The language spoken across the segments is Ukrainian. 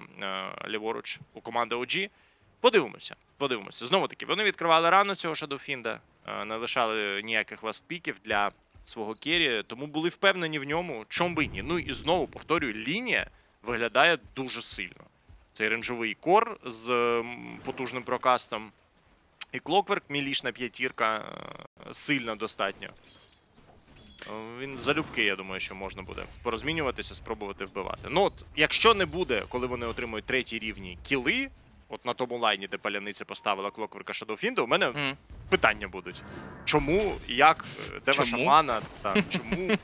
ліворуч у команди OG. Подивимося. Знову-таки, вони відкривали рано цього Шадоуфінда, не лишали ніяких ластпіків для свого керрі, тому були впевнені в ньому, чому би ні. Ну і знову, повторюю, лінія виглядає дуже сильно. Цей рейнджовий кор з потужним прокастом. І Clockwork, мілішна п'ятірка, сильно достатньо. Він залюбки, я думаю, що можна буде порозмінюватися, спробувати вбивати. Ну от, якщо не буде, коли вони отримують третій рівні кіли, от на тому лайні, де паляниця поставила Clockwork Шадоуфінда, у мене питання будуть. Чому, як, де ваша мана, так, чому?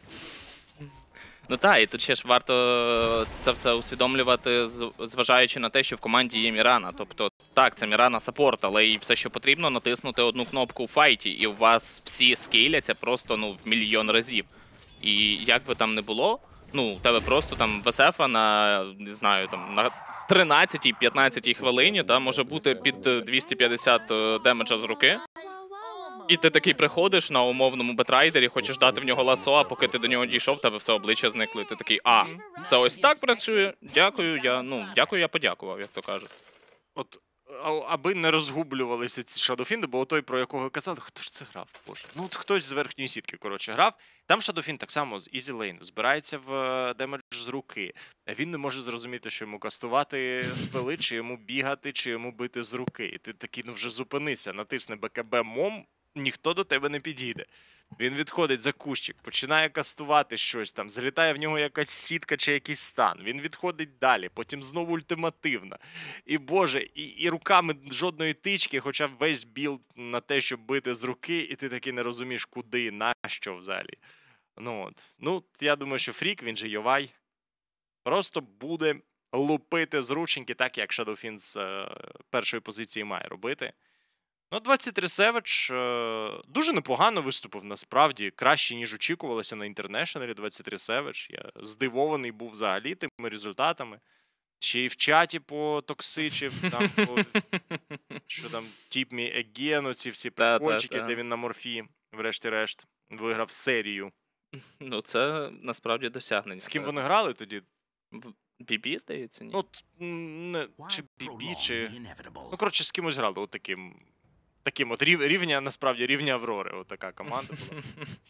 Ну так, і тут ще ж варто це все усвідомлювати, зважаючи на те, що в команді є Мірана. Тобто, так, це Мірана саппорт, але і все, що потрібно, натиснути одну кнопку у файті, і у вас всі скейляться просто, ну, в мільйон разів. І як би там не було, ну, у тебе просто там ВСФ на, не знаю, там, на 13-15 хвилині, та, може бути під 250 демеджа з руки. І ти такий приходиш на умовному бетрайдері, хочеш дати в нього ласо, а поки ти до нього дійшов, в тебе все обличчя зникло. І ти такий, це ось так працює, дякую, я подякував, як то кажуть. От, аби не розгублювалися ці Шадоуфінди, бо той, про якого казали, хто ж це грав, боже. Ну, от хтось з верхньої сітки, коротше, грав. Там Шадоуфінд так само з Easy Lane збирається в демедж з руки. Він не може зрозуміти, що йому кастувати спели, чи йому бігати, чи йому бити з руки. І ти такий, ну вже зупинися, натисни БКБ мом, ніхто до тебе не підійде. Він відходить за кущик, починає кастувати щось там, залітає в нього якась сітка чи якийсь стан. Він відходить далі, потім знову ультимативна. І, боже, і руками жодної тички, хоча весь білд на те, щоб бити з руки, і ти таки не розумієш, куди, на що взагалі. Ну, от. Ну, я думаю, що Фрік, він же Йовай, просто буде лупити з рученьки, так як Шадоуфінд з першої позиції має робити. Ну, 23 Savage дуже непогано виступив, насправді. Краще, ніж очікувалося на Інтернешнлі 23 Savage. Я здивований був взагалі тими результатами. Ще й в чаті потоксичив, там, що там, Tip Me Again, оці всі прикольчики, де він на морфі, врешті-решт, виграв серію. Ну, це насправді досягнення. З ким вони грали тоді? BB, здається, ні? Ну, чи BB, чи... Ну, коротше, з кимось грали, от таким от рівня, насправді, рівня Аврори. От така команда була.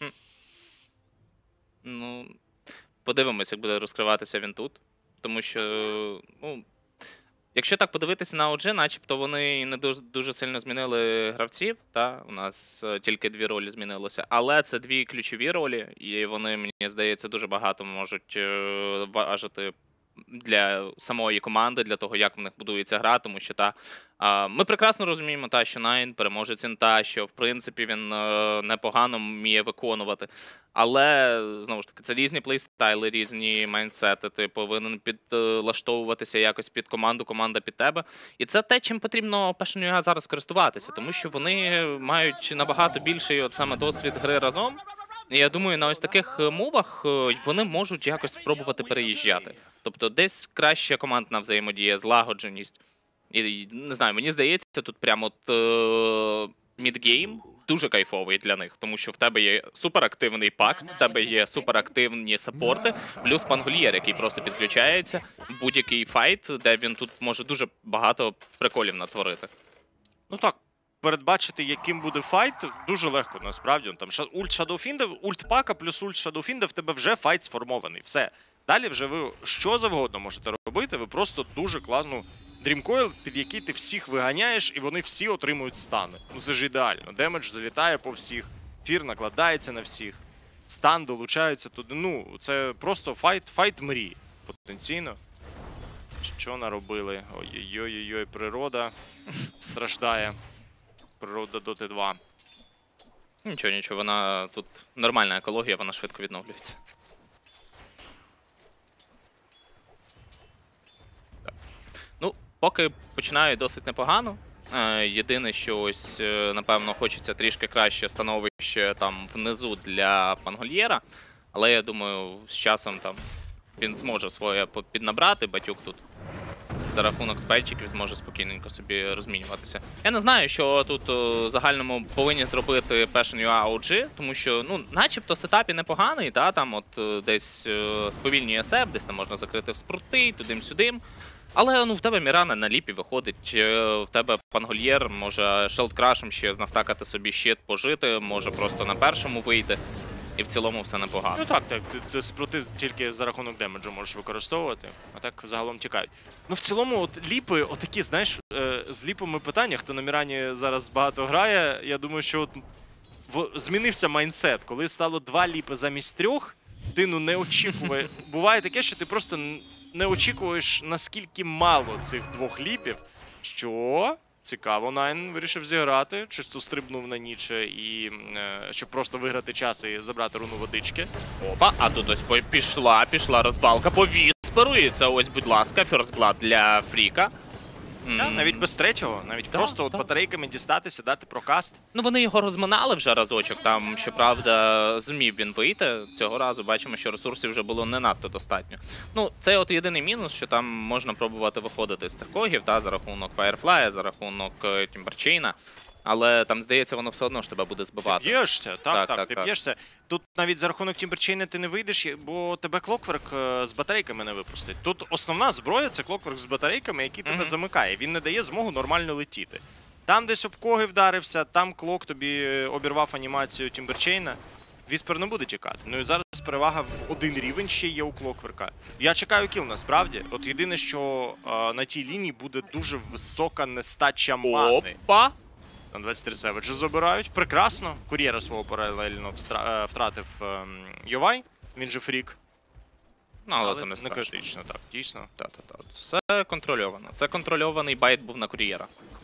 Ну, подивимось, як буде розкриватися він тут. Тому що, ну, якщо так подивитися на OG, начебто вони не дуже сильно змінили гравців, та? У нас тільки 2 ролі змінилося. Але це 2 ключові ролі, і вони, мені здається, дуже багато можуть важити для самої команди, для того, як в них будується гра, тому що ми прекрасно розуміємо, що Найн переможець інта, що в принципі він непогано вміє виконувати. Але, знову ж таки, це різні плейстайли, різні майндсети, ти повинен підлаштовуватися якось під команду, команда під тебе. І це те, чим потрібно Passion UA зараз користуватися, тому що вони мають набагато більший от саме досвід гри разом. І я думаю, на ось таких мовах вони можуть якось спробувати переїжджати. Тобто десь краща командна взаємодія, злагодженість. І, не знаю, мені здається, тут прямо от мідгейм дуже кайфовий для них, тому що в тебе є суперактивний пак, в тебе є суперактивні саппорти, плюс Пангольєр, який просто підключається в будь-який файт, де він тут може дуже багато приколів натворити. Ну так. Передбачити, яким буде файт, дуже легко, насправді. Там ульт Шадоуфінда, ульт пака плюс ульт Шадоуфінда, в тебе вже файт сформований. Все. Далі вже ви що завгодно можете робити, ви просто дуже класну дрімкойл, під який ти всіх виганяєш, і вони всі отримують стани. Ну це ж ідеально. Демедж залітає по всіх, фір накладається на всіх, стан долучається туди. Ну, це просто файт мрії потенційно. Що наробили? Ой-ой-ой, природа страждає. Природа Доти 2. Нічого, вона тут нормальна екологія, вона швидко відновлюється. Так. Ну, поки починаю досить непогано. Єдине, що ось, напевно, хочеться трішки краще становище там внизу для Пангольєра. Але я думаю, з часом там він зможе своє піднабрати, Батюк тут за рахунок спельчиків зможе спокійненько собі розмінюватися. Я не знаю, що тут у загальному повинні зробити Passion UA OG, тому що, ну, начебто сетап і непоганий, та, там от десь сповільнює сеп, десь там можна закрити в спрути, тудим-сюдим. Але ну, в тебе Мірана на ліпі виходить, в тебе Пангольєр може шелдкрашем ще настакати собі щит, пожити, може просто на першому вийти. І в цілому все непогано. Ну так, ти спроти тільки за рахунок демеджу можеш використовувати, а так загалом тікають. Ну в цілому, от ліпи, отакі, знаєш, з ліпами питання, хто на Мірані зараз багато грає, я думаю, що от змінився майндсет. Коли стало 2 ліпи замість 3, ти ну не очікує. Буває таке, що ти просто не очікуєш, наскільки мало цих 2 ліпів, що... Цікаво, Найн вирішив зіграти, чисто стрибнув на Ніче, і щоб просто виграти час і забрати руну водички. Опа, а тут ось пішла розвалка по Вісперу, і це ось, будь ласка, ферстблад для Фріка. Да, навіть без третього, навіть Да, просто от да. батарейками дістатися, дати прокаст. Ну, вони його розминали вже разочок, там, щоправда, зумів він вийти. Цього разу бачимо, що ресурсів вже було не надто достатньо. Ну, це от єдиний мінус, що там можна пробувати виходити з цих когів, та, за рахунок Firefly, за рахунок Тімберчейна. Але там, здається, воно все одно ж тебе буде збивати. Ти б'єшся, так, Так, ти так. б'єшся. Тут навіть за рахунок Тімберчейна ти не вийдеш, бо тебе Клокверк з батарейками не випустить. Тут основна зброя — це Клокверк з батарейками, який тебе замикає. Він не дає змогу нормально летіти. Там десь об коги вдарився, там Клок тобі обірвав анімацію Тімберчейна. Віспер не буде тікати. Ну і зараз перевага в 1 рівень ще є у Клокверка. Я чекаю кіл, насправді. От єдине, що на тій лінії буде дуже висока нестача мани. Опа! Там 23 Севеджа забирають. Прекрасно. Кур'єра свого паралельно втратив Йовай. Він же фрік. Ну, але Але то не не страшно. критично, так, дійсно. Та-та-та. Все контрольовано. Це контрольований байт був на кур'єра.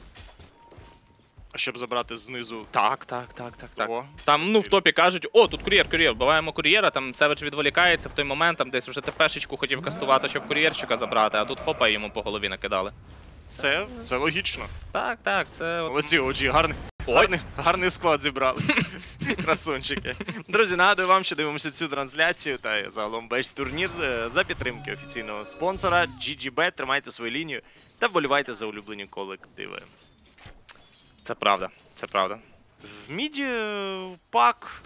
Щоб забрати знизу. Так. О, Там, ну, в топі кажуть, о, тут кур'єр, вбиваємо кур'єра, там Севедж відволікається в той момент, там десь вже ТПшечку хотів кастувати, щоб кур'єрчика забрати, а тут хопа, йому по голові накидали. Це логічно. Так, це... от- Молодці, OG, Ой. гарний склад зібрали. Красунчики. Друзі, нагадую вам, що дивимося цю трансляцію та загалом весь турнір за підтримки офіційного спонсора GGBet. Тримайте свою лінію та вболівайте за улюблені колективи. Це правда, це правда. В міді пак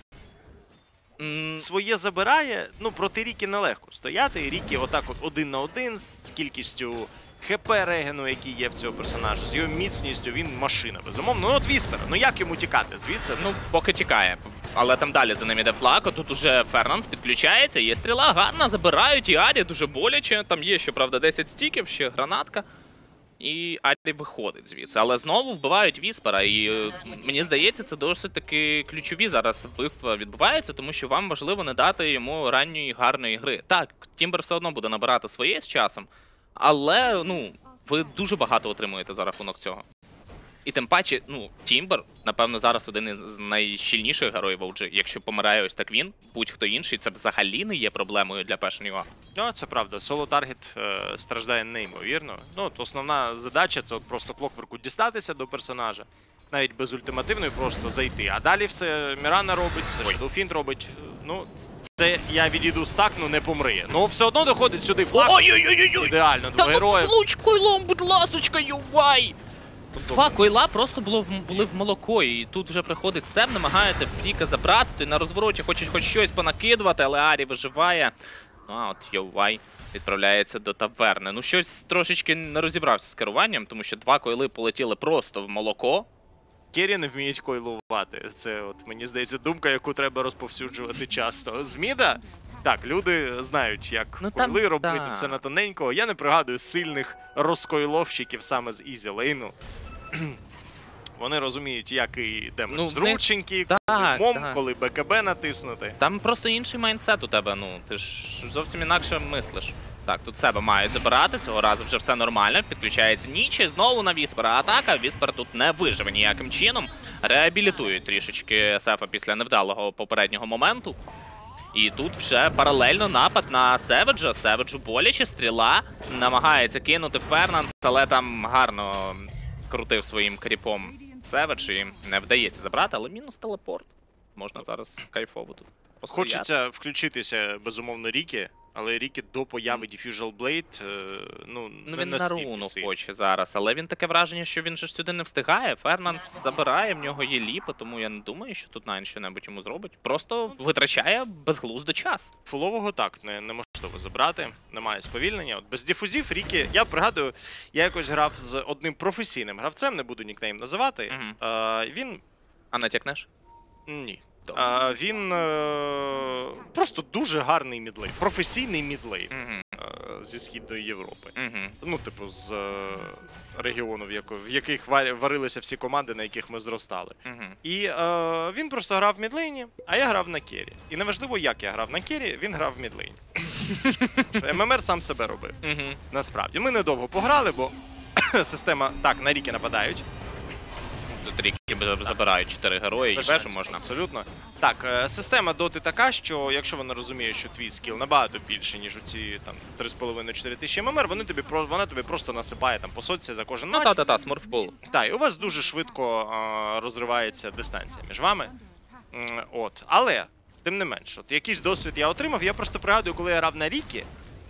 М, своє забирає. Ну, проти Рікі нелегко стояти. Рікі отак от 1 на 1 з кількістю ХП регену, який є в цього персонажа, з його міцністю, він машина, безумовно. Ну от Віспер, ну як йому тікати звідси? Ну, поки тікає. Але там далі за ним іде Флако, тут уже Фернанс підключається, є стріла гарна, забирають, і Арі дуже боляче. Там є, щоправда, 10 стіків, ще гранатка. І Арі виходить звідси. Але знову вбивають Віспера. І мені здається, це досить таки ключові зараз вбивства відбуваються, тому що вам важливо не дати йому ранньої гарної гри. Так, Тімбер все одно буде набирати своє з часом, але ну, ви дуже багато отримуєте за рахунок цього. І тим паче, ну, Тімбер, напевно, зараз один із найщільніших героїв OG. Якщо помирає ось так він, будь-хто інший, це взагалі не є проблемою для Passion.ua. Ну, це правда. Соло-таргет страждає неймовірно. Ну, от основна задача — це от просто Клокверку дістатися до персонажа. Навіть без ультимативної просто зайти. А далі все Мірана робить, все Shadowfiend робить. Ну, це я відійду стакну, не помриє. Ну, все одно доходить сюди флаг. Ой-ой-ой-ой! Ідеально, Та два герої. тут луч койлом, будь ласочка, ювай! Два койла просто були в молоко, і тут вже приходить Сем, намагається Фріка забрати, той на розвороті хоче хоч щось понакидувати, але Арі виживає. Ну а от Йовай відправляється до таверни. Ну щось трошечки не розібрався з керуванням, тому що 2 койли полетіли просто в молоко. Керрі не вміють койлувати. Це, от, мені здається, думка, яку треба розповсюджувати часто. З міда, так, люди знають, як Ну, там, койли робити, да. все на тоненького. Я не пригадую сильних розкойловщиків саме з Ізі Лейну. Вони розуміють, як і демедж Ну, в них- зрученькі, Так, коли мом, так. коли БКБ натиснути. Там просто інший майндсет у тебе, ну, ти ж зовсім інакше мислиш. Так, тут себе мають забирати, цього разу вже все нормально, підключається Нічі, знову на Віспера атака, Віспер тут не виживе ніяким чином, реабілітують трішечки Сефа після невдалого попереднього моменту. І тут вже паралельно напад на Севеджа, Севеджу боляче, стріла, намагається кинути Фернанс, але там гарно крутив своїм кріпом Севедж і не вдається забрати, але мінус телепорт. Можна зараз кайфово тут постояти. Хочеться включитися, безумовно, Рікі, але Рікі до появи Diffusal Blade, ну, Ну не він на настільки руну сильний. хоче зараз, але він таке враження, що він же ж сюди не встигає. Фернанс забирає, в нього є ліпа, тому я не думаю, що тут Найн що-небудь йому зробить. Просто витрачає безглуздо час. Фулового так, неможливо Коштово забрати, немає сповільнення. От без дифузів Рікі, я пригадую, я якось грав з одним професійним гравцем, не буду нікнейм називати. Він... А натякнеш? Ні. Добре. Він просто дуже гарний мідлейн, професійний мідлейн зі Східної Європи. Ну, типу, з регіону, в яких варилися всі команди, на яких ми зростали. І він просто грав в мідлейні, а я грав на кері. І неважливо, як я грав на кері, він грав в мідлейні. ММР сам себе робив. Насправді. Ми недовго пограли, бо система... Так, на Рікі нападають. Тут Рікі забирають 4 герої, і вежу можна. Абсолютно. Так, система доти така, що якщо вона розуміє, що твій скіл набагато більше, ніж оці там 3,5-4 тисячі ММР, вона тобі просто насипає там по сотці за кожен матч. Ну та-та-та, смурфпул. Так, і у вас дуже швидко розривається дистанція між вами. От. Але, тим не менш, от якийсь досвід я отримав, я просто пригадую, коли я грав на Рікі,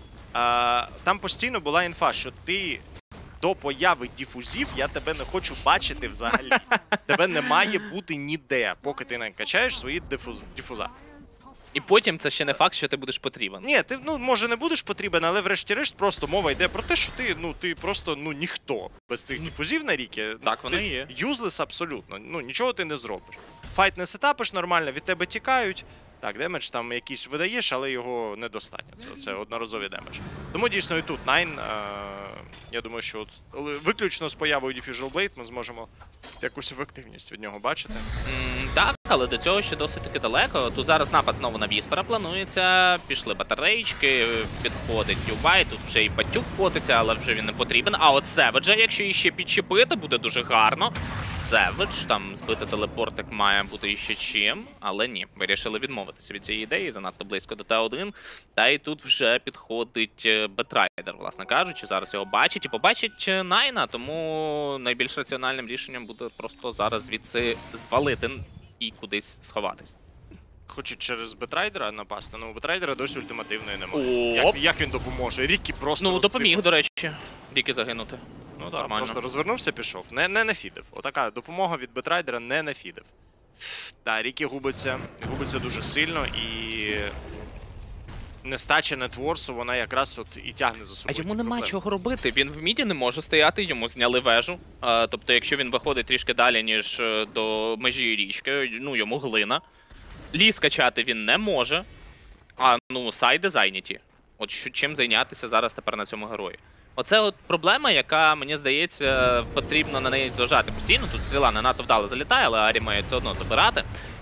там постійно була інфа, що ти до появи дифузів я тебе не хочу бачити взагалі. Тебе не має бути ніде, поки ти не качаєш свої дифуза. І потім це ще не факт, що ти будеш потрібен. Ні, ти, може, не будеш потрібен, але врешті-решт просто мова йде про те, що ти просто, ніхто без цих дифузів на Рікі. Так, воно і є. Юзлес абсолютно, нічого ти не зробиш. Файт не сетапиш нормально, від тебе тікають. Так, демедж там якийсь видаєш, але його недостатньо. Це одноразові демедж. Тому дійсно і тут Найн, я думаю, що виключно з появою Diffusal Blade ми зможемо якусь ефективність від нього бачити. Так, але до цього ще досить таки далеко. Тут зараз напад знову на Віспера планується, пішли батарейки, підходить Юбай, тут вже і Батюк котиться, але вже він не потрібен. А от Севеджа, якщо іще підчепити, буде дуже гарно. Севедж, там збити телепортик має бути іще чим, але ні, вирішили відмовитися від цієї ідеї, занадто близько до Т1. Та і тут вже підходить Бетрайдер, власне кажучи, зараз його бачить і побачить Найна, тому найбільш раціональним рішенням буде просто зараз звідси звалити і кудись сховатись. Хочуть через Бетрайдера напасти, але у Бетрайдера досі ультимативної немає. Як він допоможе? Рікі просто допоміг, до речі, Рікі загинути. Ну так, просто розвернувся, пішов. Не нафідив. Отака допомога від Бетрайдера не нафідив. Так, Рікі губиться дуже сильно і нестача нетворсу, вона якраз от і тягне за собою. А йому нема чого робити, він в міді не може стояти, йому зняли вежу. Тобто, якщо він виходить трішки далі, ніж до межі річки, йому глина. Ліс качати він не може, сайди зайняті. От чим зайнятися зараз тепер на цьому герої. Оце от проблема, яка, мені здається, потрібно на неї зважати постійно. Тут стріла не надто вдало залітає, але Арі має все одно забирати.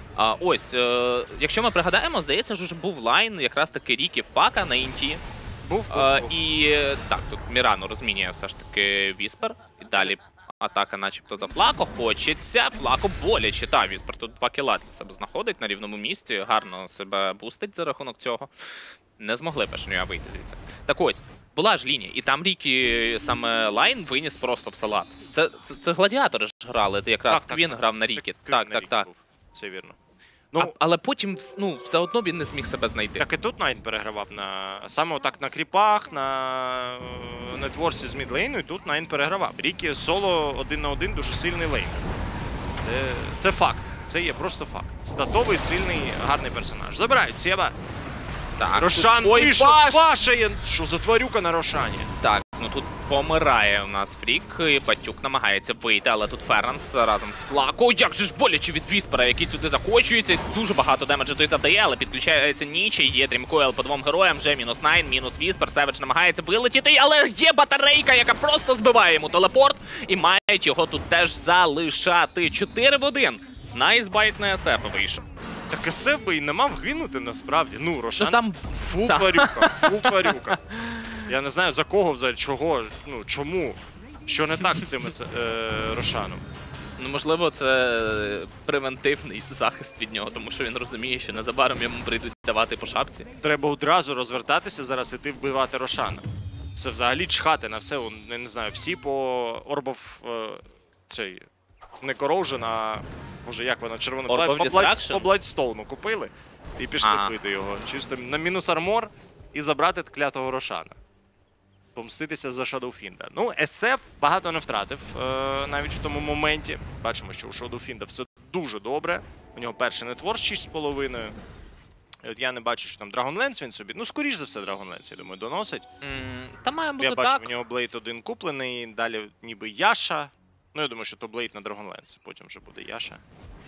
Якщо ми пригадаємо, здається, що вже був лайн якраз таки Рікі в Пака на інті. Був. І так, тут Мірану розмінює все ж таки Віспер. І далі атака начебто за Флако. Хочеться. Флако боляче. Та, Віспер тут 2 кіла для себе знаходить на рівному місці. Гарно себе бустить за рахунок цього. Не змогли Пешнюя вийти звідси. Так ось, була ж лінія, і там Рікі саме лайн виніс просто в салат. Це гладіатори ж грали, якраз Квін грав на Рікі. Так. Це вірно. Але потім все одно він не зміг себе знайти. Так і тут Найн перегравав саме отак на кріпах, на нетворсі з мідлейну, і тут Найн перегравав. Рікі соло 1 на 1 дуже сильний лейн. Це факт. Це є просто факт. Статовий, сильний, гарний персонаж. Забирають Сєба. Так, Рошан вийшов, пашає! Що за тварюка на Рошані? Так, тут помирає у нас Фрік, і Батюк намагається вийти, але тут Ферранс разом з Флако. Як же ж боляче від Віспера, який сюди закочується. Дуже багато демеджу той завдає, але підключається Ніче, є Дрімкойл по 2 героям, вже мінус Найн, мінус Віспер. Севедж намагається вилетіти, але є батарейка, яка просто збиває йому телепорт, і мають його тут теж залишати. 4 в 1. Найсбайт на СФ вийшов. Так СФ би і не мав гинути насправді. Рошан там фул тварюка. Я не знаю за кого взагалі, чого, чому, що не так з цим Рошаном. Можливо, це превентивний захист від нього, тому що він розуміє, що незабаром йому прийдуть давати по шапці. Треба одразу розвертатися зараз, іти вбивати Рошана. Це взагалі чхати на все, я не знаю, всі по Орбов цей, не Corrosion, а, боже, як вона, червона, по Бладстоуну купили і пішли бити його. Чисто на мінус армор і забрати клятого Рошана. Помститися за Шадоуфінда. СФ багато не втратив навіть в тому моменті. Бачимо, що у Шадоуфінда все дуже добре. У нього перший нетворс 6,5. І от я не бачу, що там Dragonlance він собі. Ну, скоріш за все, Dragonlance, я думаю, доносить. Та має бути Я бачу, так. в нього Блейд один куплений, далі ніби Яша. Ну, я думаю, що то Блейд на Dragonlance, потім вже буде Яша.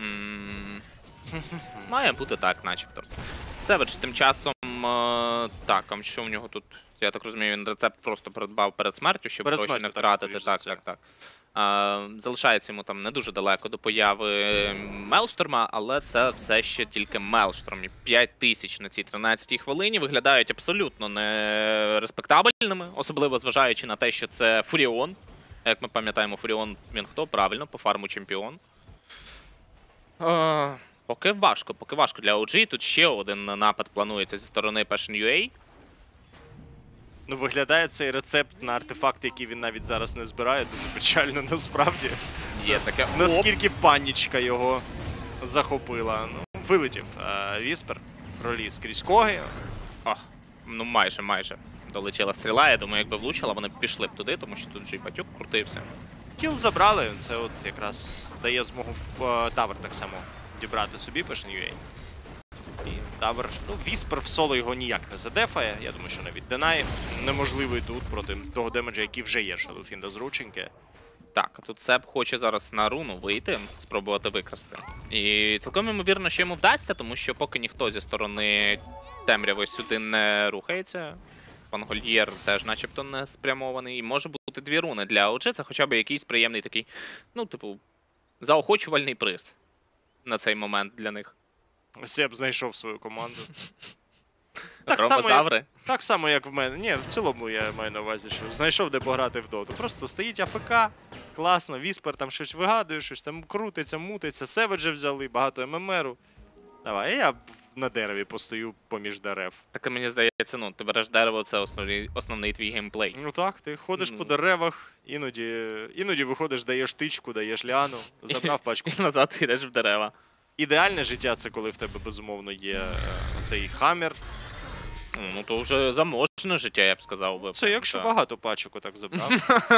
Має бути так, начебто. Севич тим часом, так, а що в нього тут? Я так розумію, він рецепт просто придбав перед смертю, щоб Перед гроші не смертю, так, втратити. скоріш за Так, все. так, так. Залишається йому там не дуже далеко до появи Мелшторма, але це все ще тільки Мелшторм. І 5000 на цій 13-й хвилині виглядають абсолютно нереспектабельними, особливо зважаючи на те, що це Фуріон. Як ми пам'ятаємо, Фуріон він хто? Правильно, по фарму чемпіон. Поки важко для OG. Тут ще один напад планується зі сторони Passion UA. Ну, виглядає цей рецепт на артефакти, які він навіть зараз не збирає, дуже печально насправді. Є таке. Наскільки панічка його захопила. Ну, вилетів Віспер, проліз крізь коги. Ну майже. Долетіла стріла, я думаю, якби влучила, вони б пішли б туди, тому що тут же і Батюк крутився. Кіл забрали, це от якраз дає змогу в Тавер так само дібрати собі Passion UA. І Тавер, ну, Віспер в соло його ніяк не задефає, я думаю, що навіть Денай неможливий тут проти того демеджа, який вже є Шадоуфінда з рученьки. Так, а тут Себ хоче зараз на руну вийти, спробувати викрасти. І цілком ймовірно, що йому вдасться, тому що поки ніхто зі сторони темряви сюди не рухається. Пангольєр теж начебто не спрямований. І може бути 2 руни для OG, це хоча б якийсь приємний такий, ну, типу, заохочувальний приз на цей момент для них. Себ знайшов свою команду. Робозаври. Так само, як в мене. Ні, в цілому я маю на увазі, що знайшов, де пограти в доту. Просто стоїть АФК, класно, Віспер там щось вигадує, щось там крутиться, мутиться, Севеджа взяли, багато ММРу. Давай, я на дереві постою поміж дерев. Так мені здається, ну, ти береш дерево, це основний твій геймплей. Ну так, ти ходиш по деревах, іноді виходиш, даєш тичку, даєш ліану, забрав пачку. І назад йдеш в дерева. Ідеальне життя це коли в тебе, безумовно, є цей хаммер. Ну, то вже заможне життя, я б сказав би. Це якщо Так. багато пачок отак забрав.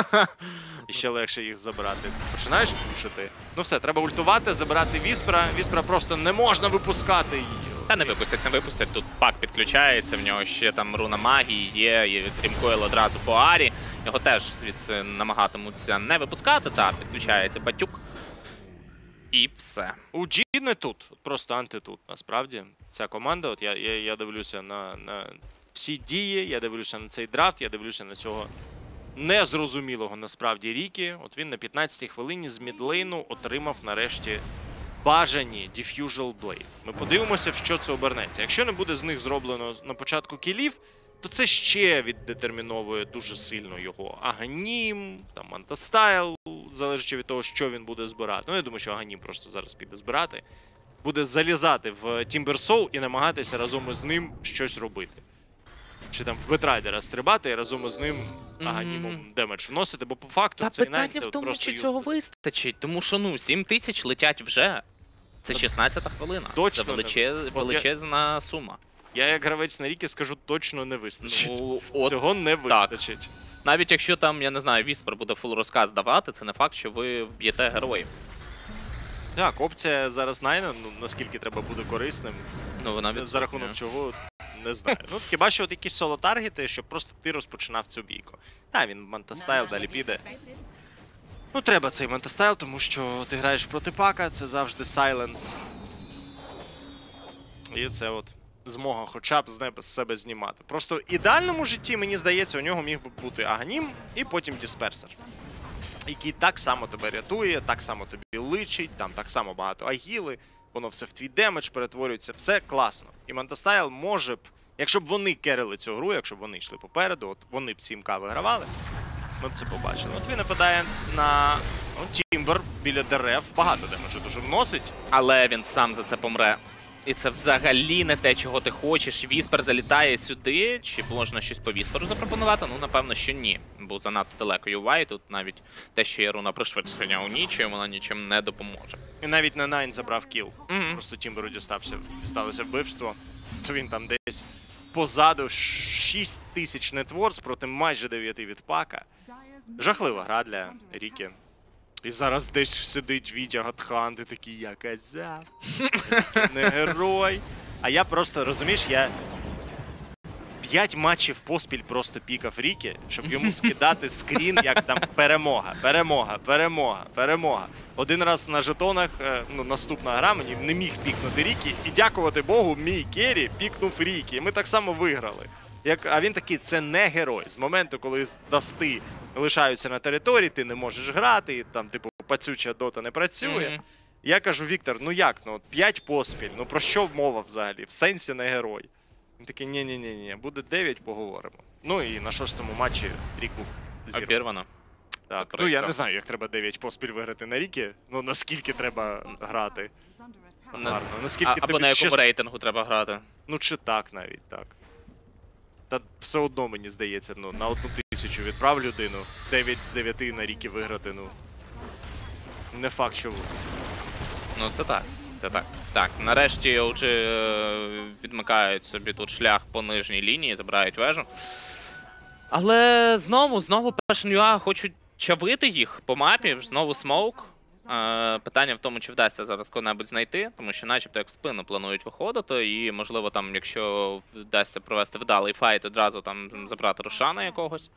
І ще легше їх забрати. Починаєш пушити. Ну все, треба ультувати, забирати Віспера. Віспера просто не можна випускати. Та не випустять. Тут пак підключається, в нього ще там руна магії є, і Трімкойл одразу по Арі. Його теж звідси намагатимуться не випускати, та підключається Батюк. І все. У G не тут, просто антитут, насправді. Ця команда, от я дивлюся на всі дії, я дивлюся на цей драфт, я дивлюся на цього незрозумілого насправді Рікі. От він на 15-й хвилині з мідлейну отримав нарешті бажані Diffusal Blade. Ми подивимося, в що це обернеться. Якщо не буде з них зроблено на початку кілів, то це ще віддетерміновує дуже сильно його Аганім, там Антастайл, залежить від того, що він буде збирати. Ну, я думаю, що Аганім просто зараз піде збирати. Буде залізати в Тімберсоу і намагатися разом із ним щось робити. Чи там в Бетрайдера стрибати і разом із ним Аганімом демедж вносити, бо по факту Та цей питання Найт це в тому, просто чи цього юзлес. вистачить, тому що, ну, 7000 летять вже. Це 16-та хвилина. Точно Це не вистачить. величезна сума. Я як гравець на Рікі скажу, точно не вистачить. Ну, от Цього не вистачить. навіть якщо там, я не знаю, Віспер буде фул розказ давати, це не факт, що ви вб'єте героїв. Так, опція зараз Найна, ну наскільки треба буде корисним, Ну, вона відсутня. за рахунок чого, не знаю. Ну, хіба що от якісь соло-таргети, щоб просто ти розпочинав цю бійку. Так, він Мантастайл далі піде. Ну, треба цей Мантастайл, тому що ти граєш проти пака, це завжди сайленс. І це от змога хоча б з себе знімати. Просто в ідеальному житті, мені здається, у нього міг би бути Аганім і потім Дісперсер, який так само тебе рятує, так само тобі личить, там так само багато агіли, воно все в твій демедж перетворюється, все класно. І Мантастайл може б, якщо б вони керили цю гру, якщо б вони йшли попереду, от вони б 7К вигравали, ми б це побачили. От він нападає на Тімбер біля дерев, багато демеджу дуже вносить. Але він сам за це помре. І це взагалі не те, чого ти хочеш. Віспер залітає сюди. Чи можна щось по Вісперу запропонувати? Ну, напевно, що ні. Бо занадто далеко UY. Тут навіть те, що є руна пришвидшення у нічої, вона нічим не допоможе. І навіть на Найн забрав кіл. Просто Тімберу дісталося вбивство. То він там десь позаду 6000 нетворс проти майже 9 від пака. Жахлива гра для Рікі. І зараз десь сидить Вітя Гатхан, ти такий, я казав, не герой. А я просто, розумієш, я 5 матчів поспіль просто пікав Рікі, щоб йому скидати скрін, як там перемога, перемога, перемога, перемога. Один раз на жетонах, ну, наступна гра, мені не міг пікнути Рікі, і дякувати Богу, мій керрі пікнув Рікі. І ми так само виграли. А він такий, це не герой. З моменту, коли дасти лишаються на території, ти не можеш грати, і там, типу, пацюча дота не працює. Я кажу, Віктор, ну як, ну, 5 поспіль, ну про що мова взагалі? В сенсі не герой. Він такий, ні, буде 9, поговоримо. Ну і на 6-му матчі стрік був зірваний. Обірвано. Так, ну я не знаю, як треба 9 поспіль виграти на Рікі, ну наскільки треба грати. Гарно. Наскільки Або на якому рейтингу треба грати. Ну чи так навіть, так. Та все одно, мені здається, ну, на 1000 відправ людину, 9 з 9 на Рікі виграти, ну. Не факт, що... Ну це так. Це так. Так, нарешті OG відмикають собі тут шлях по нижній лінії, забирають вежу. Але знову Passion UA хочуть чавити їх по мапі, знову смоук. Питання в тому, чи вдасться зараз кого-небудь знайти, тому що начебто як в спину планують виходити, і можливо там, якщо вдасться провести вдалий файт, одразу там забрати Рошана якогось.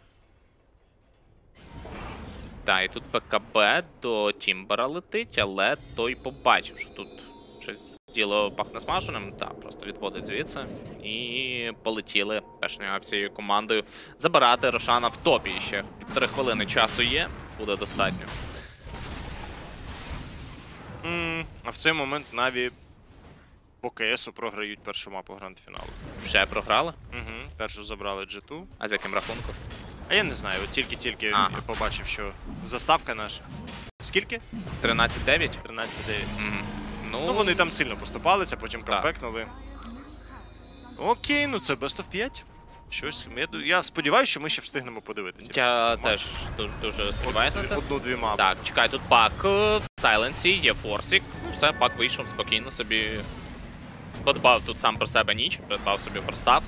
Так, і тут БКБ до Тімбера летить, але той побачив, що тут щось діло пахне смаженим, так, просто відводить звідси. І полетіли Passion всією командою забирати Рошана в топі. Ще 3 хвилини часу є, буде достатньо. А в цей момент Наві по КСу програють першу мапу гранд-фіналу. Вже програли? Першу забрали G2. А з яким рахунком? А я не знаю, от тільки я побачив, що заставка наша. Скільки? 13-9? 13-9. Ну, вони там сильно поступалися, потім камбекнули. Окей, ну це Best of 5. Щось. Я сподіваюся, що ми ще встигнемо подивитися. Я теж дуже сподіваюся на це. Одну-дві мапи. Так, чекай, тут пак в сайленсі, є форсик. Все, пак вийшов спокійно собі. Подбав тут сам про себе ніч, придбав собі форстав.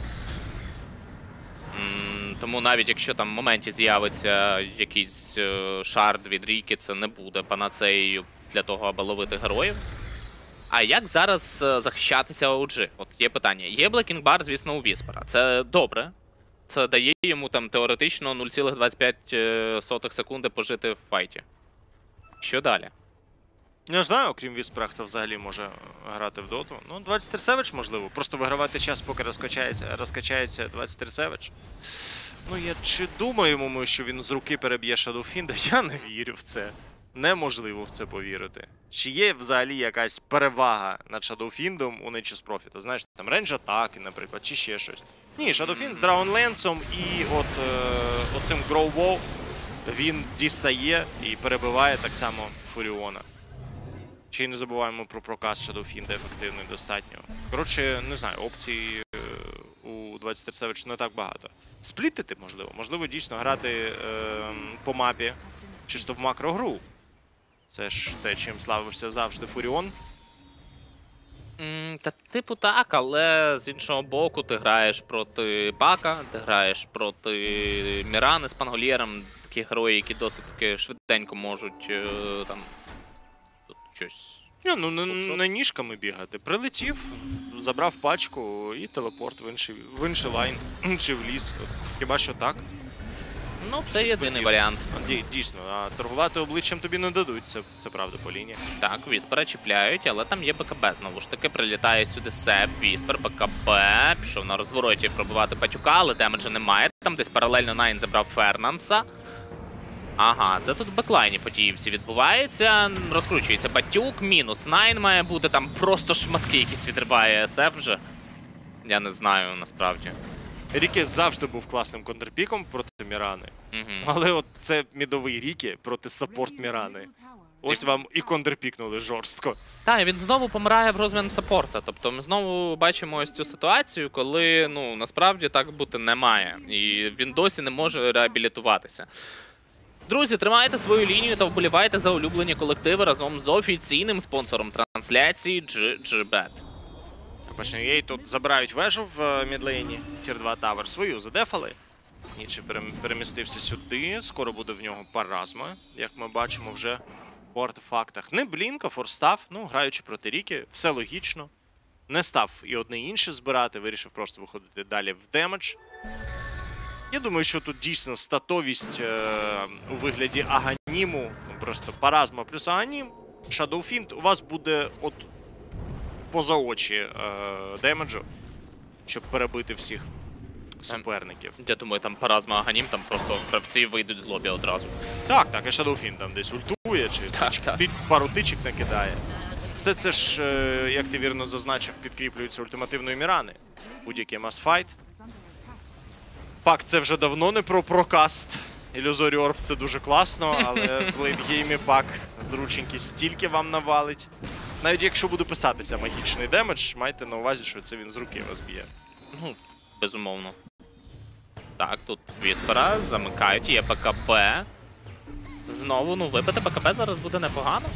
Тому навіть якщо там в моменті з'явиться якийсь шард від Ріки, це не буде панацеєю для того, аби ловити героїв. А як зараз захищатися OG? От є питання. Є Blacking Bar, звісно, у Віспера. Це добре. Це дає йому там теоретично 0,25 секунди пожити в файті. Що далі? Не знаю, окрім Віспера, хто взагалі може грати в доту. Ну, 23 Savage, можливо. Просто вигравати час, поки розкачається 23 Savage. Ну, я чи думаємо, що він з руки переб'є Shadowfiend? Я не вірю в це. Неможливо в це повірити. Чи є взагалі якась перевага над Shadowfiend у Nature's Prophet? Знаєш, там рейндж атаки, наприклад, чи ще щось. Ні, Shadowfiend з Dragonlance і оцим Grow Wall він дістає і перебиває так само Фуріона. Чи й не забуваємо про проказ Shadowfiend ефективний достатньо. Коротше, не знаю, опцій у 23 Savage не так багато. Сплітити можливо. Можливо, дійсно грати по мапі чисто в макрогру. Це ж те, чим славився завжди Фуріон. Та типу так, але з іншого боку ти граєш проти Пака, ти граєш проти Мірани з Пангольєром, такі герої, які досить таки швиденько можуть там тут щось. Ні, ну не ніжками бігати. Прилетів, забрав пачку і телепорт в інший лайн чи в ліс. Хіба що так? Ну, це єдиний варіант. Дійсно, а торгувати обличчям тобі не дадуть, це правда по лінії. Так, Віспера чіпляють, але там є БКБ знову ж таки. Прилітає сюди Сеп, Віспер, БКБ, пішов на розвороті пробивати Патюка, але демеджа немає. Там десь паралельно Найн забрав Фернанса. Ага, це тут в беклайні події всі відбуваються. Розкручується Батюк, мінус Найн має бути, там просто шматки якісь відриває СФ вже. Я не знаю, насправді. Рікі завжди був класним контрпіком проти Мірани. Але от це мідовий Рікі проти саппорт Мірани. Ось вам і контрпікнули жорстко. Так, він знову помирає в розмін саппорта. Тобто ми знову бачимо ось цю ситуацію, коли, ну, насправді так бути не має. І він досі не може реабілітуватися. Друзі, тримайте свою лінію та вболівайте за улюблені колективи разом з офіційним спонсором трансляції GGBet. Passion тут забирають вежу в мідлейні, Тір 2 Тавер свою задефали. Нічі перемістився сюди, скоро буде в нього Паразма, як ми бачимо вже по артефактах. Не Блінка, форстав, ну, граючи проти Ріки, все логічно. Не став і одне і інше збирати, вирішив просто виходити далі в демедж. Я думаю, що тут дійсно статовість у вигляді Аганіму, просто Паразма плюс Аганім, Shadowfiend, у вас буде от поза очі демеджу, щоб перебити всіх суперників. Я думаю, там Паразма Аганім, там просто гравці вийдуть з лобі одразу. Так, і Shadowfiend там десь ультує, чи Так. пару тичок накидає. Все це ж, як ти вірно зазначив, підкріплюється ультимативною Мірани. Будь-який масфайт. Пак, це вже давно не про прокаст. Ілюзорі Орб це дуже класно, але в лейтгеймі пак зрученьки стільки вам навалить. Навіть якщо буде писатися магічний демедж, майте на увазі, що це він з руки вас б'є. Ну, безумовно. Так, тут Віспера замикають, є БКБ. Знову, ну, вибити БКБ зараз буде непогано.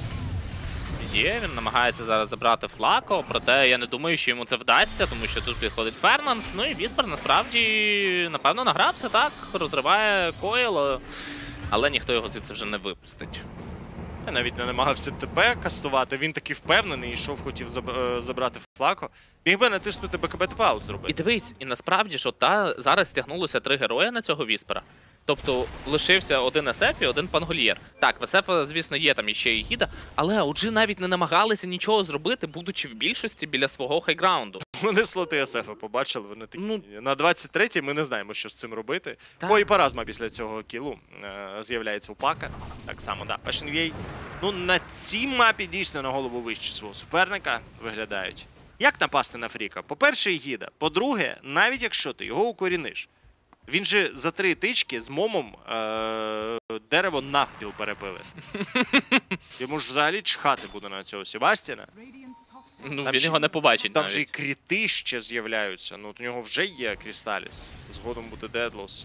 Є, він намагається зараз забрати Флако, проте я не думаю, що йому це вдасться, тому що тут підходить Фернанс. Ну і Віспер насправді, напевно, награвся, так, розриває Койл, але ніхто його звідси вже не випустить. Я навіть не намагався ТП кастувати, він таки впевнений, йшов, хотів забрати Флако. Міг би натиснути БКБ ТП-аут зробити. І дивись, і насправді, що зараз стягнулося 3 герої на цього Віспера. Тобто лишився один СФ і один Пангольєр. Так, в СФ, звісно, є там іще і Гіда, але OG навіть не намагалися нічого зробити, будучи в більшості біля свого хайграунду. Вони слоти СФ побачили, вони такі. Ну, на 23-й ми не знаємо, що з цим робити. Так. О, і Паразма після цього кілу з'являється у Пака. Так само, да. Passion. Ну, на цій мапі дійсно на голову вище свого суперника виглядають. Як напасти на Фріка? По-перше, Гіда. По-друге, навіть якщо ти його укоріниш, він же за 3 тички з момом дерево навпіл перепили. Йому ж взагалі чхати буде на цього Себастіна. Ну, Там він ще- його не побачить Там навіть. же і кріти ще з'являються. Ну, от у нього вже є Крісталіс. Згодом буде Дедлос.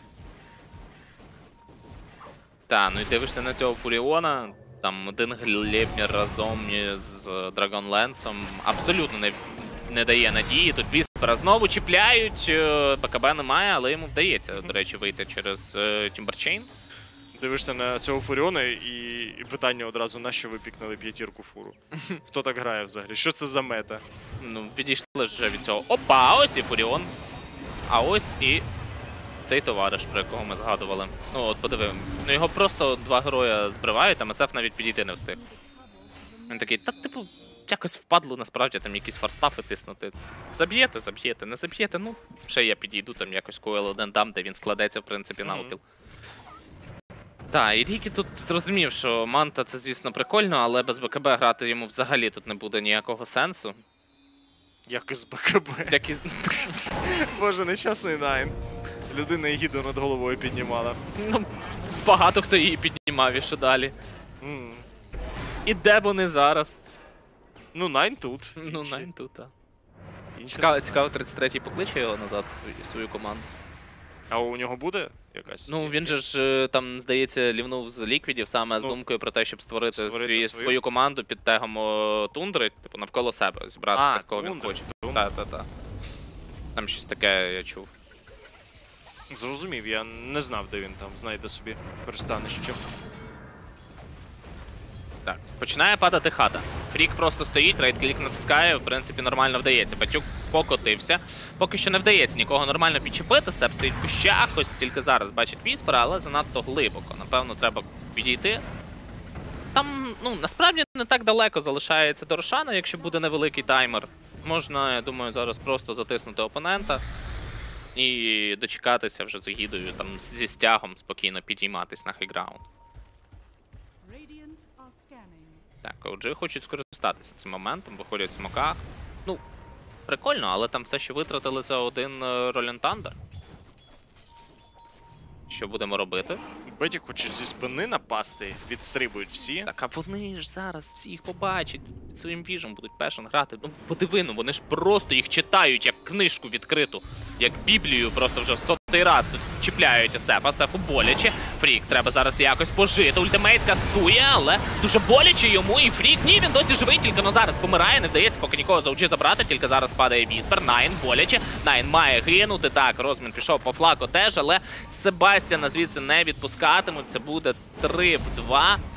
Так, ну і дивишся на цього Фуріона. Там один Глебнір разом з Драгонленсом абсолютно не дає надії. Тут Віспера знову чіпляють, БКБ немає, але йому вдається, до речі, вийти через Тімберчейн. Дивишся на цього Фуріона і питання одразу, на що ви пікнули 5-ку фуру? Хто так грає взагалі? Що це за мета? Ну, відійшли вже від цього. Опа, а ось і Фуріон. А ось і цей товариш, про якого ми згадували. Ну, от подивимо. Ну, його просто 2 героя збривають, а МСФ навіть підійти не встиг. Він такий, та, типу, якось впадло насправді там якісь фарстафи тиснути. Заб'єте, не заб'єте, ну, ще я підійду, там якось Койл один дам, де він складеться, в принципі, на опіл. Так, і Рікі тут зрозумів, що Манта це, звісно, прикольно, але без БКБ грати йому взагалі тут не буде ніякого сенсу. Як із БКБ. Як і... Боже, нещасний Найн. Людина Егіду над головою піднімала. Ну, багато хто її піднімав і що далі. М. І де вони зараз? Ну, Найн тут. Ну, Інші- Найн тут, а. інші Цікаво, 33-й покличе його назад свою команду. А у нього буде якась? Ну, він же ж там, здається, лівнув з ліквідів саме з Ну, думкою про те, щоб створити свою? свою команду під тегом Тундри, типу, навколо себе, зібрати А, так, кого він Тундри, хоче. Тундри. Так. Там щось таке я чув. Зрозумів, я не знав, де він там знайде собі пристанище. Так, починає падати хата. Фрік просто стоїть, рейд-клік натискає, в принципі, нормально вдається. Батюк покотився. Поки що не вдається нікого нормально підчепити. Сеп стоїть в кущах, ось тільки зараз бачить Віспера, але занадто глибоко. Напевно, треба підійти. Там, ну, насправді не так далеко залишається до Рошана, якщо буде невеликий таймер. Можна, я думаю, зараз просто затиснути опонента і дочекатися вже з Егідою, там, зі стягом спокійно підійматись на хайграунд. Так, OG хочуть скористатися цим моментом, виходять в смоках. Ну, прикольно, але там все, що витратили, це один Ролін Тандер. Що будемо робити? Беті хоче зі спини напасти, відстрибують всі. Так, а вони ж зараз всі їх побачать, під своїм віжем будуть пешен грати. Ну, подиви, ну вони ж просто їх читають, як книжку відкриту, як Біблію, просто вже в 100-й раз тут чіпляють СФ, а СФу боляче. Фрік треба зараз якось пожити, ультимейт кастує, але дуже боляче йому, і Фрік, ні, він досі живий, тільки зараз помирає, не вдається поки нікого за OG забрати, тільки зараз падає Віспер, Найн боляче, Найн має гинути, так, Розмін пішов по флаку теж, але Себастьяна звідси не відпускатимуть, це буде 3 в 2.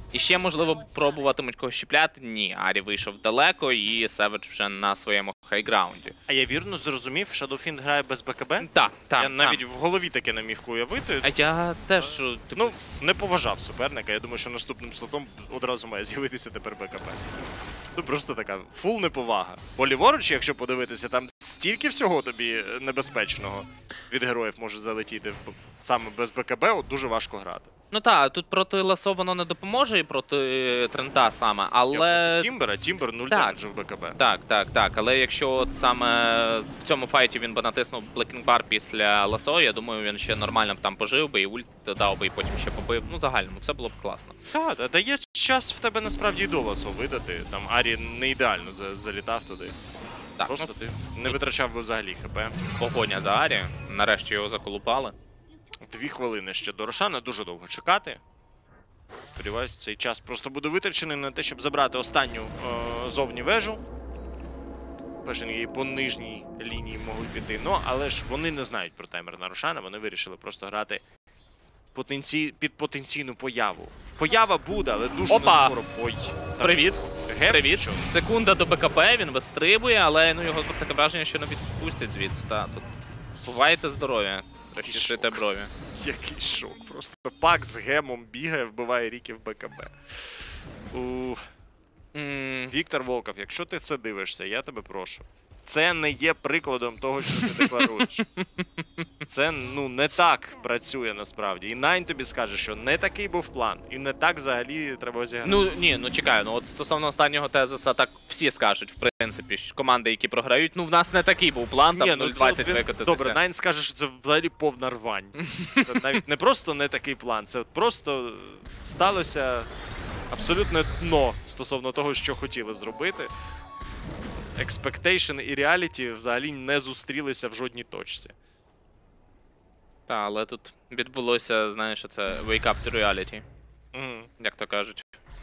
І ще, можливо, пробуватимуть когось щіпляти? Ні, Арі вийшов далеко і Севедж вже на своєму хайграунді. А я вірно зрозумів, Shadowfiend грає без БКБ? Так, Я навіть в голові таке не міг уявити. А я теж, типу, Ну, не поважав суперника. Я думаю, що наступним слотом одразу має з'явитися тепер БКБ. Ну, просто така фул неповага. Бо ліворуч, якщо подивитися, там стільки всього тобі небезпечного від героїв може залетіти. Саме без БКБ от дуже важко грати. Ну так, тут проти Ласо воно не допоможе і проти Трента саме, але... Тімбер 0 Так. демеджу в БКБ. Так. Але якщо от саме в цьому файті він би натиснув Blacking Bar після Ласо, я думаю, він ще нормально б там пожив би і ульт дав би, і потім ще побив. Ну, загальному, все було б класно. Так, дає час в тебе насправді і до Ласо видати. Там Арі не ідеально залітав туди. Так, Просто ну, ти не витрачав би взагалі ХП. погоня за Арі. Нарешті його заколупали. 2 хвилини ще до Рошана, дуже довго чекати. Сподіваюсь, цей час просто буде витрачений на те, щоб забрати останню зовні вежу. Її по нижній лінії можуть піти. Ну, але ж вони не знають про таймер на Рошана, вони вирішили просто грати під потенційну появу. Поява буде, але дуже Опа! не скоро. Ой, там Привіт. геп, Привіт. що? Секунда до БКБ, він вистрибує, але ну, його таке враження, що не відпустять звідси. Та, тут бувайте здорові. Розчісуйте брові. Який шок. Просто пак з гемом бігає, вбиває ріків БКБ. Віктор Волков, якщо ти це дивишся, я тебе прошу. Це не є прикладом того, що ти декларуєш. Це, ну, не так працює насправді. І Найн тобі скаже, що не такий був план. І не так взагалі треба зіграти. Ну, ні, ну чекаю, ну от стосовно останнього тезиса, так всі скажуть, в принципі, що команди, які програють, ну в нас не такий був план, там 0-20 викотитися. Добре, Найн скаже, що це взагалі повна рвань. Це навіть не просто не такий план, це просто сталося абсолютне дно стосовно того, що хотіли зробити. Expectation і reality взагалі не зустрілися в жодній точці. Так, але тут відбулося, знаєш, це wake up to reality, як то кажуть.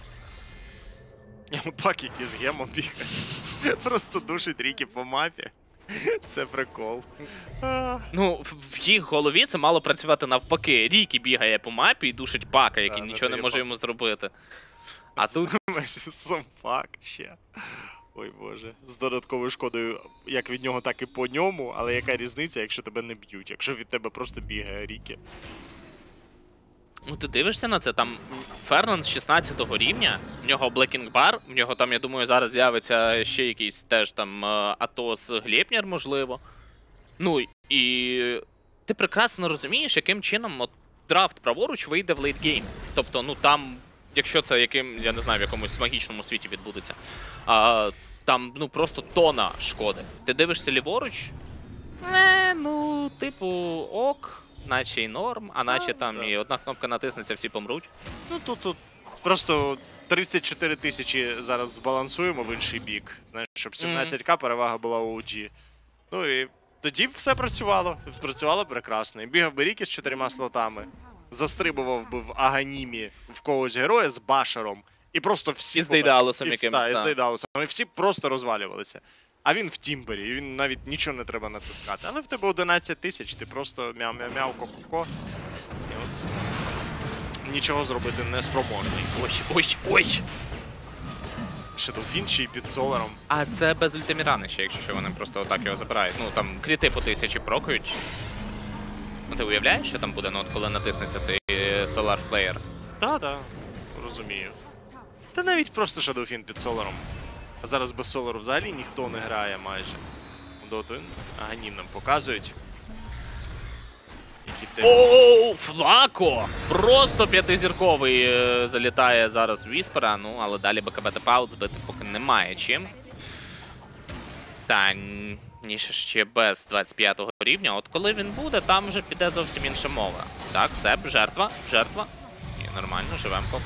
Пак, який з гемом бігає. Просто душить ріки по мапі. Це прикол. Ну, в їх голові це мало працювати навпаки. Рікі бігає по мапі і душить Пака, який нічого не може йому зробити. А тут... Сам Пак ще. Ой боже. З додатковою шкодою як від нього, так і по ньому. Але яка різниця, якщо тебе не б'ють? Якщо від тебе просто бігає Рікі? Ну, ти дивишся на це, там Фернанд з 16-го рівня, в нього Blacking Bar, в нього там, я думаю, зараз з'явиться ще якийсь теж там Атос Глєпнєр, можливо. Ну, і ти прекрасно розумієш, яким чином от, драфт праворуч вийде в лейтгейм. Тобто, ну там, якщо це яким, я не знаю, в якомусь магічному світі відбудеться, там, ну, просто тона шкоди. Ти дивишся ліворуч, ну, типу, ок. Наче і норм, а наче там і одна кнопка натиснеться, всі помруть. Ну тут просто 34 тисячі зараз збалансуємо в інший бік. Знаєш, щоб 17к перевага була у OG. Ну і тоді б все працювало. Працювало прекрасно. І бігав би Рікі з 4 слотами. Застрибував би в Аганімі в когось героя з Башером. І просто всі... І з Дейдалусом якимось, і з Дейдалусом. І всі просто розвалювалися. А він в Тімбері, і він навіть нічого не треба натискати. Але в тебе 11 тисяч, ти просто мяу-мяу-мяу, ко-ко-ко. І от нічого зробити не спроможний. Ой! Shadowfiend ще й під Соларом. А це без ультимірани ще, якщо що, вони просто отак його забирають. Ну, там кріти по 1000 прокають. Ну, ти уявляєш, що там буде, ну, от коли натиснеться цей Solar Flare? Так, розумію. Та навіть просто Shadowfiend під Соларом. А зараз без Солару взагалі ніхто не грає майже. Доту Аганім нам показують. Оу, Флако! Просто п'ятизірковий залітає зараз Віспера, ну, але далі БКБ тепаут збити поки немає чим. Та ніше ще без 25-го рівня. От коли він буде, там вже піде зовсім інша мова. Так, все, жертва. І нормально, живемо поки.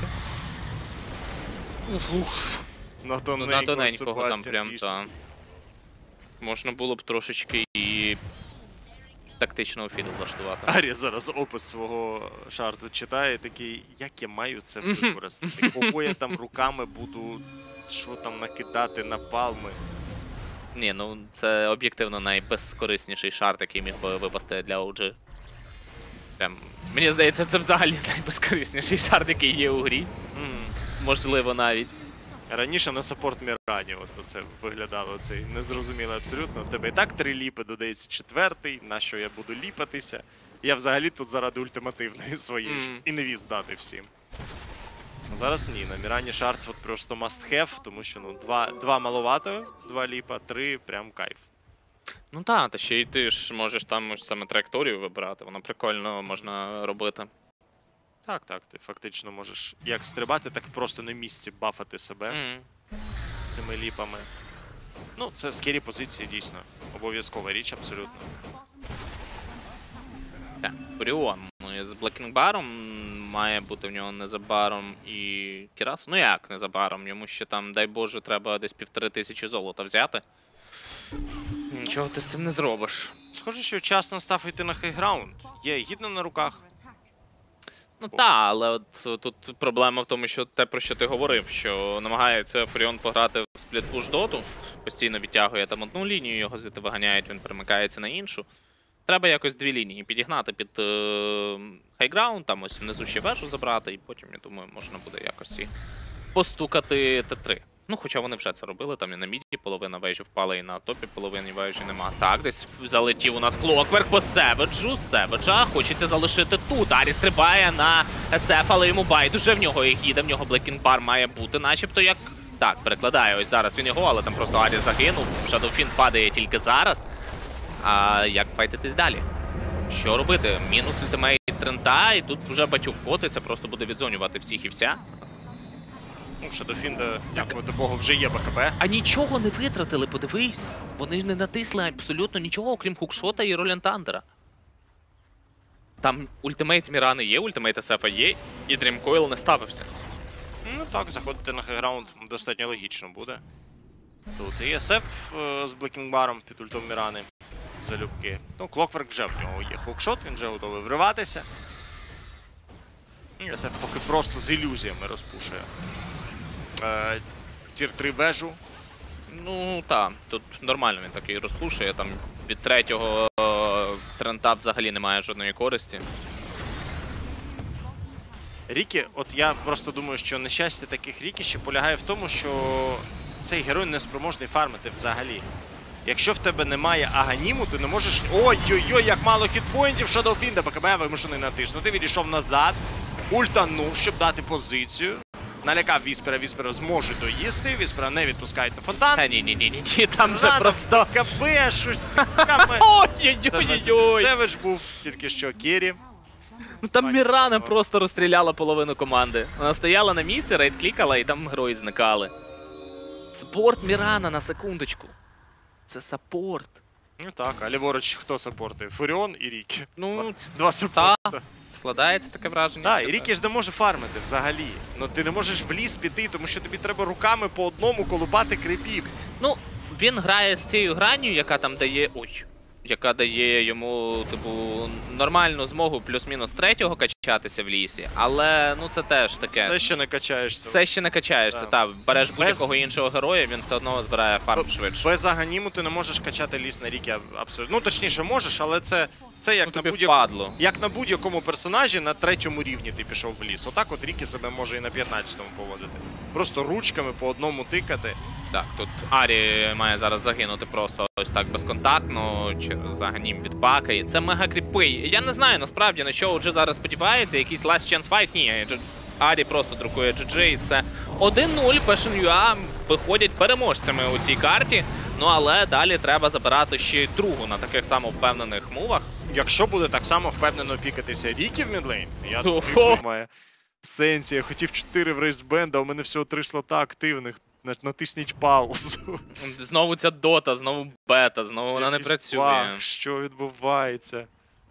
На тоненького там прям, та. Можна було б трошечки і тактичного фіду влаштувати. Арі зараз опис свого шарту читає, такий, як я маю це використати? Кого я там руками буду, що там накидати на палми? Ні, ну це об'єктивно найбезкорисніший шарт, який міг би випасти для OG. Прям, мені здається, це взагалі найбезкорисніший шарт, який є у грі. можливо, навіть. Раніше на саппорт Мірані от це виглядало, цей незрозуміло абсолютно. В тебе і так 3 ліпи, додається 4-й, на що я буду ліпатися. Я взагалі тут заради ультимативної своєї щоб інвіз дати всім. Зараз ні, на Мірані шарт от просто must have, тому що ну, 2 маловато, 2 ліпа, 3 прям кайф. Ну так, та ще й ти ж можеш там ось саме траєкторію вибирати, воно прикольно можна робити. Так, ти фактично можеш як стрибати, так і просто на місці бафати себе цими ліпами. Ну, це скері позиції дійсно. Обов'язкова річ, абсолютно. Так, Фуріон з Блекінгбаром, має бути в нього незабаром і Кірас. Ну як незабаром, йому ще там, дай Боже, треба десь 1500 золота взяти. Нічого ти з цим не зробиш. Схоже, що час настав йти на хайграунд. Є гідно на руках. Ну так, але от тут проблема в тому, що те, про що ти говорив, що намагається Фуріон пограти в спліт-пуш доту, постійно відтягує там одну лінію, його звідти виганяють, він перемикається на іншу. Треба якось 2 лінії підігнати під хайграунд, там ось внизу ще вежу забрати, і потім, я думаю, можна буде якось і постукати Т3. Ну, хоча вони вже це робили, там і на міді половина вежі впала, і на топі половини вежі нема. Так, десь залетів у нас Клокверк по Севеджу. Севеджа хочеться залишити тут. Арі стрибає на СФ, але йому байдуже, в нього їде, в нього Блекінгбар має бути, начебто як... Так, перекладає, ось зараз він його, але там просто Арі загинув, Shadowfiend падає тільки зараз. А як файтитись далі? Що робити? Мінус ультимейт Трента, і тут вже батюк котиться, просто буде відзонювати всіх і вся. Ну, Shadowfiend, дякувати Богу, вже є БКБ. А нічого не витратили, подивись. Вони не натисли абсолютно нічого, окрім хукшота і Ролін Тандера. Там ультимейт Мірани є, ультимейт СФ є, і Дрімкойл не ставився. Ну так, заходити на хайграунд достатньо логічно буде. Тут і СФ з Блекінгбаром під ультом Мірани. Залюбки. Ну, Клокверк вже в нього є хукшот, він вже готовий вриватися. І СФ поки просто з ілюзіями розпушує. Тір 3 вежу. Ну, так, тут нормально він такий розпушує, там від третього Трента взагалі немає жодної користі. Рікі, от я просто думаю, що нещастя таких Рікі ще полягає в тому, що цей герой не спроможний фармити взагалі. Якщо в тебе немає Аганіму, ти не можеш... Ой-ой-ой, як мало хітпоінтів Shadowfiend, БКБ вимушений натиснути, відійшов назад, ультанув, щоб дати позицію. Налякав Віспера, Віспера зможе доїсти, Віспера не відпускають на фонтан. Та ні, там вже просто... КБ, щось... Ой-ой-ой-ой-ой! Севедж був тільки що Керрі. Ну там Мірана просто розстріляла половину команди. Вона стояла на місці, рейд-клікала і там герої зникали. Саппорт Мірана, на секундочку. Це саппорт. Ну так, а ліворуч хто саппортує? Фуріон і Рікі. Ну, 2 саппорта. складається таке враження. Так, і Рікі ж не може фармити взагалі. Ну ти не можеш в ліс піти, тому що тобі треба руками по одному колупати крипів. Ну, він грає з цією гранню, яка там дає... Ой. Яка дає йому, типу, нормальну змогу плюс-мінус третього качатися в лісі, але, ну, це теж таке. Це ще не качаєшся. Це ще не качаєшся, так. Береш будь-якого іншого героя, він все одно збирає фарм швидше. Без Аганіму ти не можеш качати ліс на Рікі абсолютно. Ну, точніше, можеш, але це як, як на будь-якому персонажі на 3-му рівні ти пішов в ліс. Отак от Рікі себе може і на 15-му поводити. Просто ручками по одному тикати. Так, тут Арі має зараз загинути просто ось так безконтактно, через Аганім відпакає. Це мега кріпий. Я не знаю, насправді, на що OG зараз сподівається, якийсь last chance fight. Ні, Арі просто друкує GG, і це 1-0. Passion.ua виходять переможцями у цій карті. Ну, але далі треба забирати ще й другу на таких самовпевнених мувах. Якщо буде так само впевнено пікатися Рікі в мідлейн, я думаю, має сенсі. Я хотів 4 в рейсбенда, а у мене всього 3 слота активних. Натисніть паузу. Знову ця дота, знову бета, знову вона не працює. Що відбувається?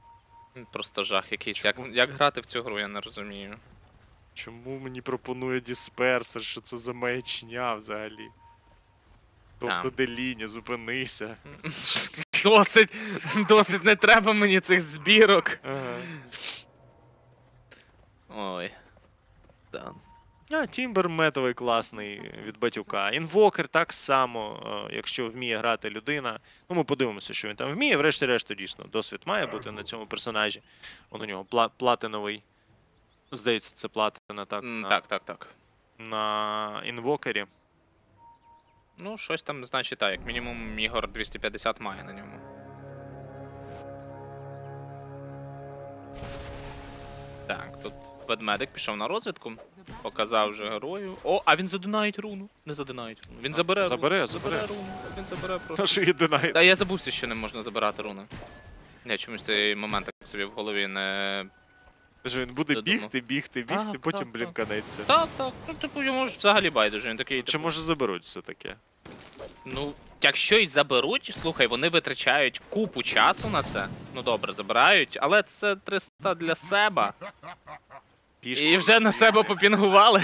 Просто жах якийсь. Як грати в цю гру, я не розумію. Чому мені пропонує Дісперсер? Що це за маячня взагалі? Тобто Деліні, зупинися. Досить, не треба мені цих збірок. Ага. Ой. Так. Тімбер метовий класний від батюка. Інвокер так само, якщо вміє грати людина. Ну, ми подивимося, що він там вміє. Врешті-решт, дійсно, досвід має бути на цьому персонажі. Он у нього платиновий. Здається, це платина, так? Так. на інвокері. Ну, щось там, значить, так, як мінімум Ігор 250 має на ньому. Так, тут ведмедик пішов на розвідку, показав вже герою. О, а він задинають руну. Не задинають руну. Він забере руну. Забере. Руну. Він забере просто. Нашу єдинає. Та я забувся, що не можна забирати руни. Я чомусь цей момент так собі в голові не... Він буде Додумав. бігти, Так, потім, так, блін, так. канеться. Так. Ну, типу, йому ж взагалі байдуже. Він такий, Чи типу, може заберуть все таке? ну, якщо й заберуть, слухай, вони витрачають купу часу на це. Ну добре, забирають, але це 300 для себе. І вже на себе попінгували.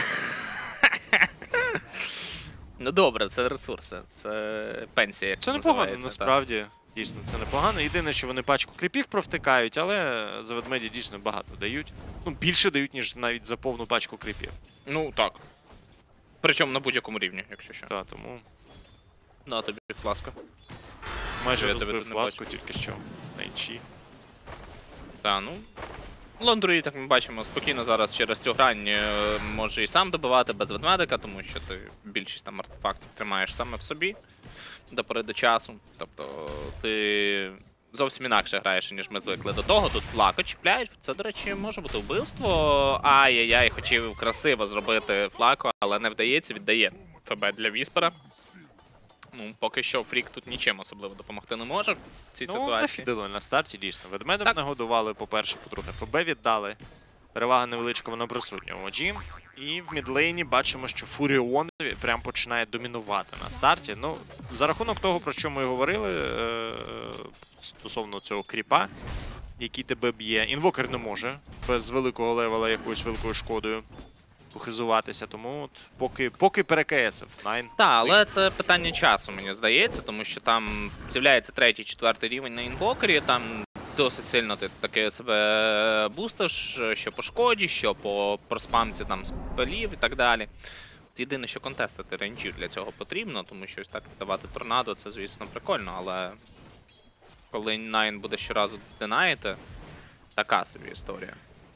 Ну добре, це ресурси, це пенсія. Як Це непогано, називається, насправді. Дійсно, це непогано. Єдине, що вони пачку кріпів провтикають, але за ведмеді дійсно багато дають. Ну, більше дають, ніж навіть за повну пачку кріпів. Так. Ну так. Причому на будь-якому рівні, якщо що. Та, тому На тобі фласка. майже Я тебе розбив тут не фласку тільки що на ічі. Та, ну. Лондрої, так ми бачимо, спокійно зараз через цю грань може і сам добивати без ведмедика, тому що ти більшість там артефактів тримаєш саме в собі до пори до часу. Тобто ти зовсім інакше граєш, ніж ми звикли до того. Тут флако чіпляють. Це, до речі, може бути вбивство. Ай-яй-яй, хотів красиво зробити флако, але не вдається, віддає ФБ для Віспера. Ну, поки що Фрік тут нічим особливо допомогти не може в цій Ну, ситуації. нафідили на старті, дійсно. Ведмедем Так. нагодували, по-перше, по-друге, ФБ віддали. Перевага невеличка, вона присутня у OG. І в мідлейні бачимо, що Фуріон прям починає домінувати на старті. Ну, за рахунок того, про що ми говорили, стосовно цього кріпа, який тебе б'є. Інвокер не може без великого левела якоюсь великою шкодою похизуватися, тому от поки перекесив. Так, але це питання часу, мені здається, тому що там з'являється 3-4 рівень на інвокері, там досить сильно ти таки себе бустиш, що по шкоді, що по проспамці там спелів і так далі. От єдине, що контестити рейнджів для цього потрібно, тому що ось так віддавати торнадо, це, звісно, прикольно, але коли Найн буде щоразу денаїти, така собі історія.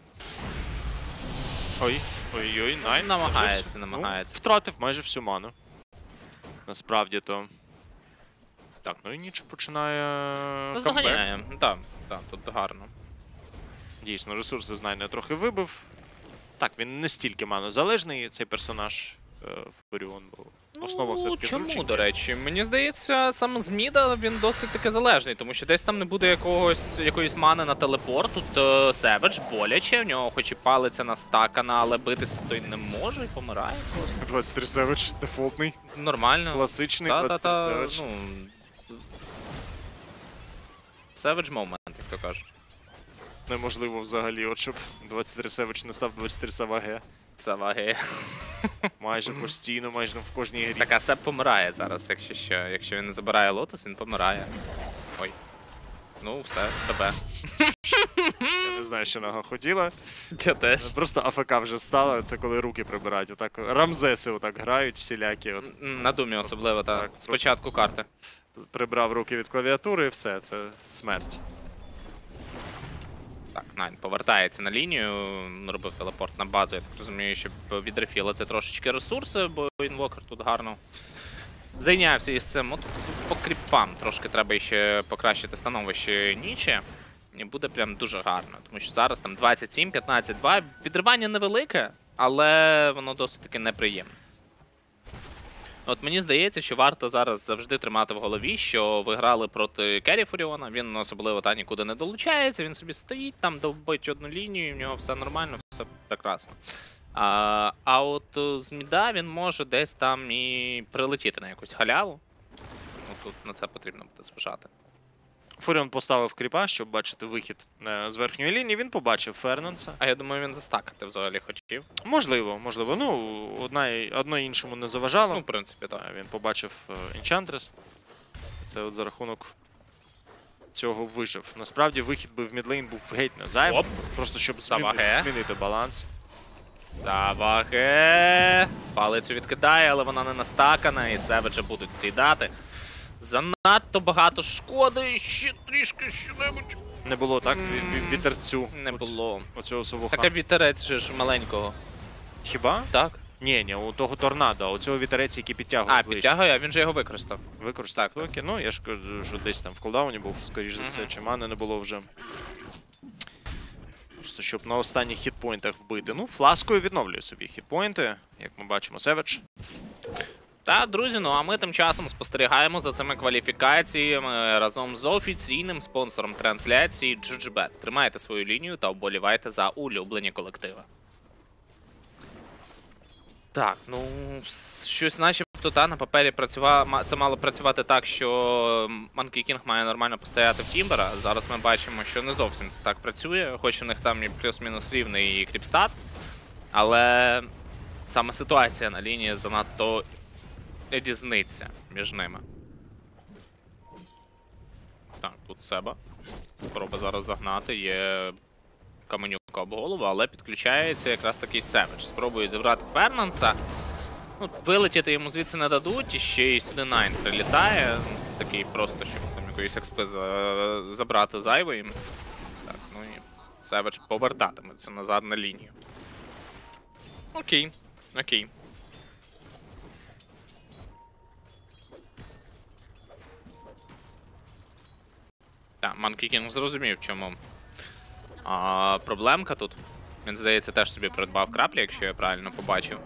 Ой-ой-ой, Найн. Намагається, Ну, намагається. втратив майже всю ману. Насправді то. Так, ну і Ніч починає камбек. Наздоганяє. Так, тут гарно. Дійсно, ресурси знайде трохи вибив. Так, він не стільки манозалежний, цей персонаж Фуріон, бо основа все-таки чому, зручення. до речі? Мені здається, саме з міда він досить таки залежний, тому що десь там не буде якоїсь мани на телепорт. Тут Севедж боляче, в нього хоч і палиця настакана, але битися той не може і помирає. 23 Savage, дефолтний, Нормально. класичний 23 Savage. Ну, Savage момент, як то кажуть. Неможливо взагалі, от щоб 23 Savage не став 23 Саваге. Саваги. Майже постійно, майже в кожній грі. Так, а Себ помирає зараз, якщо що. Якщо він не забирає лотос, він помирає. Ой. Ну, все, тебе. Я не знаю, що нога хотіла. Я теж. Просто АФК вже стала, це коли руки прибирають. Отак Рамзеси отак грають всілякі. От На думі особливо, так. так, Спочатку карти. прибрав руки від клавіатури і все, це смерть. Так, Найн повертається на лінію, робив телепорт на базу, я так розумію, щоб відрефілити трошечки ресурси, бо інвокер тут гарно зайнявся із цим. От по кріпам трошки треба ще покращити становище Нічі. І буде прям дуже гарно, тому що зараз там 27-15-2, відривання невелике, але воно досить таки неприємне. От мені здається, що варто зараз завжди тримати в голові, що ви грали проти Керрі Фуріона, він особливо та нікуди не долучається, він собі стоїть, там довбить одну лінію, і в нього все нормально, все прекрасно. А от з міда він може десь там і прилетіти на якусь халяву. Ну, тут на це потрібно буде зважати. Фуріон поставив кріпа, щоб бачити вихід з верхньої лінії. Він побачив Фернанса. А я думаю, він застакати взагалі хотів. Можливо. Ну, одно іншому не заважало. Ну, в принципі, так. Він побачив Enchantress. Це от за рахунок цього вижив. Насправді вихід би в мідлейн був геть не зайвий. Оп. Просто щоб Саваге. змінити баланс. Саваге. Палицю відкидає, але вона не настакана, і Севеджа будуть сідати. Занадто багато шкоди, ще трішки що-небудь. Не було так вітерцю. Не було. Оцього совуха. Так, а вітерець же ж маленького. Хіба? Так. Ні, у того торнадо, а у цього вітерець, який підтягує. А, підтягує, а він же його використав. Використав Так. Локі. Ну, я ж кажу, що десь там в кулдауні був, скоріш за це, чи мани не було вже. Просто щоб на останніх хітпойнтах вбити. Ну, фласкою відновлює собі хітпойнти, як ми бачимо, Севедж. Та, друзі, ну а ми тим часом спостерігаємо за цими кваліфікаціями разом з офіційним спонсором трансляції GGBet. Тримайте свою лінію та вболівайте за улюблені колективи. Так, ну, щось начебто на папері це мало працювати так, що Monkey King має нормально постояти в Тімбера. Зараз ми бачимо, що не зовсім це так працює, хоч у них там і плюс-мінус рівний кріпстат. Але саме ситуація на лінії занадто різниця між ними. Так, тут Себа. Спроба зараз загнати, є каменюка об голову, але підключається якраз такий Севедж. Спробують забрати Фернанса. Ну, вилетіти йому звідси не дадуть, і ще й сюди Найн прилітає. Такий просто, щоб там якоїсь експи забрати зайвий. Так, ну і Севедж повертатиметься назад на лінію. Окей, окей. Так, Monkey King зрозумів, в чому проблемка тут. Він, здається, теж собі придбав краплі, якщо я правильно побачив.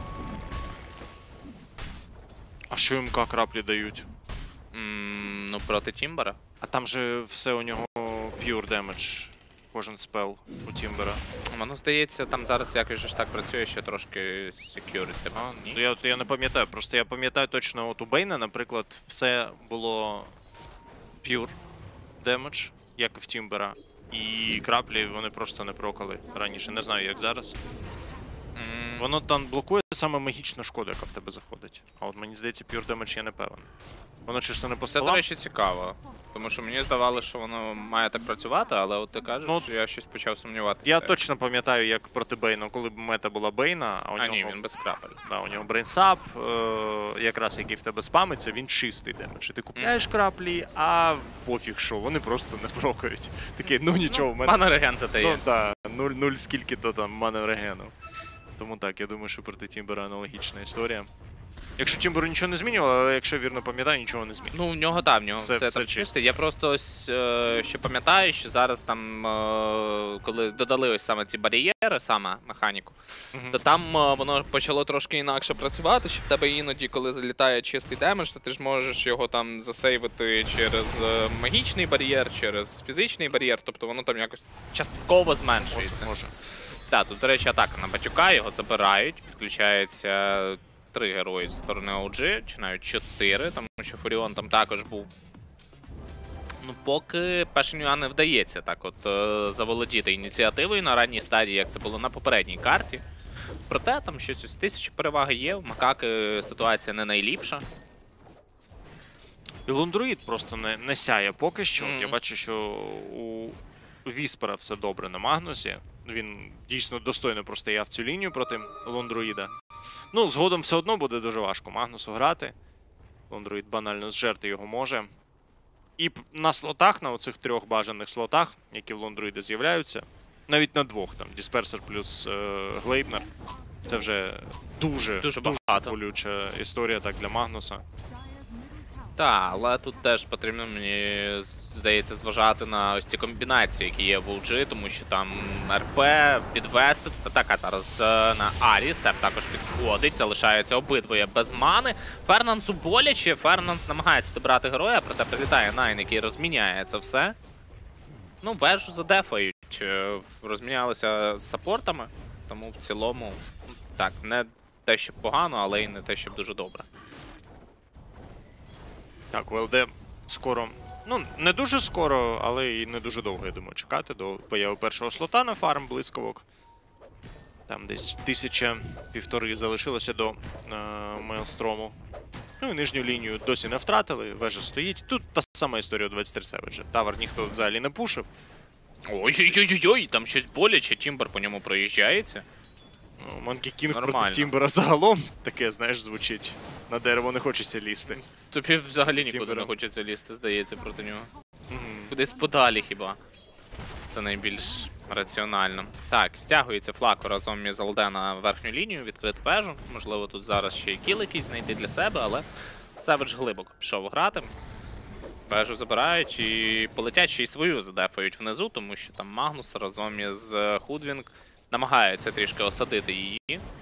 А що МК краплі дають? Ну, проти Тімбера. А там же все у нього pure damage. Кожен спел у Тімбера. Воно, здається, там зараз якось ж так працює, що трошки security. Ні? Я не пам'ятаю, просто я пам'ятаю точно от у Бейна, наприклад, все було pure damage, як і в Тімбера. І краплі вони просто не прокали раніше. Не знаю, як зараз. Воно там блокує саме магічну шкоду, яка в тебе заходить. А от мені здається, pure damage я не певен. Воно чисто не по Це, столам. до речі, цікаво. Тому що мені здавалося, що воно має так працювати, але от ти кажеш, Ну, що я щось почав сумніватися. Я точно пам'ятаю, як проти Бейна, коли мета була Бейна, а у нього... Ні, він без крапель. Да, у нього брейнсап, якраз який в тебе спамиться, він чистий демедж. І ти купляєш краплі, а пофіг що, вони просто не прокають. Таке, ну нічого, в мене... Пане реген за те є. Ну так, 0 скільки-то там мане регену. Тому так, я думаю, що проти Тімбера аналогічна історія. Якщо Тімберу нічого не змінювало, але якщо вірно пам'ятаю, нічого не змінювало. Ну, в нього так, в нього Все все там чисто. чисто. Я просто ось ще пам'ятаю, що зараз там, коли додали ось саме ці бар'єри, саме механіку, то там воно почало трошки інакше працювати, що в тебе іноді, коли залітає чистий демедж, то ти ж можеш його там засейвити через магічний бар'єр, через фізичний бар'єр, тобто воно там якось частково зменшується. Може. Так, тут, до речі, атака на батюка, його забирають, підключається 3 герої зі сторони OG, чи навіть 4, тому що Фуріон там також був. Ну, поки Пешенюа не вдається так от заволодіти ініціативою на ранній стадії, як це було на попередній карті. Проте там щось ось 1000 переваги є, в Макаки ситуація не найліпша. І Лундруїд просто не сяє поки що. Я бачу, що у Віспера все добре на Магнусі. Він дійсно достойно простояв цю лінію проти Лундруїда. Ну, згодом все одно буде дуже важко Магнусу грати. Лундруїд банально зжерти його може. І на слотах, на оцих 3 бажаних слотах, які в Лундруїда з'являються, навіть на 2, там, Дисперсер плюс Глейбнер, це вже дуже багато. болюча історія так для Магнуса. Так, але тут теж потрібно, мені здається, зважати на ось ці комбінації, які є в OG, тому що там РП підвести. Так, зараз на Арі, Сеп також підходить, залишаються обидвоє без мани. Фернансу боляче, Фернанс намагається добрати героя, проте прилітає Найн, який розміняє це все. Ну, вежу задефають, розмінялися з саппортами, тому в цілому, так, не те, щоб погано, але й не те, щоб дуже добре. Так, у ЛД скоро, ну, не дуже скоро, але і не дуже довго, я думаю, чекати до появи першого слота на фарм блискавок. Там десь 1000-1500 залишилося до Мейлстрому. Ну і нижню лінію досі не втратили, вежа стоїть. Тут та сама історія у 23 Севеджа. Тавер ніхто взагалі не пушив. Ой-ой-ой, там щось боляче, Тімбер по ньому проїжджається. Monkey King Нормально. проти Тімбера загалом таке, знаєш, звучить. На дерево не хочеться лізти. Тобі взагалі нікуди Тімбера. не хочеться лізти, здається, проти нього. Мгм. Кудись подалі хіба. Це найбільш раціонально. Так, стягується Флако разом із ЛД на верхню лінію, відкрити вежу. Можливо, тут зараз ще й кіл якийсь знайти для себе, але Севедж глибоко пішов грати. Вежу забирають і полетять ще й свою задефають внизу, тому що там Магнус разом із Худвінг намагається трішки осадити її.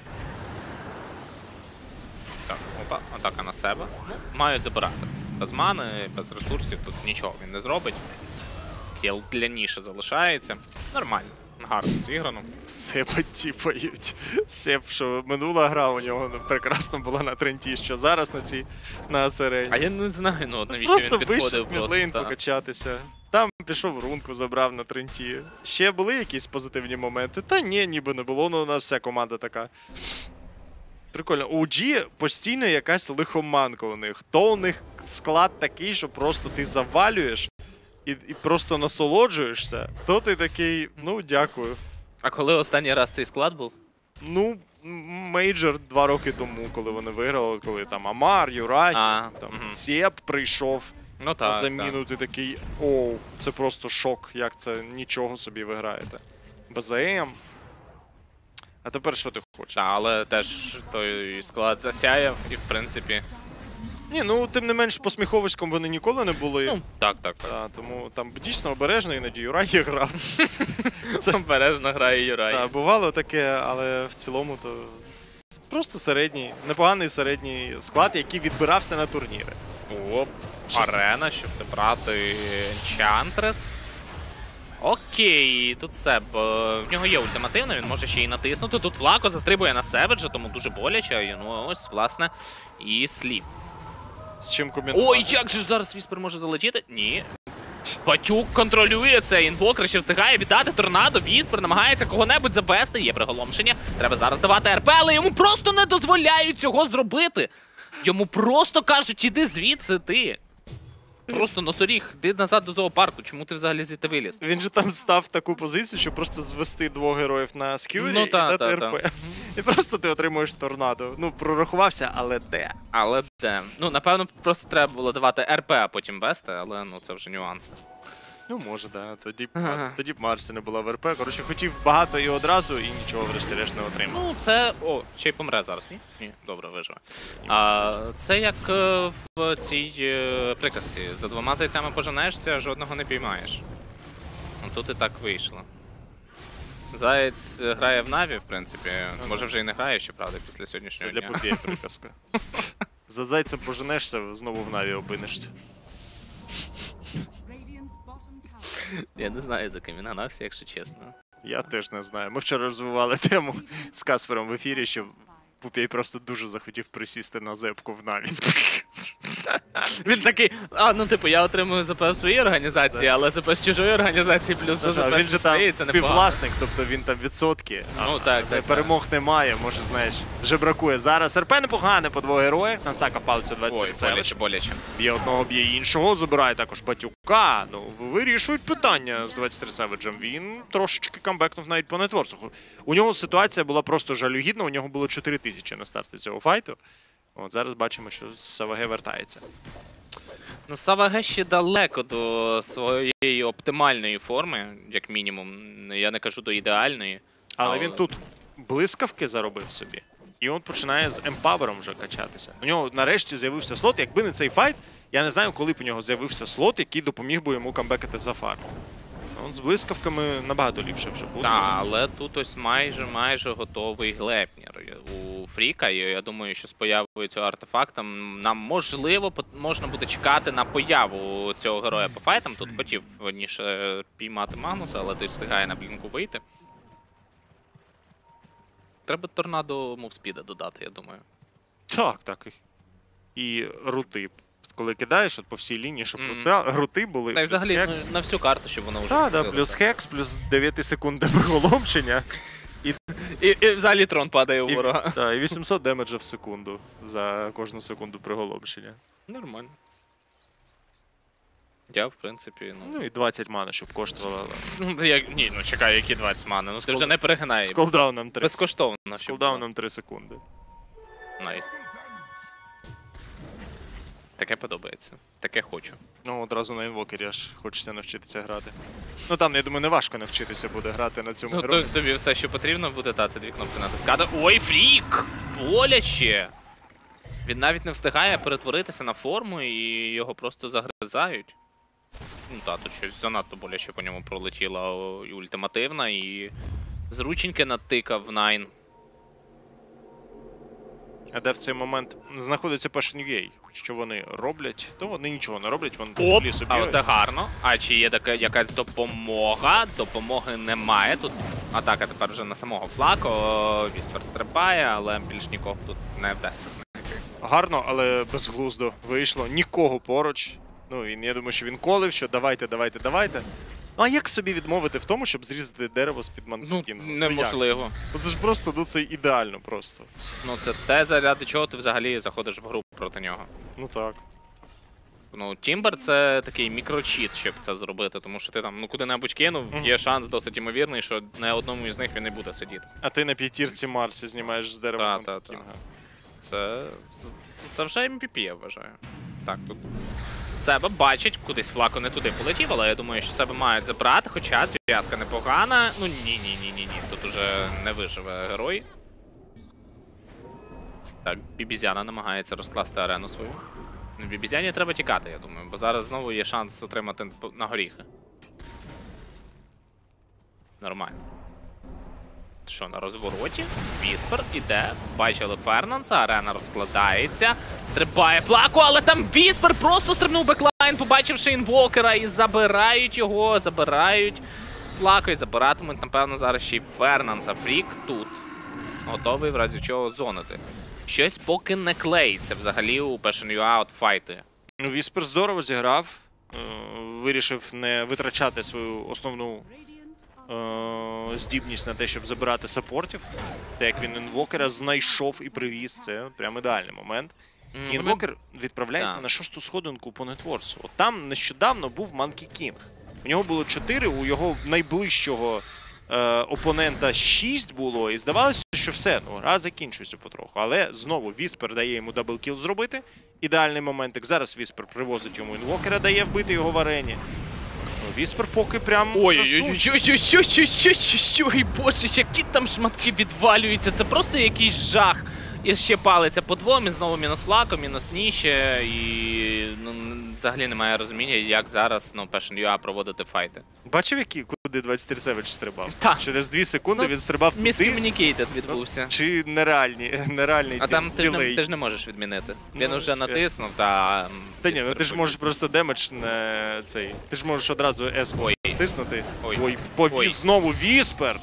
Так, опа, атака на себе. Ну, мають забирати. Без мани, без ресурсів тут нічого він не зробить. Кіл для ніші залишається. Нормально, гарно зіграно. Себа тіпають. Себ, що минула гра у нього прекрасно була на Тренті, що зараз на Асерені. А я не знаю, ну навіщо Просто він підходив вийшов мідлейн просто. покачатися. Там пішов рунку, забрав на Тренті. Ще були якісь позитивні моменти? Та ні, ніби не було, ну у нас вся команда така. Прикольно. У OG постійно якась лихоманка у них. То у них склад такий, що просто ти завалюєш і просто насолоджуєшся, то ти такий, ну дякую. А коли останній раз цей склад був? Ну, мейджор 2 роки тому, коли вони виграли, коли там Амар, Юрай, там Сєп прийшов Ну на так, заміну, ти такий, оу, це просто шок, як це нічого собі ви граєте. БЗМ. А тепер що ти хочеш? Так, але теж той склад засяяв і, в принципі... Ні, ну тим не менш посміховиськом вони ніколи не були. Ну, так. Тому там дійсно обережно, іноді Юрай грав. Це обережно грає Юрай. Так, бувало таке, але в цілому то просто середній, непоганий середній склад, який відбирався на турніри. Оп, арена, щоб забрати Enchantress. Окей, тут Себ. В нього є ультимативна, він може ще й натиснути. Тут Флако застрибує на Севеджа, тому дуже боляче. Ну ось, власне, і Сліп. З чим комбінувати? Ой, як же ж зараз Віспер може залетіти? Ні. Батюк контролює це, інвокер ще встигає віддати торнадо, Віспер намагається кого-небудь забести, є приголомшення. Треба зараз давати РП, але йому просто не дозволяють цього зробити. Йому просто кажуть, іди звідси ти. Просто носоріг, йди назад до зоопарку, чому ти взагалі звідти виліз? Він же там став в таку позицію, щоб просто звести 2 героїв на скюрі Ну, і дати РП. та. І просто ти отримуєш торнадо. Ну, прорахувався, але де? Але де? Ну, напевно, просто треба було давати РП, а потім вести, але ну це вже нюанси. Ну, може, да. Ага. Тоді б Марсі не була в РП. Коротше, хотів багато і одразу, і нічого врешті-решт не отримав. Ну, це. О, ще й помре зараз, ні? Ні, добре, виживе. Це як в цій приказці. За 2 зайцями поженешся, жодного не піймаєш. Ну тут і так вийшло. Заєць грає в Наві, в принципі. Може вже і не грає, щоправда, після Це сьогоднішнього для дня. попєй приказка. За зайцем поженешся, знову в Наві опинишся. Я не знаю, за ким він гнався, якщо чесно. Я теж не знаю. Ми вчора розвивали тему з Каспером в ефірі, що Пупій просто дуже захотів присісти на зепку в Наві. Він такий, ну типу, я отримую ЗП в своїй організації, але ЗП з чужої організації плюс до ЗП Він же зі своєї, там це непогано. співвласник, тобто він там відсотки. Ну так, так. Перемог немає, може, знаєш, вже бракує. Зараз РП непогане по 2 героях, на стака палицю 23 Ой, Севедж. боляче. Б'є одного, б'є іншого, забирає також Батюка. Ну, вирішують питання з 23 Севеджем. Він трошечки камбекнув навіть по нетворцу. У нього ситуація була просто жалюгідна, у нього було 4000 на старті цього файту. От зараз бачимо, що СВГ вертається. Ну, СВГ ще далеко до своєї оптимальної форми, як мінімум. Я не кажу до ідеальної. Але він тут блискавки заробив собі. І він починає з емпавером вже качатися. У нього нарешті з'явився слот. Якби не цей файт, я не знаю, коли б у нього з'явився слот, який допоміг би йому камбекати за фарм. З блискавками набагато ліпше вже буде. Так, але тут ось майже готовий Глепнір у Фріка. І я думаю, що з появою цього артефакта нам можливо можна буде чекати на появу цього героя по файтам. Тут хотів раніше піймати Магнуса, але ти встигає на блінку вийти. Треба торнадо мувспіда додати, я думаю. Так. І рути. Коли кидаєш от по всій лінії, щоб рути були. Та й взагалі хекс. на всю карту, щоб воно вже... Так, плюс хекс, плюс 9 секунд приголомшення. І взагалі трон падає у ворога. Так, і 800 демеджа в секунду за кожну секунду приголомшення. Нормально. Я, в принципі, Ну і 20 мани, щоб коштувало. Ні, ну чекай, які 20 мани. Ну ти вже не перегинай. З колдауном 3. Безкоштовно. З колдауном 3 секунди. Найс. Таке подобається. Таке хочу. Ну, одразу на інвокері аж хочеться навчитися грати. Ну там, я думаю, не важко навчитися буде грати на цьому Ну, герої. тобі все, що потрібно буде, це дві кнопки натискати. Ой, фрік! Боляче! Він навіть не встигає перетворитися на форму і його просто загризають. Ну так, тут щось занадто боляче по ньому пролетіло і ультимативна, і зрученьке натикав Найн. А де в цей момент знаходиться Passion.ua? Що вони роблять? То вони нічого не роблять, вони Оп, в лісу а бігають. оце гарно. А чи є така якась допомога? Допомоги немає. Тут атака тепер вже на самого Флако. Віспер стрибає, але більш нікого тут не вдасться знайти. Гарно, але безглуздо вийшло. Нікого поруч. Ну, я думаю, що він колив, що давайте. Ну а як собі відмовити в тому, щоб зрізати дерево з-під Ну, Манкікінгу? неможливо. Це ж просто, ну це ідеально просто. Ну, це те, заради чого ти взагалі заходиш в гру проти нього. Ну так. Ну, Тімбер це такий мікрочіт, щоб це зробити, тому що ти там ну куди-небудь кинув, є шанс досить ймовірний, що на одному із них він не буде сидіти. А ти на п'ятірці Марсі знімаєш з дерева Та. Манкікінга. Це вже MVP, я вважаю. Так, тут себе бачить, кудись Флако не туди полетів, але я думаю, що себе мають забрати, хоча зв'язка непогана. Ну ні. Тут уже не виживе герой. Так, Бібізяна намагається розкласти арену свою. Ну, Бібізяні треба тікати, я думаю, бо зараз знову є шанс отримати на горіхи. Нормально. Що, на розвороті? Віспер іде. Бачили Фернанса, арена розкладається. Стрибає Флако, але там Віспер просто стрибнув беклайн, побачивши інвокера, і забирають його, забирають Флако і забиратимуть, напевно, зараз ще й Фернанса. Фрік тут. Готовий в разі чого зонити. Щось поки не клеїться взагалі у Passion.ua от файти. Ну, Віспер здорово зіграв. Вирішив не витрачати свою основну здібність на те, щоб забирати саппортів. Так як він інвокера знайшов і привіз, це прям ідеальний момент. Інвокер відправляється на 6-ту сходинку по нетворсу. От там нещодавно був Манкі Кінг. У нього було 4, у його найближчого опонента 6 було, і здавалося, що все, ну, гра закінчується потроху. Але знову Віспер дає йому даблкіл зробити. Ідеальний моментик. Зараз Віспер привозить йому інвокера, дає вбити його в арені. Віспер поки прям... Ой-ой-ой, боже, які там шматки відвалюються, це просто якийсь жах. І ще палиться по двом, і знову мінус Флако, мінус Ніще, і ну, взагалі немає розуміння, як зараз Passion.ua проводити файти. Бачив, куди 23 Savage стрибав? Так. Через 2 секунди він стрибав туди. Miscommunicated відбувся. Чи нереальний А там ділей. ти ж не можеш відмінити. Він Ну, вже натиснув, та... Та ні, ну ти ж можеш просто демедж не цей. Ти ж можеш одразу S тиснути. Ой, повіз знову Віспер!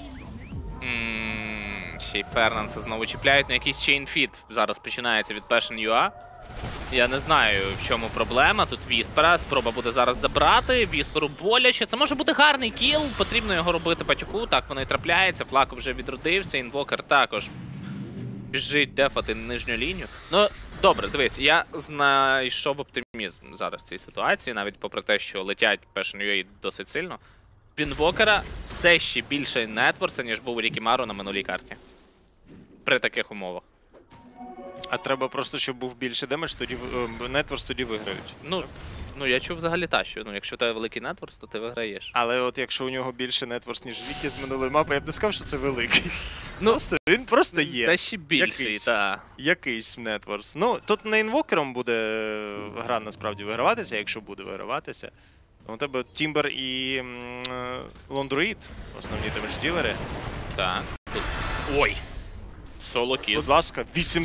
Ще й Фернанса знову чіпляють, ну якийсь чейнфіт зараз починається від Passion.ua. Я не знаю, в чому проблема. Тут Віспера, спроба буде зараз забрати, Вісперу боляче. Це може бути гарний кіл, потрібно його робити батюку, так воно і трапляється. Флако вже відродився, інвокер також біжить дефати нижню лінію. Ну, добре, дивись, я знайшов оптимізм зараз в цій ситуації, навіть попри те, що летять Passion.ua досить сильно. В інвокера все ще більше нетворса, ніж був у Рікімару на минулій карті. При таких умовах. А треба просто, щоб був більше демедж, тоді нетворс тоді виграють. Ну я чув взагалі що якщо в тебе великий нетворс, то ти виграєш. Але от якщо у нього більше нетворс, ніж Вікі з минулої мапи, я б не сказав, що це великий. Ну, Він просто є. Це ще більший, так. Якийсь нетворс. Ну, тут не інвокером буде гра насправді виграватися, якщо буде виграватися. У тебе Тімбер і Лондруїд, основні демедж-ділери. Так. Ой! Соло кіл. Будь ласка,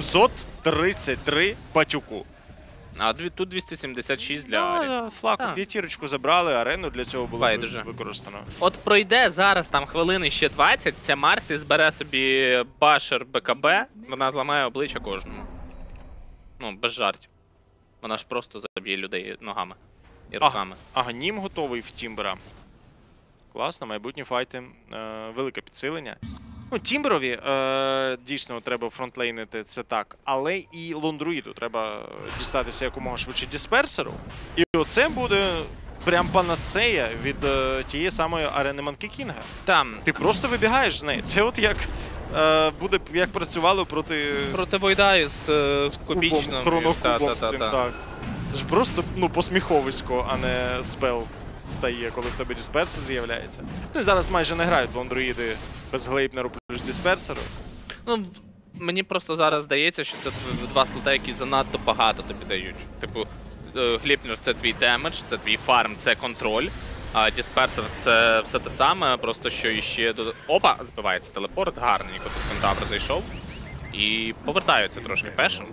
833 батюку. А тут 276 для Арі. Флаку, п'ятірочку забрали, арену для цього було використано. От пройде зараз там хвилини ще 20, ця Марсі збере собі башер БКБ, вона зламає обличчя кожному. Ну, без жартів. Вона ж просто заб'є людей ногами і руками. Аганім готовий в Тімбера. Класно, майбутні файти, велике підсилення. Ну, Тімберові дійсно треба фронтлейнити, це так, але і Лондруїду треба дістатися якомога швидше дисперсеру. І оце буде прям панацея від тієї самої арени Манкі Кінга. Там. Ти просто вибігаєш з неї. Це от як буде як працювало проти Войда із кубічним. хронокубом цим, так. Це ж просто, ну, посміховисько, а не спел стає, коли в тебе дисперсер з'являється. Ну і зараз майже не грають лондроїди без глейпнеру плюс дисперсеру. Ну, мені просто зараз здається, що це два слоти, які занадто багато тобі дають. Типу, глейпнер — це твій демедж, це твій фарм, це контроль. А дисперсер — це все те саме, просто що іще... Опа! Збивається телепорт, гарненько тут Кентавр зайшов. І повертаються трошки пешен.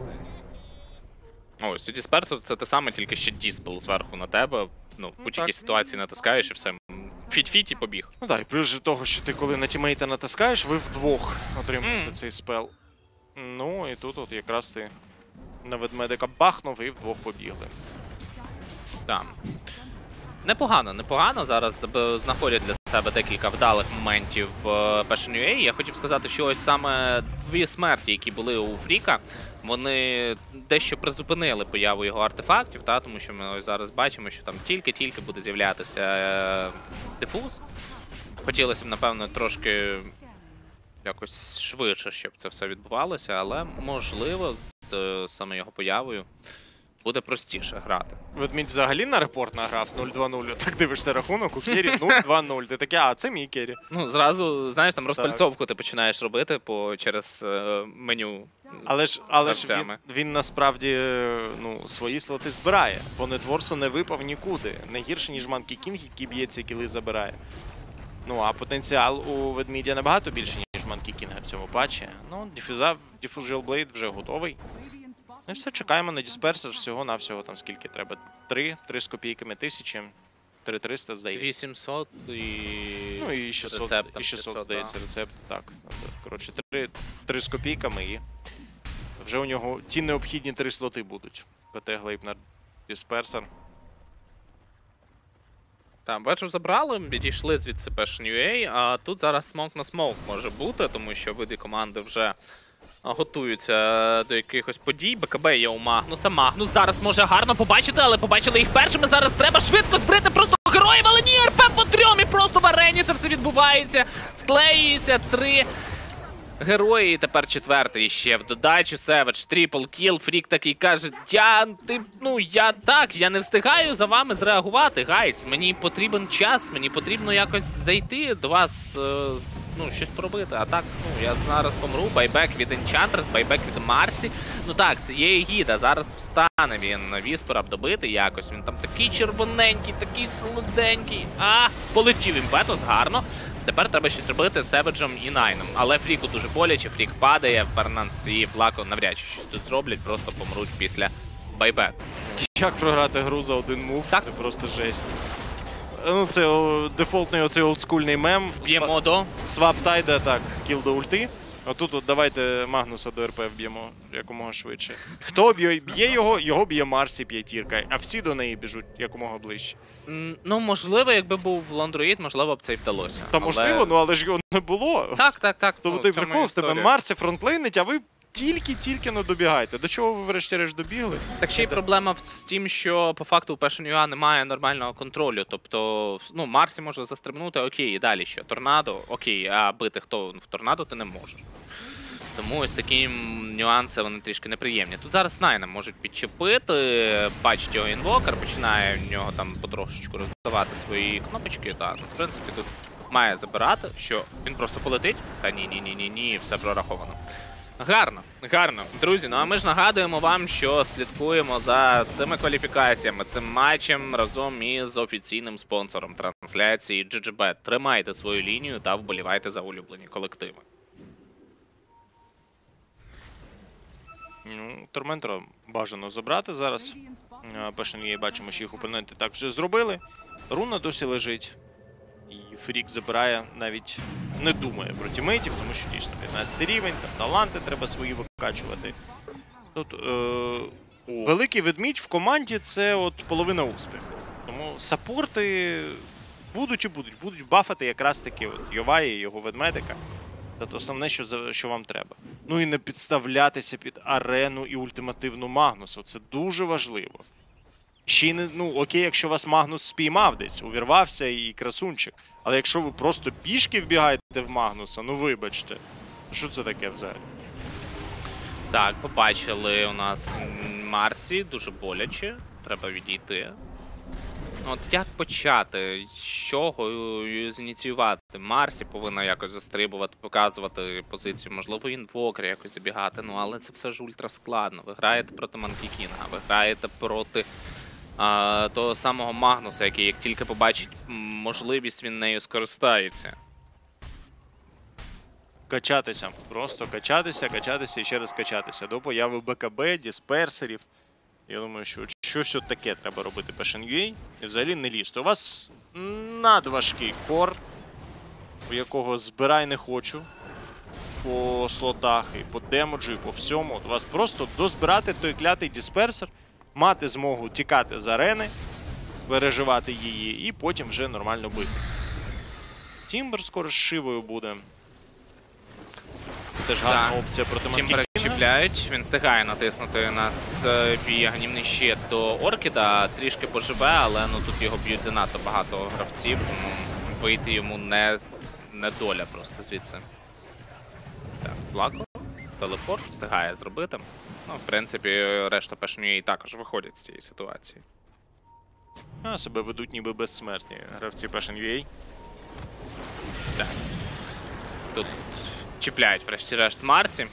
Ось, і дисперсер — це те саме, тільки ще діспел зверху на тебе. Ну, в будь-якій ситуації натискаєш і все. Фіт-фіт і побіг. Ну так, і плюс же того, що ти коли на тімейта натискаєш, ви вдвох отримуєте цей спел. Ну, і тут от якраз ти на ведмедика бахнув і вдвох побігли. Так. Непогано зараз знаходять для себе декілька вдалих моментів в Passion UA. Я хотів сказати, що ось саме дві смерті, які були у Фріка, вони дещо призупинили появу його артефактів, тому що ми ось зараз бачимо, що там тільки-тільки буде з'являтися дифуз. Хотілося б, напевно, трошки якось швидше, щоб це все відбувалося, але, можливо, з саме його появою буде простіше грати. Ведмідь взагалі на репорт награв 0-2-0. Так дивишся рахунок, у Керрі 0-2-0. Ти такий, а це мій Керрі. Ну, зразу, знаєш, там розпальцовку ти починаєш робити через меню. Але ж він насправді свої слоти збирає. Бо Нетворсу не випав нікуди. Не гірше, ніж Манкі Кінг, який б'ється, кіли забирає. Ну, а потенціал у Ведмідя набагато більше, ніж Манкі Кінга в цьому патчі. Ну, Diffuse Jailblade вже готовий. Ну і все, чекаємо на дисперсер всього-навсього, там скільки треба. 3 з копійками тисячі, 3300, здається. 800 і... Ну і 600, рецепт, і 600 500, здається, рецепт, так. Коротше, 3 з копійками і вже у нього ті необхідні 3 слоти будуть. ПТ, Глейпнер, дисперсер. Так, бачу, забрали, відійшли звідси Passion UA, а тут зараз смок на смок може бути, тому що види команди вже готуються до якихось подій. БКБ є у Магнуса. Магнус зараз може гарно побачити, але побачили їх першими. Зараз треба швидко збрити просто героїв, але ні, РП по трьом і просто в арені це все відбувається. Склеюється 3 герої, і тепер 4-й ще в додачу. Севедж, трипл кіл. Фрік такий каже, я не встигаю за вами зреагувати, гайс. Мені потрібен час, мені потрібно якось зайти до вас, щось пробити. А так, я зараз помру. Байбек від Enchantress, байбек від Марсі. Ну так, це є Егіда. Зараз встане він Віспера б добити якось. Він там такий червоненький, такий солоденький. Полетів імпетус, гарно. Тепер треба щось робити з Севеджем і Найном. Але Фріку дуже боляче, Фрік падає, Фернанс і Флако навряд чи щось тут зроблять, просто помруть після байбеку. Як програти гру за один мув? Так. Це просто жесть. Ну, це дефолтний оцей олдскульний мем. Б'ємо до... Свап тайда, так, кіл до ульти. Отут от давайте Магнуса до РП вб'ємо якомога швидше. Хто б'є його б'є Марсі п'ятірка, а всі до неї біжуть якомога ближче. Ну, можливо, якби був лондроїд, можливо б це й вдалося. Та можливо, але ж його не було. Так. Тобто той прикол, з тебе Марсі фронтлейнить, а ви тільки не добігаєте. До чого ви врешті-решт добігли? Так ще й проблема з тим, що по факту у Passion UA немає нормального контролю. Тобто, Марсі може застрибнути, окей, і далі що? Торнадо, окей, а бити хто в торнадо ти не можеш. Тому ось такі нюанси, вони трішки неприємні. Тут зараз Найна можуть підчепити, бачить його інвокер, починає в нього там потрошечку роздавати свої кнопочки. Так, в принципі, тут має забирати, що він просто полетить. Та ні, все прораховано. Гарно. Друзі, а ми ж нагадуємо вам, що слідкуємо за цими кваліфікаціями, цим матчем разом із офіційним спонсором трансляції GGBet. Тримайте свою лінію та вболівайте за улюблені колективи. Торментора бажано забрати зараз. Passion UA бачимо, що їх опоненти так вже зробили. Руна досі лежить. І Фрік забирає, навіть не думає про тімейтів, тому що дійсно 15 рівень, там таланти треба свої викачувати. Тут великий ведмідь в команді – це от половина успіху. Тому саппорти будуть бафати якраз таки Йовая і його ведмедика. Це основне, що вам треба. Ну і не підставлятися під арену і ультимативну Магнусу. Це дуже важливо. Ще й не, окей, якщо вас Магнус спіймав десь, увірвався і красунчик. Але якщо ви просто пішки вбігаєте в Магнуса, вибачте. Що це таке взагалі? Так, побачили у нас Марсі, дуже боляче. Треба відійти. От як почати? З чого зініціювати? Марсі повинна якось застрибувати, показувати позицію. Можливо, інвокер якось забігати. Ну, але це все ж ультра складно. Ви граєте проти Манкі Кінга, ви граєте проти того самого Магнуса, який як тільки побачить можливість, він нею скористається. Качатися. Просто качатися, качатися і ще раз качатися. До появи БКБ, дисперсерів. Я думаю, що щось от таке треба робити PassionUA і взагалі не лізти. У вас надважкий кор, у якого збирай не хочу по слотах і по демеджу, і по всьому. От у вас просто дозбирати той клятий дисперсер, мати змогу тікати з арени, переживати її і потім вже нормально битися. Тімбер скоро з Шивою буде. Це теж гарна опція проти Манкі Тімбера Кінга. чіпляють, він встигає натиснути на свій гнівний щит до Оркіда, трішки поживе, але ну тут його б'ють занадто багато гравців, тому вийти йому не доля просто звідси. Так, Блако, телепорт встигає зробити. Ну, в принципі, решта PassionUA також виходять з цієї ситуації. А себе ведуть ніби безсмертні гравці PassionUA. Так. Тут чіпляють, врешті-решт, Марсі.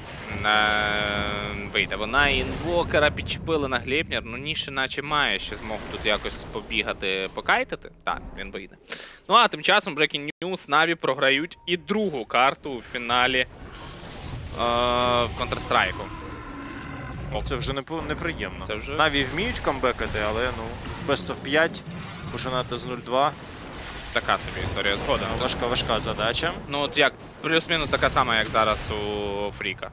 Вийде вона, інвокера підчепили на Глейпнір. Ну, Ніші наче має ще змогу тут якось побігати, покайтити. Так, він вийде. Ну, а тим часом Breaking News, Na'Vi програють і другу карту у фіналі в Counter-Strike. Це вже неприємно. Це вже... Наві вміють камбекати, але ну, в Best of 5 починати з 0-2. Така собі історія згода. Важка задача. Ну, от як, плюс-мінус така сама, як зараз у Фріка.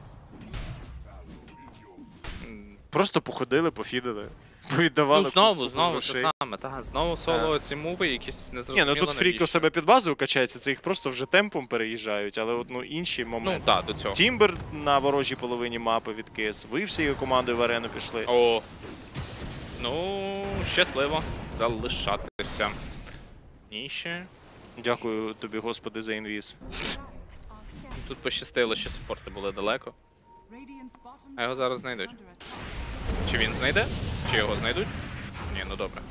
Просто походили, пофідили, повіддавали. Ну, знову те саме, так. Знову соло ці муви якісь незрозуміло. Ні, ну тут Фрік у себе під базою качається, це їх просто вже темпом переїжджають, але от, ну, інші моменти. Ну, так, до цього. Тімбер на ворожій половині мапи від КС. Ви всією командою в арену пішли. О, ну, щасливо залишатися. Ніші. Дякую тобі, Господи, за інвіз. Тут пощастило, що саппорти були далеко. А його зараз знайдуть. Чи він знайде? Чи його знайдуть? Ні, ну добре.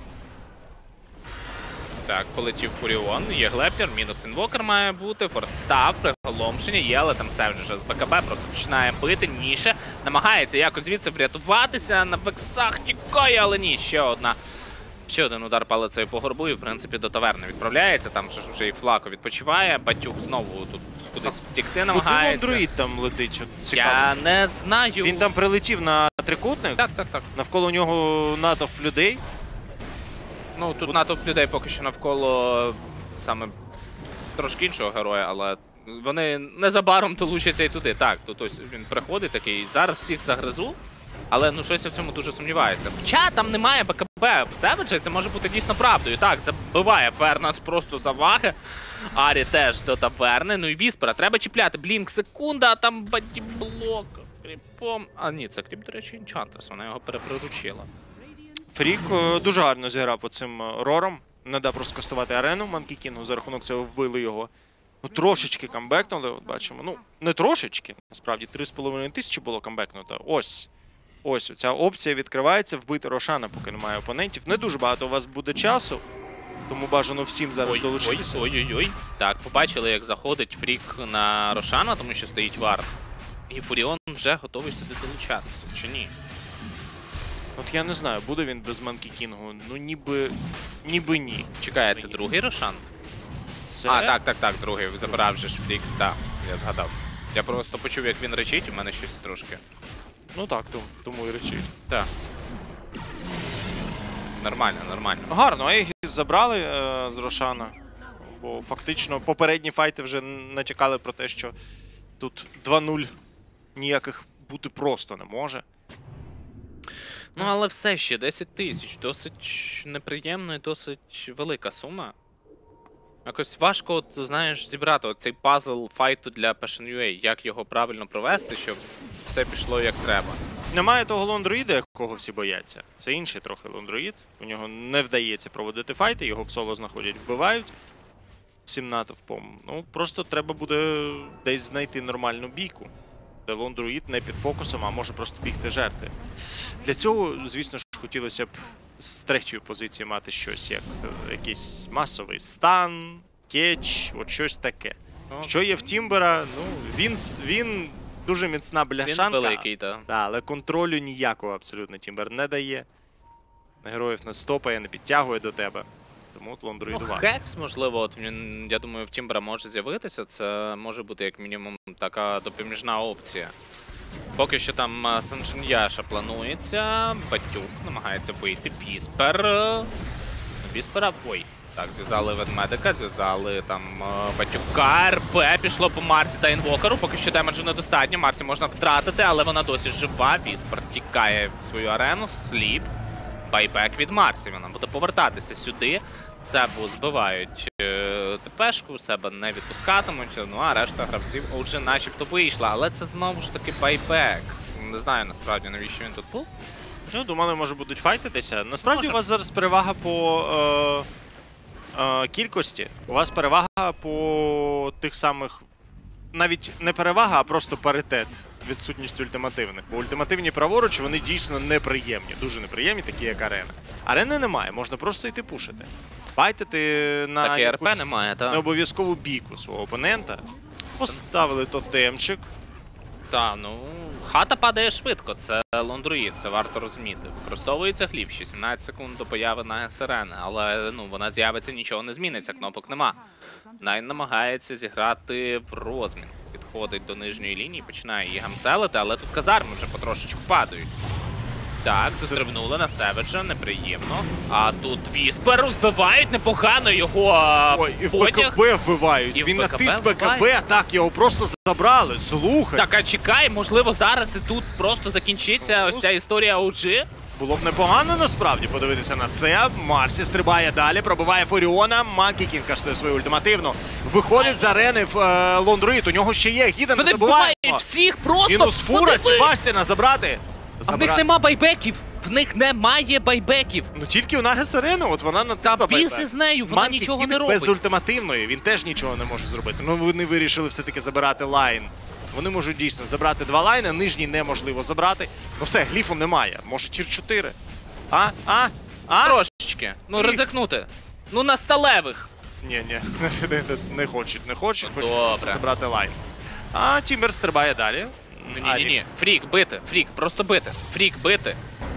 Так, полетів Фуріон, є Глепнір, мінус інвокер має бути, форстав, приголомшення є, але там Севж вже з БКБ просто починає бити, Ніше намагається якось звідси врятуватися, на вексах тікає, але ні, ще один удар палицею по горбу і, в принципі, до таверни відправляється, там вже і Флако відпочиває, Батюк знову тут кудись втікти намагається. Куди Лондроїд там летить? Цікаво. Я не знаю. Він там прилетів на трикутник? Так. Навколо нього натовп людей. Ну, тут натовп людей поки що навколо саме трошки іншого героя, але вони незабаром долучаться і туди. Так, тут ось він приходить такий, зараз всіх загризу, але ну щось я в цьому дуже сумніваюся. Хоча там немає БКБ в Севеджа, це може бути дійсно правдою. Так, забиває Фернанс просто за ваги. Арі теж до таверни, ну і Віспера треба чіпляти. Блінк, секунда, а там бадіблок. Кріпом. А ні, це кріп, до речі, Enchantress, вона його переприручила. Фрік дуже гарно зіграв по цим рором. Не дав просто кастувати арену Манкі Кінгу, за рахунок цього вбили його. Ну, трошечки камбекнули, от бачимо. Ну, не трошечки, насправді, 3,5 тисячі було камбекнуто. Ось, ця опція відкривається, вбити Рошана, поки немає опонентів. Не дуже багато у вас буде часу, тому бажано всім зараз долучитися. Ой. Так, побачили, як заходить Фрік на Рошана, тому що стоїть вард. І Фуріон вже готовий сюди долучатися, чи ні? От я не знаю, буде він без Манкі Кінгу. Ну, ніби ні. Чекає, це другий Рошан? Це... А, так, другий. Забирав же ж Фрік. Так, я згадав. Я просто почув, як він речить, у мене щось трошки. Ну так, тому і речить. Так. Нормально. Гарно, а їх забрали з Рошана. Бо фактично попередні файти вже натякали про те, що тут 2-0 ніяких бути просто не може. Ну, але все ще 10 тисяч. Досить неприємно і досить велика сума. Якось важко, от, знаєш, зібрати цей пазл файту для PassionUA. Як його правильно провести, щоб все пішло як треба. Немає того Лондроїда, якого всі бояться. Це інший трохи Лондроїд. У нього не вдається проводити файти, його в соло знаходять, вбивають. всім натовпом. Ну, просто треба буде десь знайти нормальну бійку, де Лондруїд не під фокусом, а може просто бігти жерти. Для цього, звісно ж, хотілося б з третьої позиції мати щось, як якийсь масовий стан, кетч, от щось таке. Що є в Тімбера? Ну, він дуже міцна бляшанка. Він великий, так. Але контролю ніякого абсолютно Тімбер не дає. Героїв не стопає, не підтягує до тебе. Тому от Лондруїдував. Хекс, можливо, от він, я думаю, в Тімбера може з'явитися. Це може бути як мінімум така допоміжна опція. Поки що там Санчен'яша планується, Батюк намагається вийти, Віспер. Віспера, ой. Так, зв'язали ведмедика, зв'язали там Батюка, РП, пішло по Марсі та інвокеру, поки що демеджу недостатньо, Марсі можна втратити, але вона досі жива, Віспер тікає в свою арену, сліп, байбек від Марсі, вона буде повертатися сюди, Себу збивають ТПшку, Себе не відпускатимуть, ну а решта гравців вже начебто вийшла, але це знову ж таки байбек. Не знаю насправді навіщо він тут був. Ну, думали, може будуть файтитися. Насправді Може. у вас зараз перевага по кількості. У вас перевага по тих самих... Навіть не перевага, а просто паритет. Відсутність ультимативних. Бо ультимативні праворуч, вони дійсно неприємні. Дуже неприємні, такі як арена. Арени немає, можна просто йти пушити. Файтити на Так і РП якусь немає, так. необов'язкову бійку свого опонента. Поставили тотемчик. Так, ну, хата падає швидко, це Лондруїд, це варто розуміти. Використовується гліф, ще 17 секунд до появи на сирени, але ну, вона з'явиться, нічого не зміниться, кнопок нема. Найн намагається зіграти в розмін. Підходить до нижньої лінії, починає її гамселити, але тут казарми вже потрошечку падають. Так, застрибнули на Севеджа, неприємно. А тут Віспер збивають непогано його Ой, і в потяг. БКБ вбивають. І в Він БКБ натис БКБ, вбивають. так, його просто забрали. Слухай. Так, а чекай, можливо, зараз і тут просто закінчиться ось ця історія OG. Було б непогано насправді подивитися на це. Марсі стрибає далі, пробиває Фуріона. Манкі Кінг кастує свою ультимативну. Виходить з арени в Лондруїд. У нього ще є гіда, не Вони забуваємо. вбивають всіх просто! Мінус Фура, Подивись! Себастіна забрати. А в них нема байбеків! В них немає байбеків! Ну тільки у Нагес Арена, от вона натисла Та біс байбек. із нею, вона Манкі нічого Кінг не робить. без ультимативної, він теж нічого не може зробити. Ну вони вирішили все-таки забирати лайн. Вони можуть дійсно забрати 2 лайни, нижній неможливо забрати. Ну все, гліфу немає. Може тір 4. А? Трошечки. Ну, ризикнути. Ну, на сталевих. Ні, не хочуть. Хочуть Добре. просто забрати лайн. А Тімбер стрибає далі. Ні. Фрік, бити. Фрік, просто бити. Фрік, бити.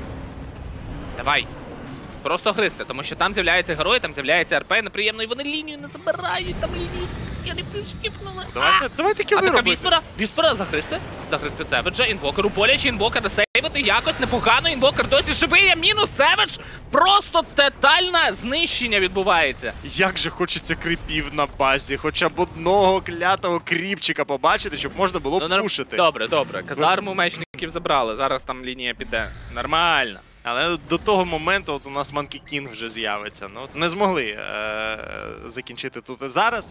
Давай. Просто гристи, тому що там з'являються герої, там з'являється РП, неприємно, і вони лінію не забирають, там лінію скіпнули. Давайте кіли Атака робити. Віспера загристи Севеджа, інвокеру боляче, інвокер сейвити, якось непогано, інвокер досі живий, а мінус Севедж, просто тотальне знищення відбувається. Як же хочеться кріпів на базі, хоча б одного клятого кріпчика побачити, щоб можна було б пушити. Добре, казарму мечників забрали, зараз там лінія піде, нормально. Але до того моменту от у нас Манкі Кінг вже з'явиться. Ну, не змогли закінчити тут і зараз.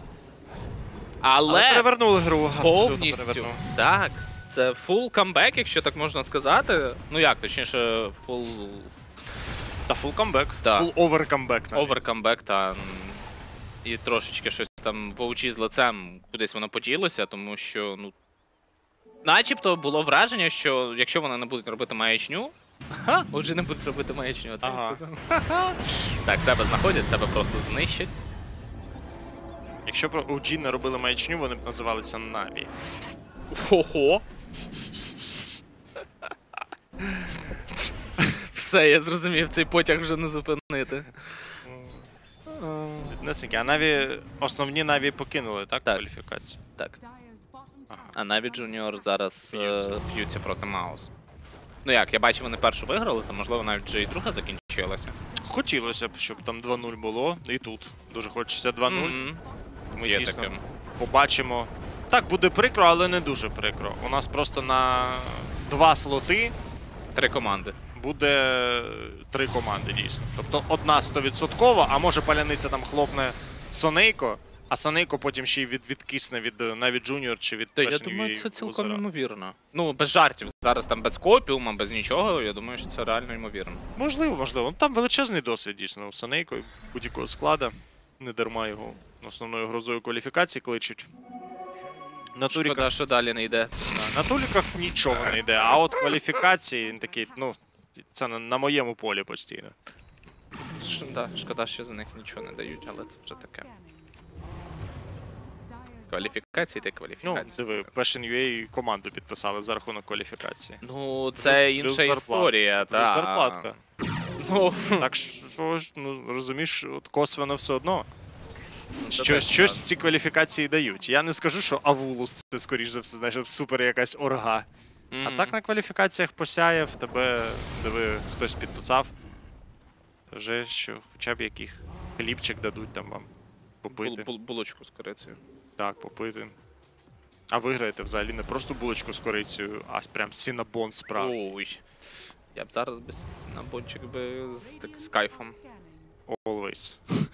Але перевернули гру. Повністю. Так. Це фул камбек, якщо так можна сказати. Ну як, точніше, фул... Та фул камбек. Так. Фул овер камбек. Овер камбек, та. І трошечки щось там в OG з лицем кудись воно поділося, тому що, ну... Начебто було враження, що якщо вони не будуть робити маячню, отже, не будуть робити маячню, це я сказав. Так, себе знаходять, себе просто знищать. Якщо б OG не робили маячню, вони б називалися Наві. Ого! Все, я зрозумів, цей потяг вже не зупинити. Віднесеньки. А Наві, основні Наві покинули, так? Так. Кваліфікацію? Так. А навіть Джуніор зараз Б'ються. б'ються проти Маус. Ну як, я бачу, вони першу виграли, то можливо навіть вже і друга закінчилася. Хотілося б, щоб там 2-0 було. І тут дуже хочеться 2-0. Ми Є дійсно таке. побачимо. Так, буде прикро, але не дуже прикро. У нас просто на 2 слоти 3 команди. буде 3 команди, дійсно. Тобто одна 100%, а може паляниця там хлопне Сонейко, а Сонейко потім ще й відкисне від навіть Джуніор чи від Та я першньої думаю, це цілком Узера. ймовірно. Ну, без жартів. Зараз там без копіума, без нічого, я думаю, що це реально ймовірно. Можливо. Там величезний досвід, дійсно, у Сонейко, будь-якого складу. Не дарма його основною грозою кваліфікації кличуть. На Шкода, туріках, що далі не йде. на туріках нічого не йде, а от кваліфікації, він такий, ну, це на моєму полі постійно. Да, шкода, що за них нічого не дають, але це вже таке. Кваліфікації та Ну, кваліфікації. диви, Passion.ua команду підписали за рахунок кваліфікації. Ну, це Плюс інша зарплата. історія, Плюс так. зарплатка. Ну, Так що ж, ну, розумієш, от косвенно все одно. це теж Щось ці кваліфікації дають. Я не скажу, що Авулус це, скоріш за все, знаєш, супер якась орга. А так на кваліфікаціях посяяв, тебе, диви, хтось підписав. Вже що хоча б яких хлібчик дадуть там вам попити. Булочку з корицею. Так, попити. А виграєте взагалі не просто булочку з корицею, а прям сінабон справжній. Ой. Я б зараз без набончик би з кайфом. Always.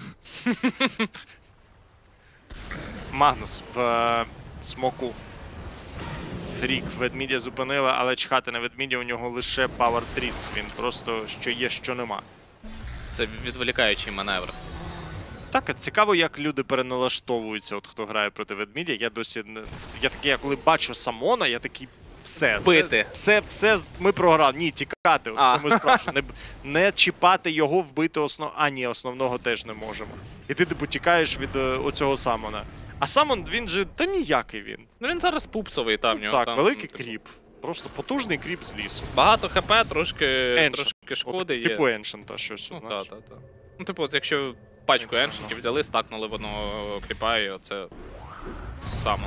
Магнус в смоку. Фрік ведмідя зупинила, але чхати на ведмідя, у нього лише Power Treats. Він просто що є, що нема. Це відволікаючий маневр. Так, а цікаво, як люди переналаштовуються, от хто грає проти ведмідя. Я досі я такий, я коли бачу Самона, я такий, все. Бити. Все, ми програли. Ні, тікати. От тому спрашиваю. Не чіпати його, вбити основного теж не можемо. І ти типу тікаєш від оцього Самона. А Самон, він же, та ніякий він. Ну він зараз пупсовий там в нього. Так, там, великий типу, кріп. Просто потужний кріп з лісу. Багато хп, трошки От, шкоди є. Типу Еншента щось. Ну, знаєш. так. Ну, типу, от якщо пачку еншентів взяли, стакнули в одного кріпа, і оце Самон.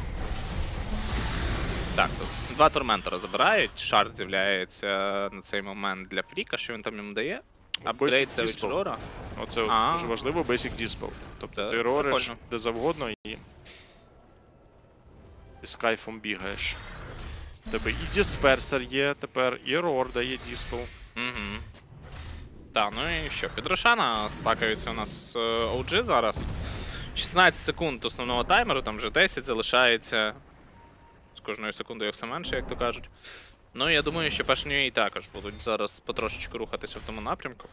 Так, тут два торментора забирають, шард з'являється на цей момент для Фріка, що він там йому дає? Апгрейд це від Жорора. Оце дуже важливо, Basic Dispel. Тобто Да, ти рориш прикольно. де завгодно і з кайфом бігаєш. В тебе і дисперсер є тепер, і рор дає Dispel. Угу. Так, ну і що, під Рошана стакаються у нас OG зараз. 16 секунд основного таймеру, там вже 10 залишається. З кожною секундою все менше, як то кажуть. Ну, я думаю, що Passion.ua також будуть зараз потрошечку рухатися в тому напрямку.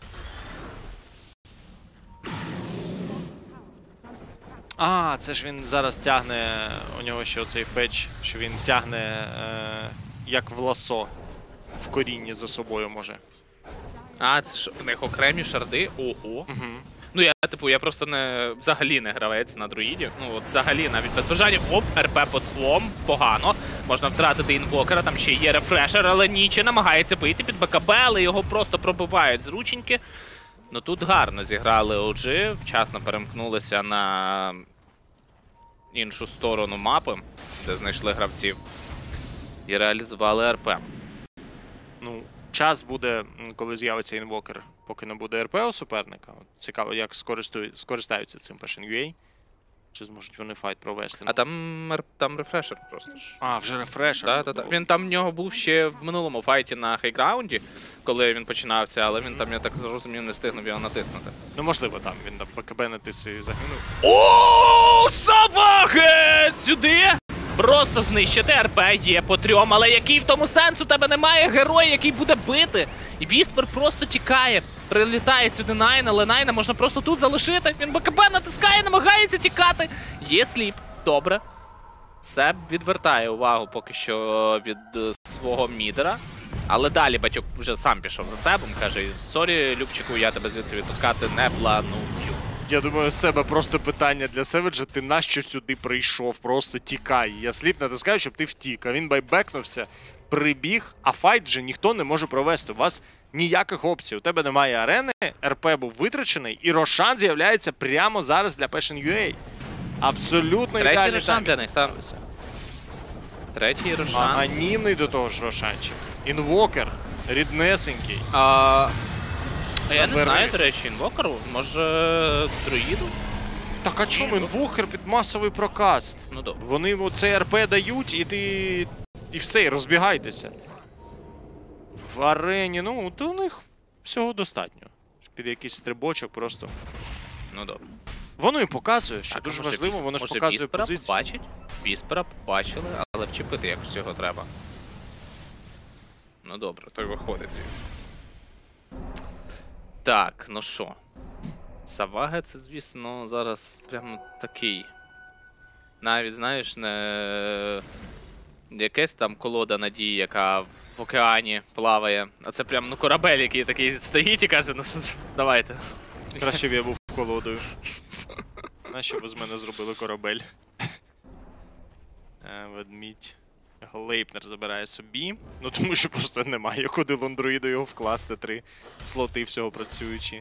А, це ж він зараз тягне, у нього ще оцей фетч, що він тягне як в ласо. В корінні за собою може. А, це ж в них окремі шарди? Ого. Угу. Ну, я просто взагалі не гравець на друїдів. Ну, от взагалі, навіть без бажання. Оп, РП под флом, погано. Можна втратити інвокера, там ще є рефрешер, але Ніче намагається бити під БКБ, але його просто пробивають з рученьки. Ну тут гарно зіграли OG, вчасно перемкнулися на іншу сторону мапи, де знайшли гравців, і реалізували РП. Ну, час буде, коли з'явиться інвокер, поки не буде РП у суперника. От цікаво, як скористаються цим Passion.ua. Чи зможуть вони файт провести. А там рефрешер просто ж. А, вже рефрешер. Так. Він там в нього був ще в минулому файті на хайграунді, коли він починався, але він там, я так зрозумів, не встигнув його натиснути. Ну, можливо, там він там БКБ натис і загинув. О, Саваге! Сюди! Просто знищити РП є по трьом, але який в тому сенс? У тебе немає героя, який буде бити. І Віспер просто тікає. Прилітає сюди Найна, але Найна можна просто тут залишити. Він БКБ натискає, намагається тікати. Є сліп. Добре. Себ відвертає увагу поки що від свого мідера. Але далі батьок вже сам пішов за Себом. Каже, сорі, Любчику, я тебе звідси відпускати не планую. Я думаю, себе просто питання для Севеджа. Ти нащо сюди прийшов? Просто тікай. Я сліп натискаю, щоб ти втік. А він байбекнувся, прибіг, а файт вже ніхто не може провести. У вас ніяких опцій. У тебе немає арени, РП був витрачений, і Рошан з'являється прямо зараз для Passion.ua. Абсолютно Третій ідеальний Рошан таймінг. для них ставився. Третій Рошан. Анімний до того ж Рошанчик. Інвокер, ріднесенький. Я не знаю, до речі, інвокеру. Може, друїду? Так а чому інвокер під масовий прокаст? Ну добре. Вони оцей РП дають, і ти... І все, і розбігайтеся. В арені, ну, то у них всього достатньо. Під якийсь стрибочок просто. Ну добре. Воно і показує, що Так, дуже може, важливо, воно ж може, показує Віспера позицію. побачить? Віспера побачили, але вчепити якось його треба. Ну добре, той виходить звідси. Так, ну що. Савага це, звісно, зараз прямо такий. Навіть, знаєш, не якась там колода надії, яка в океані плаває. А це прям ну, корабель, який такий стоїть і каже, ну давайте. Краще б я був колодою. Нащо ви з мене зробили корабель? Ведмідь. Глейпнер забирає собі. Ну тому що просто немає куди лондроїду його вкласти. 3 слоти всього працюючі.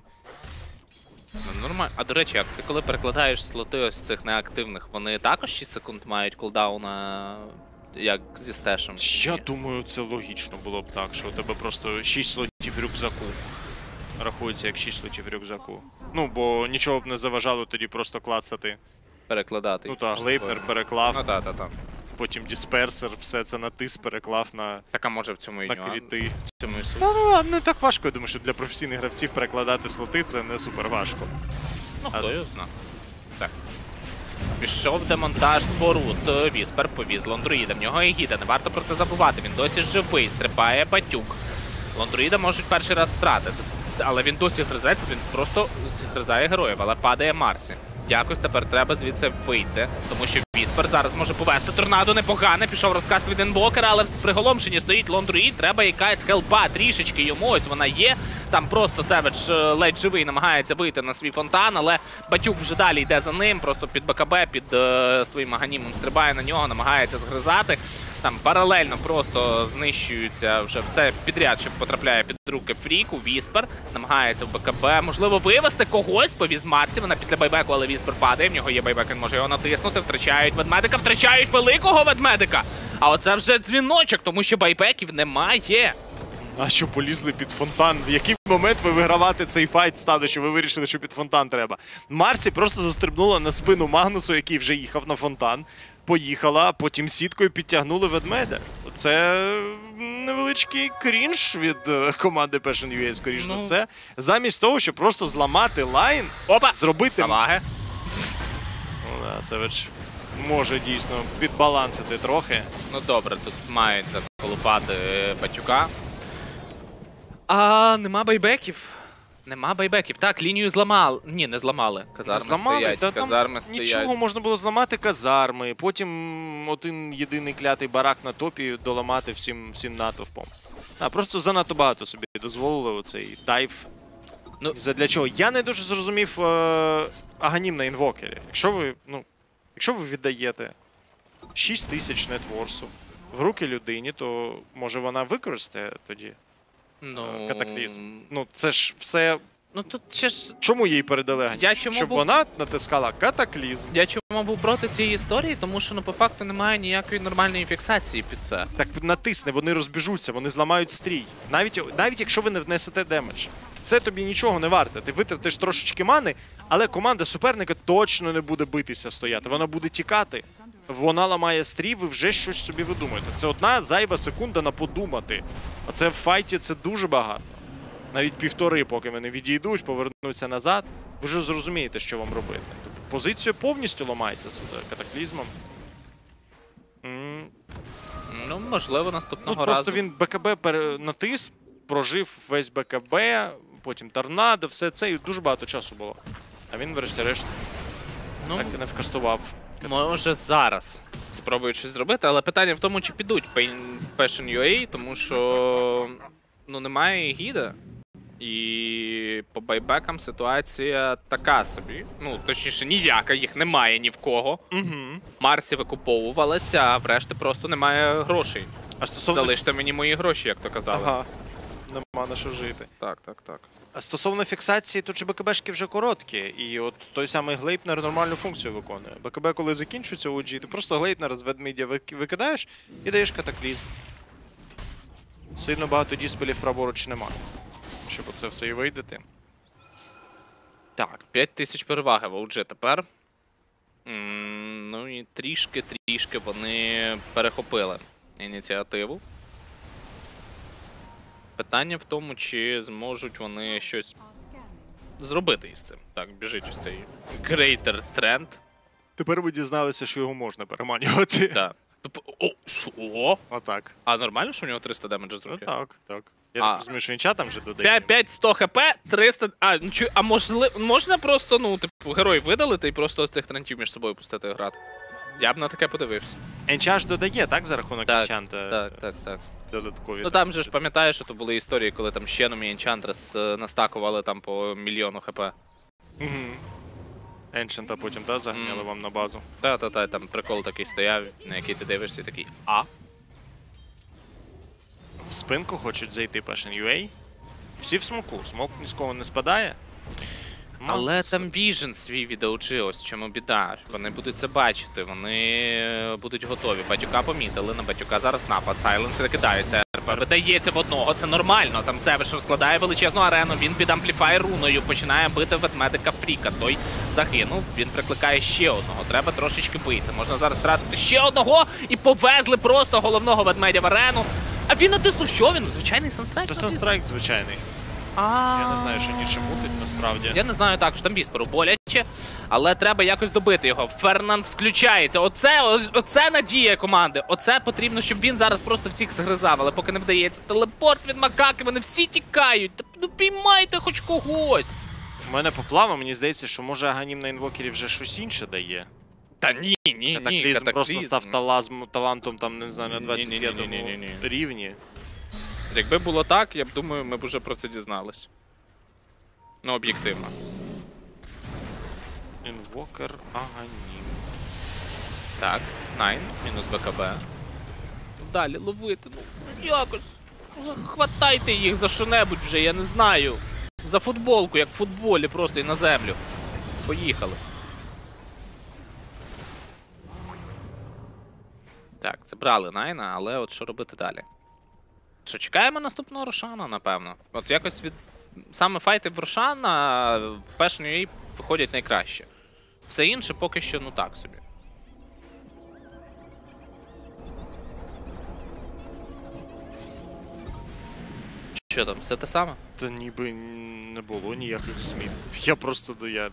Ну, нормально. А до речі, як ти коли перекладаєш слоти ось цих неактивних, вони також 6 секунд мають кулдауна, як зі стешем? Я думаю, це логічно було б так, що у тебе просто 6 слотів рюкзаку. Рахується як 6 слотів рюкзаку. Ну, бо нічого б не заважало тоді просто клацати. Перекладати. Ну так, глейпнер переклав, Ну так. потім дисперсер, все це натис, переклав на Так, а може в цьому і нюанс? кріти. В цьому і суть. Ну, не так важко, я думаю, що для професійних гравців перекладати слоти це не супер важко. Ну, хто його зна. Так. Пішов демонтаж споруд. Віспер повіз Лондроїда. В нього Егіда. Не варто про це забувати. Він досі живий. Стрибає Батюк. Лондроїда можуть перший раз втратити. Але він досі гризеться, він просто згризає героїв, але падає Марсі. Якось тепер треба звідси вийти, тому що Віспер зараз може повести торнадо непогане. Пішов розказ від інвокера, але в приголомшенні стоїть Лондроїд. Треба якась хелпа трішечки йому. Ось вона є. Там просто Севедж ледь живий намагається вийти на свій фонтан, але Батюк вже далі йде за ним. Просто під БКБ, під своїм аганімом стрибає на нього, намагається згризати. Там паралельно просто знищується вже все підряд, що потрапляє під руки Фріку. Віспер намагається в БКБ, можливо, вивести когось, повіз Марсі. Вона після байбеку, але Віспер падає. В нього є байбек, він може його натиснути. Втрачають ведмедика, втрачають великого ведмедика. А оце вже дзвіночок, тому що байбеків немає. Нащо полізли під фонтан? В який момент ви вигравати цей файт стали, що ви вирішили, що під фонтан треба? Марсі просто застрибнула на спину Магнусу, який вже їхав на фонтан. Поїхала, а потім сіткою підтягнули ведмедя. Це невеличкий крінж від команди Passion.ua, скоріш за все. Замість того, щоб просто зламати лайн, Опа! зробити... Саваги. Ну, да, Севедж може дійсно підбалансити трохи. Ну добре, тут мають заколупати Батюка. А нема байбеків. Нема байбеків. Так, лінію зламали. Ні, не зламали. Казарми стоять. Та Казарми там стоять. нічого можна було зламати казарми, потім один єдиний клятий барак на топі доламати всім натовпом. Просто занадто багато собі дозволили оцей дайв. Ну, Задля чого? Я не дуже зрозумів аганім на інвокері. Якщо ви віддаєте 6 тисяч нетворсу в руки людині, то може вона використає тоді катаклізм. Ну це ж все... Ну тут ще ж... Чому їй передали аганім? Щоб вона натискала катаклізм. Я чому був проти цієї історії, тому що, ну, по факту немає ніякої нормальної фіксації під це. Так натисне, вони розбіжуться, вони зламають стрій. Навіть якщо ви не внесете демедж. Це тобі нічого не варте. Ти витратиш трошечки мани, але команда суперника точно не буде битися стояти. Вона буде тікати. Вона ламає стрій, ви вже щось собі видумаєте. Це одна зайва секунда на подумати. А це в файті це дуже багато. Навіть 1,5, поки вони відійдуть, повернуться назад. Ви вже зрозумієте, що вам робити. Тобто позиція повністю ламається з катаклізмом. Ну, можливо, наступного Просто разу. він БКБ натис, прожив весь БКБ, потім торнадо, все це, і дуже багато часу було. А він, врешті-решт, так і не вкастував. Може зараз спробують щось зробити, але питання в тому, чи підуть Passion.ua, тому що немає гіда. І по байбекам ситуація така собі. Ну, точніше, ніяка, їх немає ні в кого. Марсі викуповувалася, а врешті просто немає грошей. А стосовно... Залиште мені мої гроші, як то казали. Ага, нема на що жити. Так. А стосовно фіксації, тут же БКБшки вже короткі, і от той самий Глейпнер нормальну функцію виконує. БКБ, коли закінчується OG, ти просто Глейпнер з ведмідя викидаєш і даєш катаклізм. Сильно багато діспелів праворуч немає, щоб оце все і вийдете. Так, 5000 переваги в OG тепер. Ну і трішки вони перехопили ініціативу. Питання в тому, чи зможуть вони щось зробити із цим. Так, біжить ось цей Greater Trend. Тепер ви дізналися, що його можна переманювати. Так. О, що? Отак. А нормально, що у нього 300 демеджа з Ну руки? так, так. Я А. так розумію, що інча там вже додає. 5-100 хп, 300... А можна просто, ну, типу, героїв видалити і просто цих трантів між собою пустити грати? Я б на таке подивився. Енча ж додає, так, за рахунок Так, енчанта? Так. Додаткові. Ну там же ж пам'ятаєш, що то були історії, коли там Щеном і Енчантрес настакували там по мільйону хп. Угу. Енчанта потім, так, заганяли вам на базу. Та, там прикол такий стояв, на який ти дивишся і такий В спинку хочуть зайти Passion UA. Всі в смоку. Смок ні з кого не спадає. Але там Vision свій відеочи, ось в чому біда. Вони будуть це бачити, вони будуть готові. Батюка помітили, на Батюка зараз напад. Сайленсер кидається, РП видається в одного, це нормально. Там Севиш розкладає величезну арену, він під ампліфай руною, починає бити ведмедика Фріка. Той загинув, він прикликає ще одного. Треба трошечки бити. Можна зараз втратити ще одного і повезли просто головного ведмедя в арену. А він натиснув що? Він звичайний санстрайк Це натиснув? санстрайк звичайний. Я не знаю, що Ніше мутить насправді. Я не знаю також, там Вісперу боляче, але треба якось добити його. Фернанс включається. Оце надія команди. Оце потрібно, щоб він зараз просто всіх згризав, але поки не вдається. Телепорт від макаки, вони всі тікають. Ну піймайте хоч когось. У мене поплава, мені здається, що може Аганім на інвокері вже щось інше дає. Та ні. Катаклізм просто став талантом, там, не знаю, на 25-му Ні. рівні. Якби було так, я б думаю, ми б уже про це дізнались. Ну, об'єктивно. Інвокер Аганім. Так, Найн, мінус БКБ. Далі ловити, ну якось. Захватайте їх за що-небудь вже, я не знаю. За футболку, як в футболі, просто і на землю. Поїхали. Так, забрали Найна, але от що робити далі? Що, чекаємо наступного Рошана, напевно. От якось від... Саме файти в Рошана в Passion UA виходять найкраще. Все інше поки що, ну так собі. Що там, все те саме? Та ніби не було ніяких змін. Я просто Я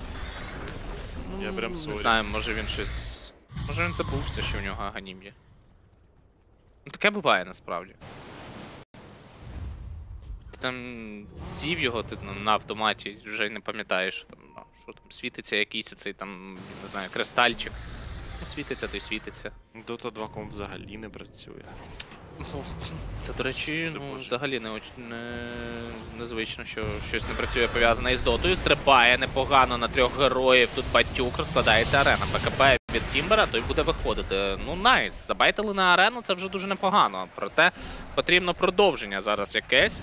прям Не сорі. знаю, може він щось... Може він забувся, що в нього Аганім є. Ну, таке буває насправді. Ти там з'їв його, ти на автоматі вже й не пам'ятаєш, що там світиться якийсь цей там, не знаю, кристальчик. Ну, світиться, то й світиться. Dota 2 ком взагалі не працює. Це, до речі, Ти ну, боже. взагалі незвично, що щось не працює пов'язане із дотою. Стрибає непогано на 3 героїв. Тут Батюк, розкладається арена. БКБ від Тімбера, той буде виходити. Ну, найс. Забайтили на арену, це вже дуже непогано. Проте потрібно продовження зараз якесь.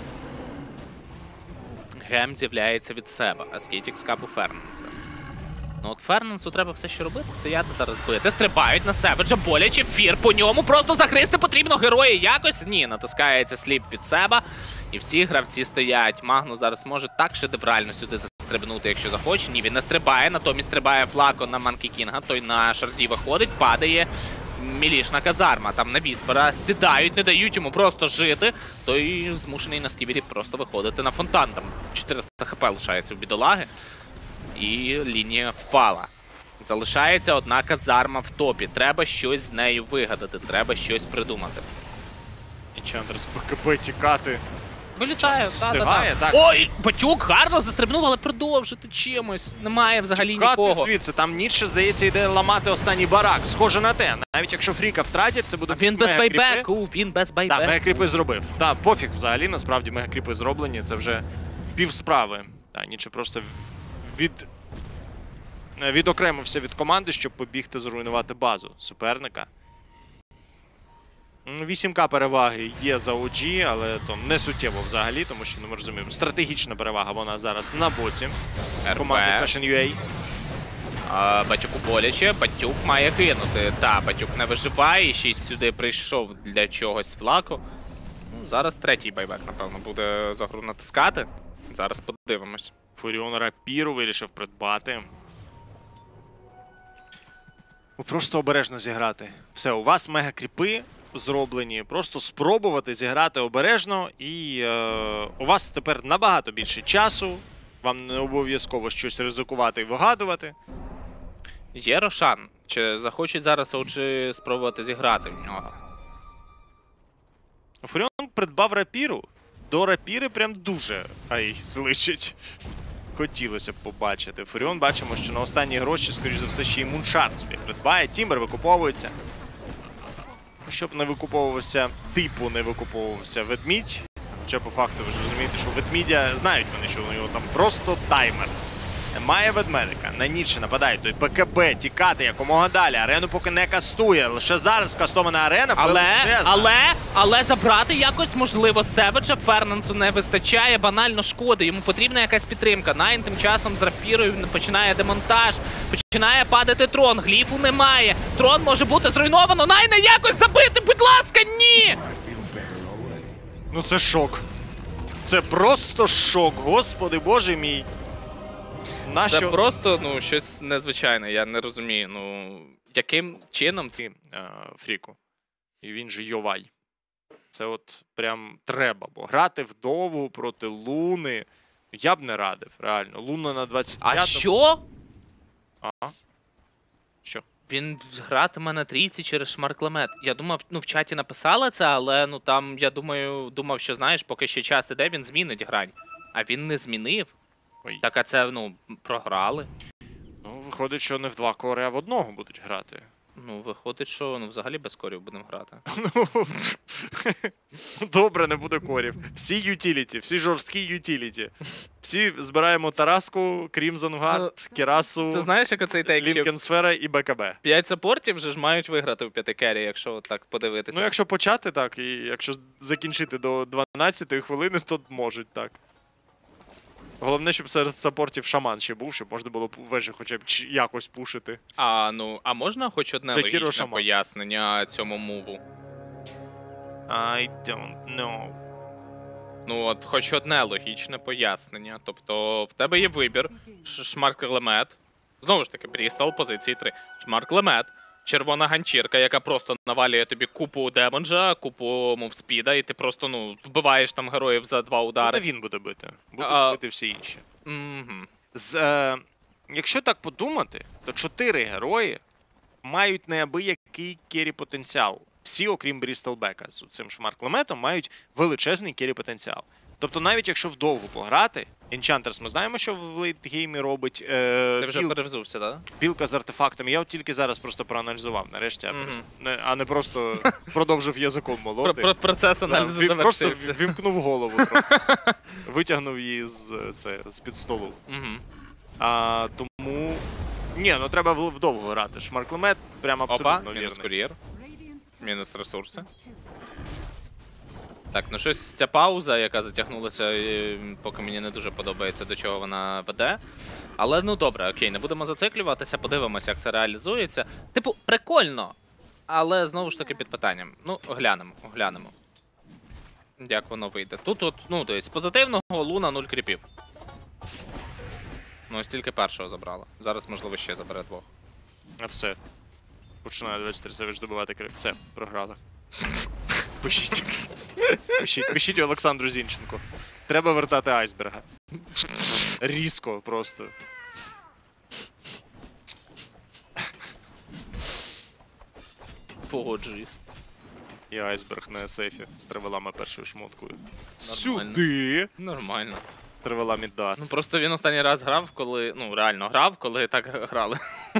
Гем з'являється від себе, а Скейтік скапу Фернанса. Ну от Фернансу треба все що робити, стояти зараз бити. Стрибають на Севеджа, боляче, фір по ньому, просто загризти потрібно герої якось. Ні, натискається сліп під себе. І всі гравці стоять. Магнус зараз може так шедеврально сюди застрибнути, якщо захоче. Ні, він не стрибає, натомість стрибає Флако на Манкі Кінга, той на шарді виходить, падає. Мілішна казарма, там на Віспера сідають, не дають йому просто жити, той змушений на сківері просто виходити на фонтан. Там 400 хп лишається у бідолаги. І лінія впала. Залишається одна казарма в топі. Треба щось з нею вигадати, треба щось придумати. І Чандр з БКБ тікати. Вилітає, Встигає, так. Ой, Батюк гарно застрибнув, але продовжити чимось. Немає взагалі Тікати нікого. звідси, там Ніцше, здається, йде ламати останній барак. Схоже на те. Навіть якщо Фріка втратять, це буде А він без мегакріпи. байбеку, він без Так, байбеку. мегакріпи зробив. Та, пофіг взагалі, насправді мегакріпи зроблені, це вже пів справи. Та, Ніцше просто відокремився від команди, щоб побігти зруйнувати базу суперника. 8К переваги є за OG, але то не суттєво взагалі, тому що, ну, ми розуміємо, стратегічна перевага вона зараз на боці команди Passion UA. Батюку боляче, Батюк має кинути. Та, Батюк не виживає, і ще й сюди прийшов для чогось Флако. Ну, зараз третій байбек, напевно, буде за гру натискати. Зараз подивимось. Фуріон рапіру вирішив придбати. Просто обережно зіграти. Все, у вас мегакріпи зроблені. Просто спробувати зіграти обережно, і у вас тепер набагато більше часу. Вам не обов'язково щось ризикувати і вигадувати. Є Рошан. Чи захочуть зараз OG спробувати зіграти в нього? Фуріон придбав рапіру. До рапіри прям дуже зличить. Хотілося б побачити. Фуріон бачимо, що на останні гроші, скоріш за все, ще й Муншард собі придбає. Тімбер викуповується. Щоб не викуповувався, типу не викуповувався ведмідь. Хоча по факту ви ж розумієте, що ведмідя, знають вони, що у нього там просто таймер. Немає ведмедика, на Ніцше нападає той БКБ, тікати якомога далі. Арену поки не кастує, лише зараз кастована арена. Але забрати якось можливо Севеджа Фернансу не вистачає банально шкоди. Йому потрібна якась підтримка. Найн тим часом з рапірою починає демонтаж, починає падати трон, гліфу немає. Трон може бути зруйновано, Найна якось забити, будь ласка, ні! Ну це шок. Це просто шок, господи боже мій. Це просто, ну, щось незвичайне, я не розумію, ну, яким чином це... Фріку. І він же Йовай. Це от прям треба, бо грати вдову проти Луни, я б не радив, реально. Луна на 25-му. А що? Ага. Що? Він гратиме на трійці через шмарклемет. Я думав, ну, в чаті написали це, але, ну, там, я думав, що, знаєш, поки ще час іде, він змінить грань. А він не змінив. Ой. Так, а це, ну, програли. Ну, виходить, що не в два кори, а в одного будуть грати. Ну, виходить, що, ну, взагалі без корів будемо грати. Ну, добре, не буде корів. Всі ютіліті, всі жорсткі ютіліті. Всі збираємо Тараску, Крімзон Гард, Керасу, Це знаєш, як оцей тейк, що Лінкенсфера і БКБ. 5 саппортів вже ж мають виграти в 5 кері, якщо так подивитися. Ну, якщо почати так, і якщо закінчити до 12-ї хвилини, то можуть так. Головне, щоб серед саппортів шаман ще був, щоб можна було вежі хоча б якось пушити. А можна хоч одне Джекіро логічне шаман. пояснення цьому муву? I don't know. Ну, от, хоч одне логічне пояснення. Тобто, в тебе є вибір, шмарклемет. Знову ж таки, Брістол, позиції 3. Шмарклемет, червона ганчірка, яка просто навалює тобі купу демонжа, купу мувспіда, і ти просто, ну, вбиваєш там героїв за 2 удари. Не він буде бити. Будуть бити всі інші. Якщо так подумати, то 4 герої мають неабиякий кері-потенціал. Всі, окрім Брістолбека, з цим шмарклеметом, мають величезний кері-потенціал. Тобто навіть якщо вдовго пограти, Enchantress ми знаємо, що в лейтгеймі робить. Ти вже перевзувся, так? Білка з артефактами. Я от тільки зараз просто проаналізував, нарешті, а не просто продовжив язиком молоти. Процес аналізу Просто завершився. вімкнув голову трохи. Витягнув її з-під столу. Тому... Ні, ну треба вдовго грати. Шмарклемет прям абсолютно вірний. Мінус кур'єр. Мінус ресурси. Так, ну щось ця пауза, яка затягнулася, поки мені не дуже подобається, до чого вона веде. Але ну добре, окей, не будемо зациклюватися, подивимося, як це реалізується. Типу, прикольно, але знову ж таки під питанням. Ну, глянемо. Як воно вийде. Тут, ну, тобто, з позитивного Луна 0 кріпів. Ну, ось тільки першого забрала. Зараз, можливо, ще забере 2. А все. Починає 23 Savage добивати крив. Все, програли. Пишіть. Пишіть Олександру Зінченко. Треба вертати айсберга. Різко просто. Погоджуюсь. І айсберг на сейфі з тривелами першою шмоткою. Нормально. Сюди! Нормально. Тривела Міддас. Ну просто він останній раз грав, коли, ну реально грав, коли так грали.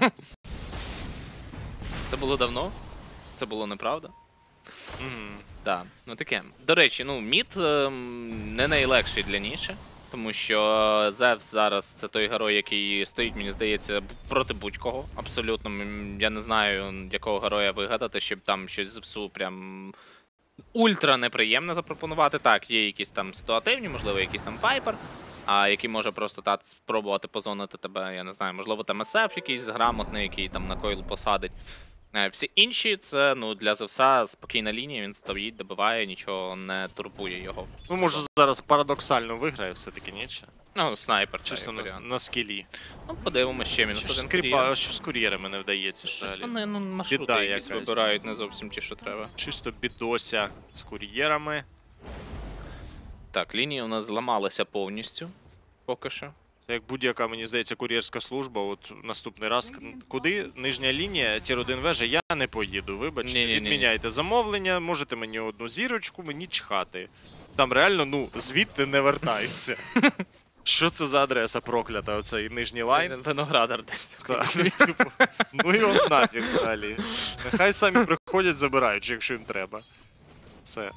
Це було давно? Це було неправда? Так, ну таке. До речі, ну мід не найлегший для Ніцше, тому що Зевс зараз це той герой, який стоїть, мені здається, проти будь-кого. Абсолютно. Я не знаю, якого героя вигадати, щоб там щось Зевсу прям ультра неприємно запропонувати. Так, є якісь там ситуативні, можливо, якийсь там Вайпер, який може просто спробувати позонити тебе, я не знаю, можливо, там СФ якийсь грамотний, який там на койл посадить. Всі інші, це, ну, для Зевса спокійна лінія, він стоїть, добиває, нічого не турбує його. Ну, може, зараз парадоксально виграє все-таки Ніцше. Ну, снайпер. Чисто на скілі. Ну, подивимось ще мінус один кур'єр. А що з кур'єрами не вдається Щось взагалі? вони, ну, маршрути Біда якісь якась. вибирають, не зовсім ті, що треба. Чисто бідося з кур'єрами. Так, лінії у нас зламалися повністю, поки що. Це як будь-яка, мені здається, кур'єрська служба. От наступний раз, куди? Нижня лінія, тір-1 вежа, я не поїду, вибачте. Ні-ні-ні. Відміняйте замовлення, можете мені одну зірочку, мені чхати. Там реально, ну, звідти не вертаються. Що це за адреса проклята, оцей нижній лайн? Виноградар десь. Так, типу, ну і от нафіг взагалі. Нехай самі приходять, забирають, якщо їм треба. Все.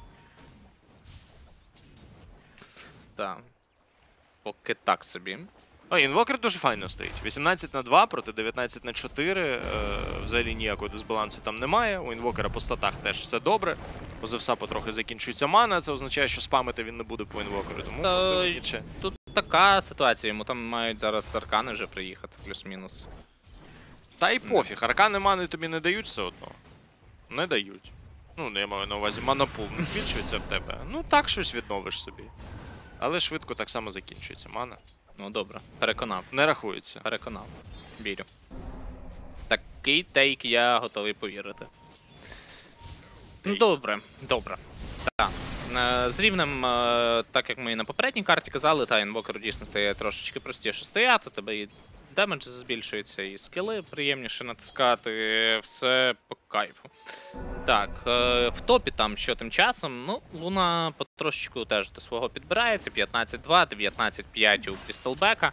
Так. Поки так собі. О, інвокер дуже файно стоїть. 18-2 проти 19-4. Взагалі ніякого дисбалансу там немає. У інвокера по статах теж все добре. У Зевса потрохи закінчується мана, це означає, що спамити він не буде по інвокеру, тому Та, можливо ніче. Тут така ситуація, йому там мають зараз аркани вже приїхати, плюс-мінус. Та й пофіг, аркани мани тобі не дають все одно. Не дають. Ну, я маю на увазі, манапул не збільшується в тебе. Ну так щось відновиш собі. Але швидко так само закінчується мана. Ну добре, переконав. Не рахується. Переконав. Вірю. Такий тейк я готовий повірити. Ну, добре, добре. Так. З рівнем, так як ми і на попередній карті казали, та інвокеру дійсно стає трошечки простіше стояти, тебе і демедж збільшується, і скіли приємніше натискати, все по кайфу. Так, в топі там що тим часом, ну, Луна потрошечку теж до свого підбирається, 15-2, 19-5 у Крісталбека.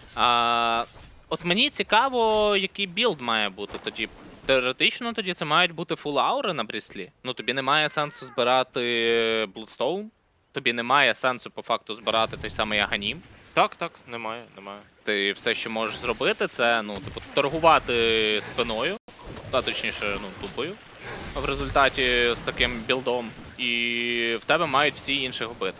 От мені цікаво, який білд має бути тоді. Теоретично тоді це мають бути фул аури на брістлі. Ну, тобі немає сенсу збирати Bloodstone, тобі немає сенсу по факту збирати той самий Аганім. Так, немає. Ти все, що можеш зробити, це, ну, типу, торгувати спиною, та точніше, ну, тупою в результаті з таким білдом, і в тебе мають всі інших вбити.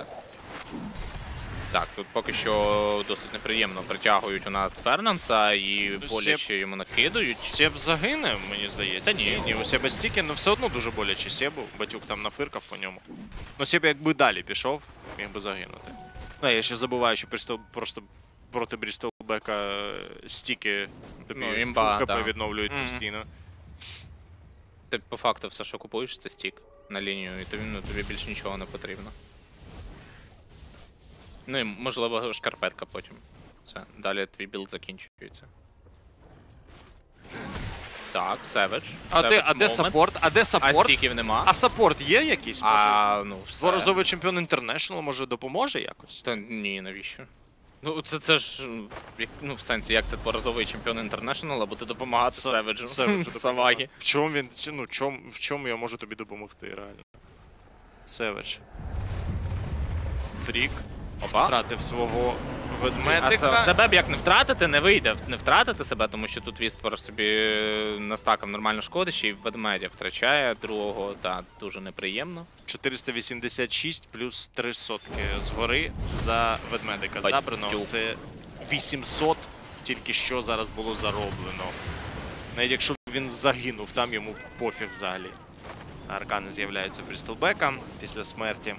Так, тут поки що досить неприємно притягують у нас Фернанса і боляче йому накидують. Себ загине, мені здається. Та ні. Ні, у Себа стільки, але все одно дуже боляче Себу. Батюк там нафиркав по ньому. Ну, Себ якби далі пішов, міг би загинути. Ну, я ще забуваю, що просто проти Брістолбека стіки тобі Ну, імба, ХП да. відновлюють постійно. Ти по факту все, що купуєш, це стік на лінію, і тобі, ну, тобі більше нічого не потрібно. Ну і, можливо, шкарпетка потім. Все, далі твій білд закінчується. Так, Savage. А де Savage саппорт? А де А саппорт? стіків нема. А саппорт є якийсь? Може? Ну, все. Дворазовий чемпіон Інтернешнл, може, допоможе якось? Та ні, навіщо? Ну, це ж, ну, в сенсі, як це дворазовий чемпіон Інтернешнл, а буде допомагати Севеджу. Савагі. В чому він, ну, в чому я можу тобі допомогти, реально? Севедж. Фрік. Опа. Втратив свого А ведмедика. себе б як не втратити, не вийде. Не втратити себе, тому що тут Віспер собі настакав нормально шкоди, ще й ведмедя втрачає другого, та дуже неприємно. 486 плюс 3 сотки згори за ведмедика Бадюк. забрано. Це 800 тільки що зараз було зароблено. Навіть якщо він загинув, там йому пофіг взагалі. Аркани з'являються в Брістолбека після смерті.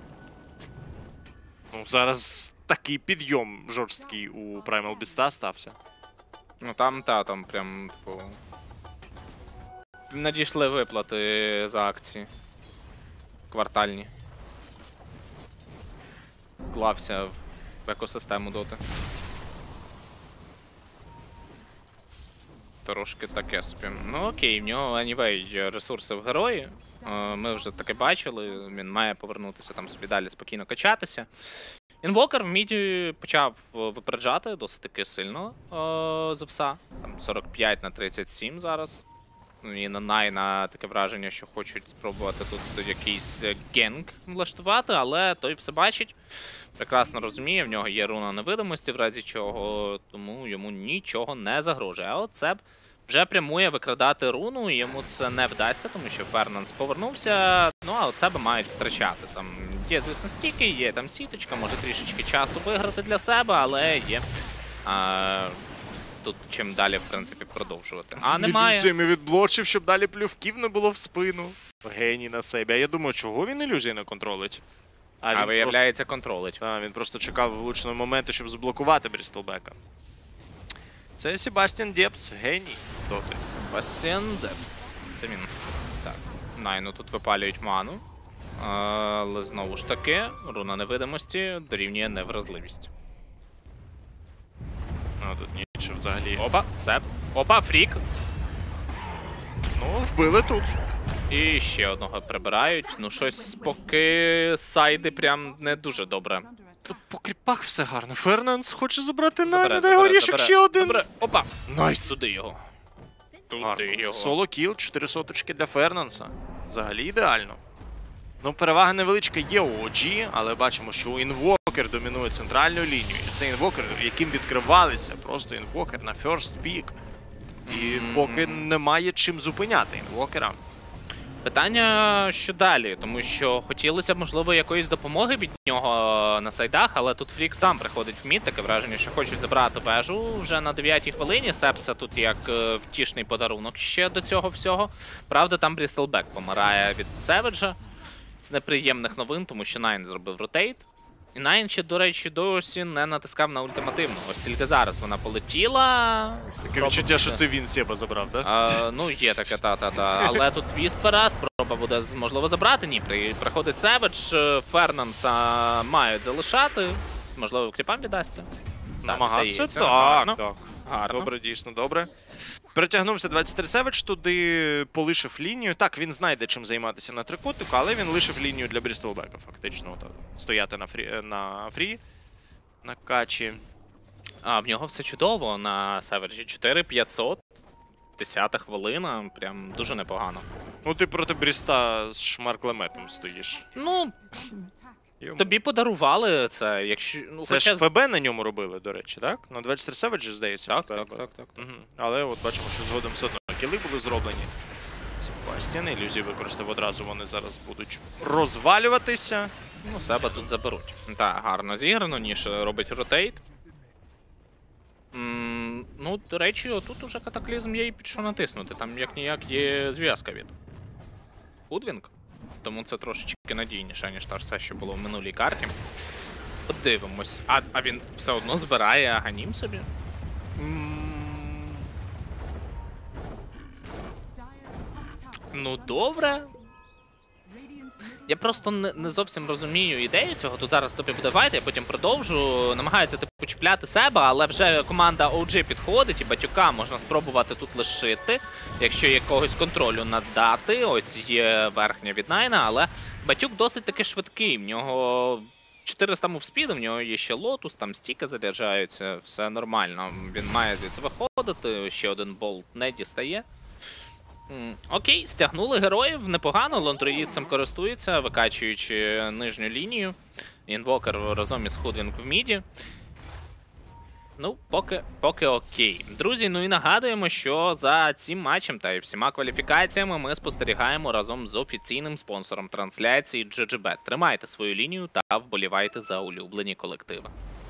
Ну, зараз такий підйом жорсткий у Primal Beast стався. Ну там прям, типу, надійшли виплати за акції. Квартальні. Клався в екосистему доти. Трошки таке собі. Ну окей, в нього anyway ресурси в герої. Ми вже таке бачили, він має повернутися там собі далі спокійно качатися. Інвокер в міді почав випереджати досить таки сильно Зевса. Там 45-37 зараз. Ну і на Найна таке враження, що хочуть спробувати тут якийсь генг влаштувати, але той все бачить. Прекрасно розуміє, в нього є руна невидимості, в разі чого, тому йому нічого не загрожує. А от Себ вже прямує викрадати руну, і йому це не вдасться, тому що Фернанс повернувся. Ну, а от себе мають втрачати. Там є, звісно, стіки, є там сіточка, може трішечки часу виграти для себе, але є тут чим далі, в принципі, продовжувати. А немає. Ілюзіями відблочив, щоб далі плювків не було в спину. Геній на себе. А я думаю, чого він ілюзії не контролить? А виявляється, контролить. Він просто чекав влучного моменту, щоб заблокувати Брістолбека. Це Себастьян Депс, геній доти. Себастьян Депс. Це він. Так. Найну тут випалюють ману. Але знову ж таки, руна невидимості дорівнює невразливість. Ну, тут нічого взагалі. Опа, Сеп. Опа, фрік. Ну, вбили тут. І ще одного прибирають. Ну, щось поки сайди прям не дуже добре. Тут по кріпах все гарно. Фернанс хоче забрати Забере, Найна, забере, горішок забере. ще один. Добре, опа. Найс. Туди його. Туди Гарно. його. Соло кіл, 4 соточки для Фернанса. Взагалі ідеально. Ну, перевага невеличка є у OG, але бачимо, що інвокер домінує центральну лінію. І це інвокер, яким відкривалися просто інвокер на first pick. І поки немає чим зупиняти інвокера. Питання, що далі, тому що хотілося б, можливо, якоїсь допомоги від нього на сайдах, але тут Фрік сам приходить в мід, таке враження, що хочуть забрати вежу вже на 9-й хвилині. Сепса тут як втішний подарунок ще до цього всього. Правда, там Брістелбек помирає від Севеджа з неприємних новин, тому що Найн зробив ротейт. І Найн ще, до речі, досі не натискав на ультимативну. Ось тільки зараз вона полетіла. Таке відчуття, що це він Себа забрав, так? Ну, є таке, та-та-та. Але тут Віспера, спроба буде, можливо, забрати. Ні, приходить Севедж, Фернанса мають залишати. Можливо, кріпам віддасться. Намагатися? Здається. Так, Гарно. так. Гарно. Добре, дійсно, добре. Перетягнувся 23 Севедж, туди полишив лінію. Так, він знайде чим займатися на трикутику, але він лишив лінію для Брістелбека, фактично. Так, стояти на фрі, на качі. А в нього все чудово на Севеджі. 4500, 10-та хвилина, прям дуже непогано. Ну, ти проти Бріста з шмарклеметом стоїш. Ну, Йому. тобі подарували це, якщо... Ну, Це ж ФБ на ньому робили, до речі, так? На 23 Севеджі, здається. Так, ФБ так, було. так, так. Угу. Але от бачимо, що згодом все одно кіли були зроблені. Себастьян, ілюзії використав одразу, вони зараз будуть розвалюватися. Ну, себе тут заберуть. Так, гарно зіграно, ніж робить ротейт. Ну, до речі, отут уже катаклізм є і під що натиснути. Там як-ніяк є зв'язка від Худвінг. Тому це трошечки надійніше, ніж та все, що було в минулій карті. Подивимось. А він все одно збирає Аганім собі? Ну, добре. Я просто не зовсім розумію ідею цього. Тут зараз тобі буде файт, я потім продовжу. Намагаються типу чіпляти себе, але вже команда OG підходить, і Батюка можна спробувати тут лишити, якщо якогось контролю надати. Ось є верхня від Найна, але Батюк досить таки швидкий. В нього 400 мувспіду, в нього є ще лотус, там стіки заряджаються, все нормально. Він має звідси виходити, ще один болт не дістає. Окей, стягнули героїв, непогано, Лондроїд цим користується, викачуючи нижню лінію. Інвокер разом із Худвінг в міді. Ну, поки окей. Друзі, ну і нагадуємо, що за цим матчем та й всіма кваліфікаціями ми спостерігаємо разом з офіційним спонсором трансляції GGBet. Тримайте свою лінію та вболівайте за улюблені колективи.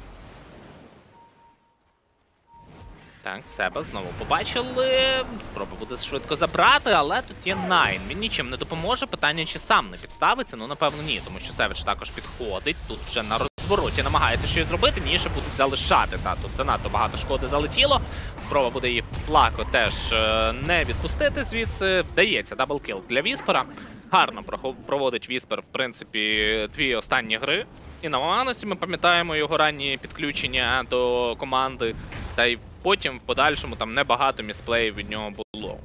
Так, себе знову побачили. Спроба буде швидко забрати, але тут є Найн. Він нічим не допоможе. Питання, чи сам не підставиться? Ну, напевно, ні, тому що Севедж також підходить. Тут вже на розвороті намагається щось зробити, ніж будуть залишати. Та, тут занадто багато шкоди залетіло. Спроба буде її Флако теж не відпустити звідси. Вдається даблкіл для Віспера. Гарно проводить Віспер, в принципі, дві останні гри. І на Маності ми пам'ятаємо його ранні підключення до команди. Та й потім в подальшому там небагато місплеїв від нього було.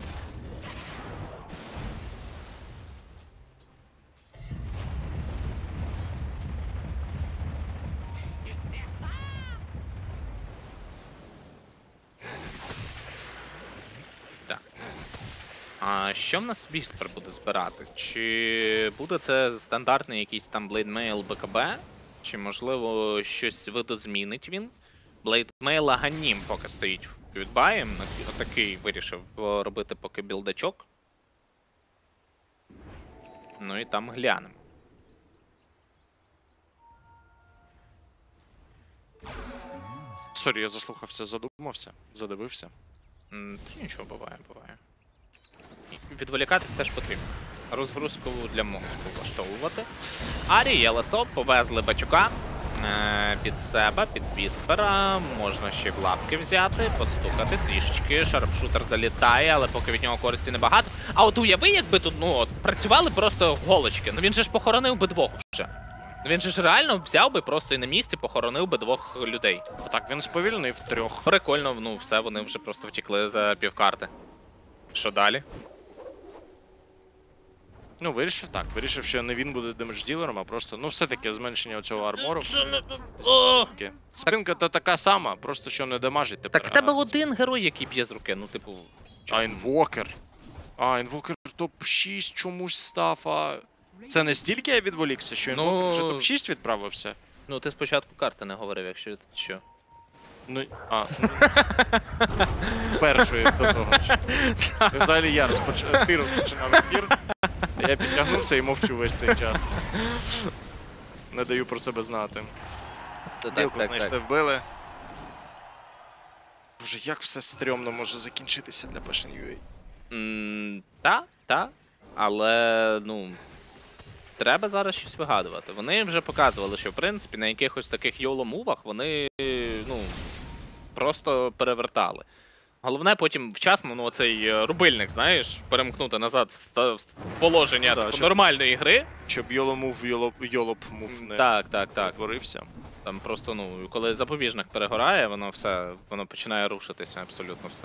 Так. А що в нас Віспер буде збирати? Чи буде це стандартний якийсь там блейдмейл БКБ? Чи, можливо, щось видозмінить він? Блейдмейл Аганім поки стоїть відбаєм. Отакий вирішив робити поки білдачок. Ну і там глянемо. Сорі, я заслухався, задумався, задивився. Нічого, буває. Відволікатись теж потрібно. Розгрузку для мозку влаштовувати. Арі і ЛСО повезли Батюка під себе, під Віспера. Можна ще в лапки взяти, постукати трішечки. Шарпшутер залітає, але поки від нього користі небагато. А от уяви, якби тут працювали просто голочки. Ну він же ж похоронив би двох вже. Він же ж реально взяв би просто і на місці похоронив би двох людей. А так він сповільнив трьох. Прикольно, ну все, вони вже просто втекли за півкарти. Що далі? Ну, вирішив так. Вирішив, що не він буде демедж-ділером, а просто, ну, все-таки зменшення цього армору. О! Спинка то така сама, просто що не дамажить тепер. Так в тебе один герой, який б'є з руки, ну типу. А інвокер. А, інвокер топ-6 чомусь став, а... Це не стільки я відволікся, що інвокер вже топ-6 відправився? Ну ти спочатку карти не говорив, якщо ти що. Ну, а. Першої до того ж. Взагалі ти розпочинав ефір, а я підтягнувся і мовчу весь цей час. Не даю про себе знати. Білку знайшли, вбили. Боже, як все стрьомно може закінчитися для Passion UA. Та. Але, ну. Треба зараз щось вигадувати. Вони вже показували, що в принципі на якихось таких YOLO-мувах вони, ну, просто перевертали. Головне потім вчасно, ну, оцей рубильник, знаєш, перемкнути назад в положення нормальної гри. Щоб YOLO-мув не перетворився. Там просто, ну, коли запобіжник перегорає, воно починає рушитися абсолютно все.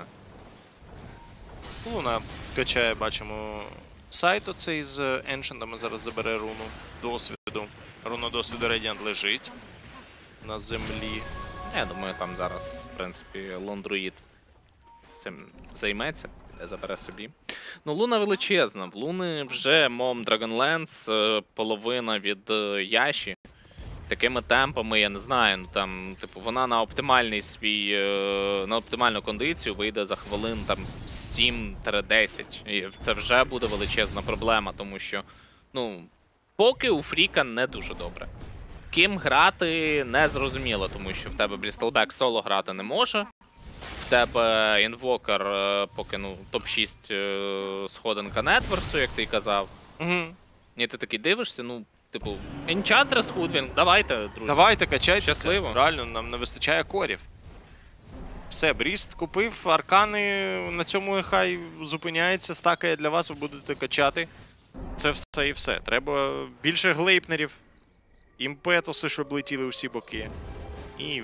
Луна качає, бачимо, сайт оцей з Еншентами, зараз забере руну досвіду. Руна досвіду Radiant лежить на землі. Я думаю, там зараз, в принципі, Лондруїд з цим займеться, забере собі. Ну, Луна величезна. В Луни вже Mom Dragonlance, половина від Яші. Такими темпами, я не знаю, ну там, типу, вона на оптимальний на оптимальну кондицію вийде за хвилин там 7-10. І це вже буде величезна проблема, тому що, ну, поки у Фріка не дуже добре. Ким грати не зрозуміло, тому що в тебе Брістелбек соло грати не може. В тебе інвокер, поки, ну, топ-6 сходинка Нетверсу, як ти й казав. І ти такий дивишся, ну, типу, Enchantress Hoodwink, давайте, друзі. Давайте, качайте. Щасливо. Реально, нам не вистачає корів. Все, Бріст купив, аркани на цьому хай зупиняється, стакає для вас, ви будете качати. Це все і все. Треба більше глейпнерів, імпетуси, щоб летіли у всі боки. І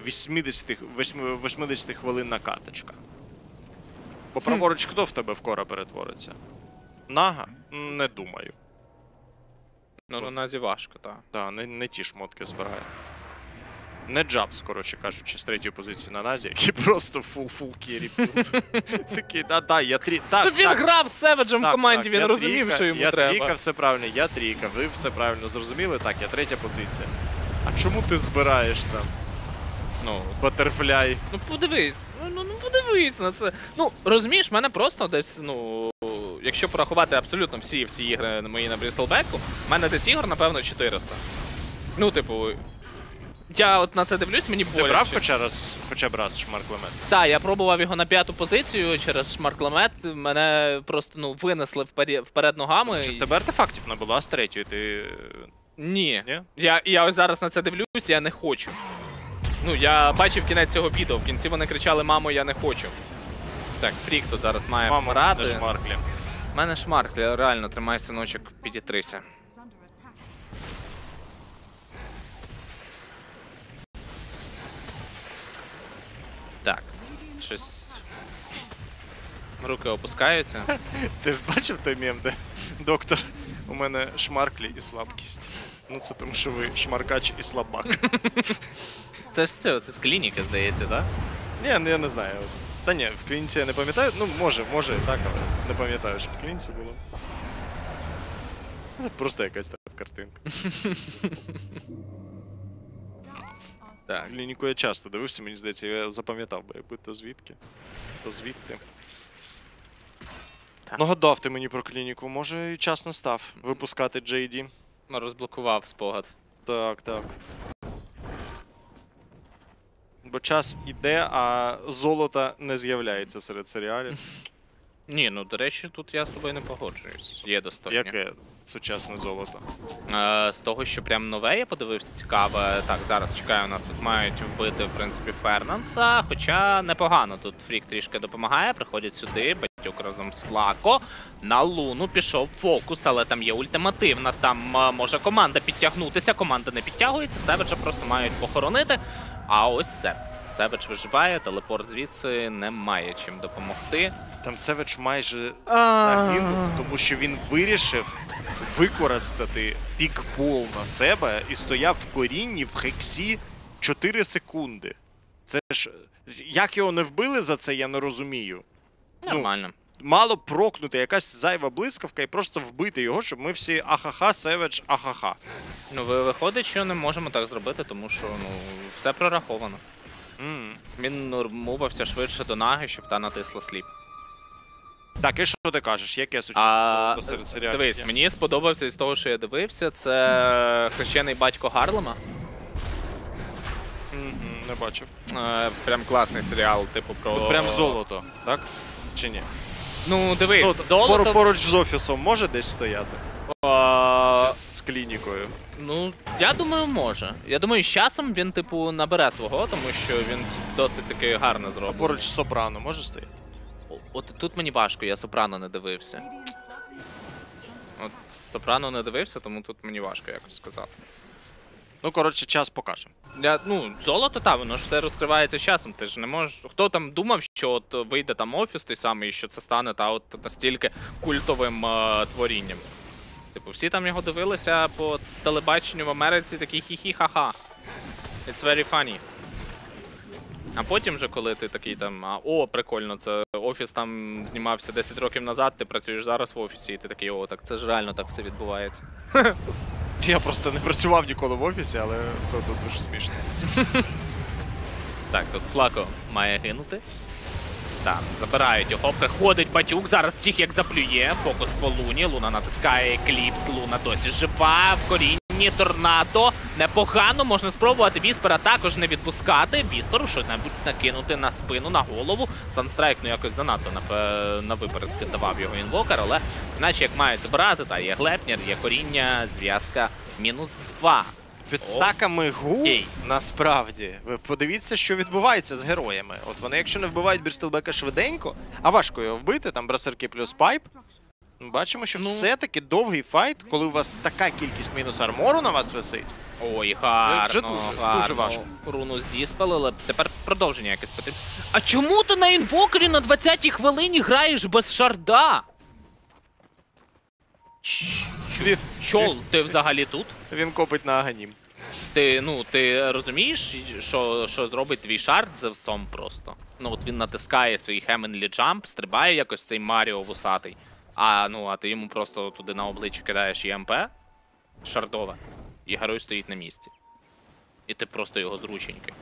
80 хвилин накаточка. Бо праворуч хто в тебе в кора перетвориться? Нага? Не думаю. Ну, на Назі важко, так. Так, не ті шмотки збирає. Не Джабс, коротше кажучи, з третьої позиції на Назі, який просто фул кері. Такий, я Він грав з Севеджем в команді, він розумів, що йому треба. Я трійка, все правильно, я трійка, ви все правильно зрозуміли, так, я третя позиція. А чому ти збираєш там? Ну, Батерфляй. Ну подивись, ну подивись на це. Ну, розумієш, мене просто десь, ну, якщо порахувати абсолютно всі ігри мої на Брістелбеку, в мене десь ігор, напевно, 400. Ну, типу, я от на це дивлюсь, мені боляче. Ти брав хоча б раз шмарклемет? Так, я пробував його на 5-ту позицію через шмарклемет, мене просто, ну, винесли вперед ногами. В тебе артефактів не було, а з третьої ти... Ні. Я ось зараз на це дивлюсь, я не хочу. Ну, я бачив кінець цього відео, в кінці вони кричали: "Мамо, я не хочу". Так, Фрік тут зараз має помирати. Мамо, шмарклі. У мене шмарклі, реально, тримай, синочок, підітрися. Так, щось... Руки опускаються. Ти ж бачив той мем, де доктор, у мене шмарклі і слабкість. Ну це тому, що ви шмаркач і слабак. Це ж це з клініки, здається, так? Ні, я не знаю. Та ні, в клініці я не пам'ятаю. Ну, може і так, але не пам'ятаю, що в клініці було. Це просто якась така картинка. Так. Клініку я часто дивився, мені здається, я запам'ятав би, якби то звідки, то звідти. Так. Нагадав ти мені про клініку, може і час настав випускати JD. Розблокував спогад. Так. Бо час іде, а золото не з'являється серед серіалів. Ні, ну, до речі, тут я з тобою не погоджуюсь. Є достатньо. Яке сучасне золото? З того, що прям нове, я подивився, цікаве. Так, зараз чекаю, у нас тут мають вбити, в принципі, Фернанса. Хоча непогано, тут Фрік трішки допомагає, приходять сюди, Батюк разом з Флако. На Луну пішов фокус, але там є ультимативна. Там може команда підтягнутися, команда не підтягується, Севеджа просто мають похоронити. А ось все. Севедж виживає, телепорт звідси немає чим допомогти. Там Севедж майже загинув, тому що він вирішив використати пікбол на себе і стояв в корінні в хексі 4 секунди. Це ж... Як його не вбили за це, я не розумію. Нормально. Мало прокнути якась зайва блискавка і просто вбити його, щоб ми всі ахаха, Севедж, ахаха. Ну, виходить, що не можемо так зробити, тому що все прораховано. Він мувався швидше до наги, щоб та натисла сліп. Так, і що ти кажеш? Яке сучасне серед серіалів? Дивись, мені сподобався із того, що я дивився, це хрещений батько Гарлема. Не бачив. Прям класний серіал, типу про... Прям золото, так? Чи ні? Ну, дивись, золото... Поруч з офісом може десь стояти? Чи з клінікою? Ну, я думаю, може. Я думаю, з часом він, типу, набере свого, тому що він досить таки гарно зроблений. Поруч з Сопрано може стояти? От тут мені важко, я Сопрано не дивився. От Сопрано не дивився, тому тут мені важко якось сказати. Ну, коротше, час покаже. Золото, так, воно ж все розкривається з часом. Ти ж не можеш. Хто там думав, що от вийде там офіс той самий, і що це стане от настільки культовим творінням. Типу, всі там його дивилися по телебаченню в Америці, такі хі-хі-ха-ха. It's very funny. А потім вже, коли ти такий там, о, прикольно, це офіс там знімався 10 років назад, ти працюєш зараз в офісі, і ти такий, о, так це ж реально так все відбувається. Я просто не працював ніколи в офісі, але все одно дуже смішно. Так, тут Флако має гинути. Так, забирають його, приходить Батюк, зараз всіх як заплює, фокус по Луні, Луна натискає екліпс, Луна досі жива, в корінні торнадо, непогано, можна спробувати Віспера також не відпускати, Вісперу що-небудь накинути на спину, на голову, Санстрайк, ну якось занадто на випередки давав його інвокер, але наче як мають забирати, та є Глепнір, є коріння, зв'язка -2. Під стаками гу, насправді, ви подивіться, що відбувається з героями. От вони, якщо не вбивають Брістелбека швиденько, а важко його вбити, там брасерки плюс пайп, бачимо, що все-таки довгий файт, коли у вас така кількість мінус армору на вас висить. Ой, гарно, дуже важко. Руну здіспалили, тепер продовження якесь потрібно. А чому ти на інвокері на 20-й хвилині граєш без шарда? Чол, ти взагалі тут? Він копить на Аганім. Ти розумієш, що зробить твій шард Зевсом просто? Ну, от він натискає свій Heavenly Jump, стрибає якось цей Маріо вусатий, а ти йому просто туди на обличчя кидаєш ЄМП шардове, і герой стоїть на місці. І ти просто його зрученький.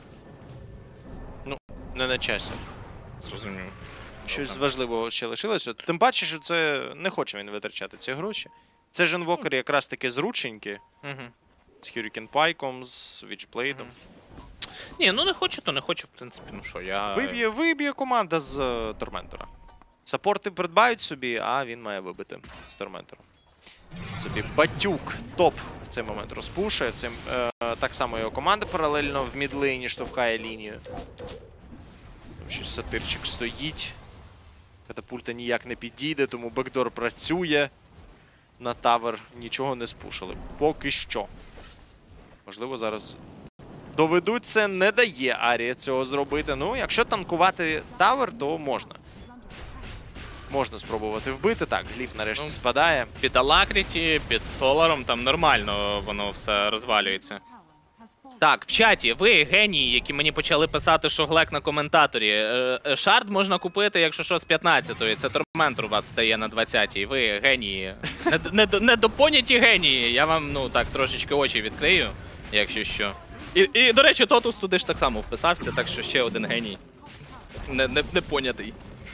Ну, не на часі. Зрозумів. Щось важливого ще лишилося. Тим паче, що це не хоче він витрачати ці гроші. Це ж інвокер якраз таки зрученькі. З Hurricane Pike'ом, з Witchblade'ом. Ні, ну не хочу, то не хочу, в принципі, ну що, я... Виб'є команда з Торментора. Саппорти придбають собі, а він має вибити з Торментора. Собі Батюк топ в цей момент розпушує. Так само його команда паралельно в мідлейні штовхає лінію. Там ще сатирчик стоїть. Катапульта ніяк не підійде, тому бекдор працює. На тавер нічого не спушили. Поки що. Можливо, зараз доведуть це, не дає Арія цього зробити. Ну, якщо танкувати тавер, то можна. Можна спробувати вбити. Так, гліф нарешті спадає. Під Алакріті, під Соларом там нормально воно все розвалюється. Так, в чаті, ви генії, які мені почали писати, що глек на коментаторі. Шард можна купити, якщо що, з 15-ї. Це Торментор у вас стає на 20-й. Ви генії. Недопоняті генії. Я вам, так, трошечки очі відкрию, якщо що. І до речі, Тотус туди ж так само вписався, так що ще один геній. Непонятий.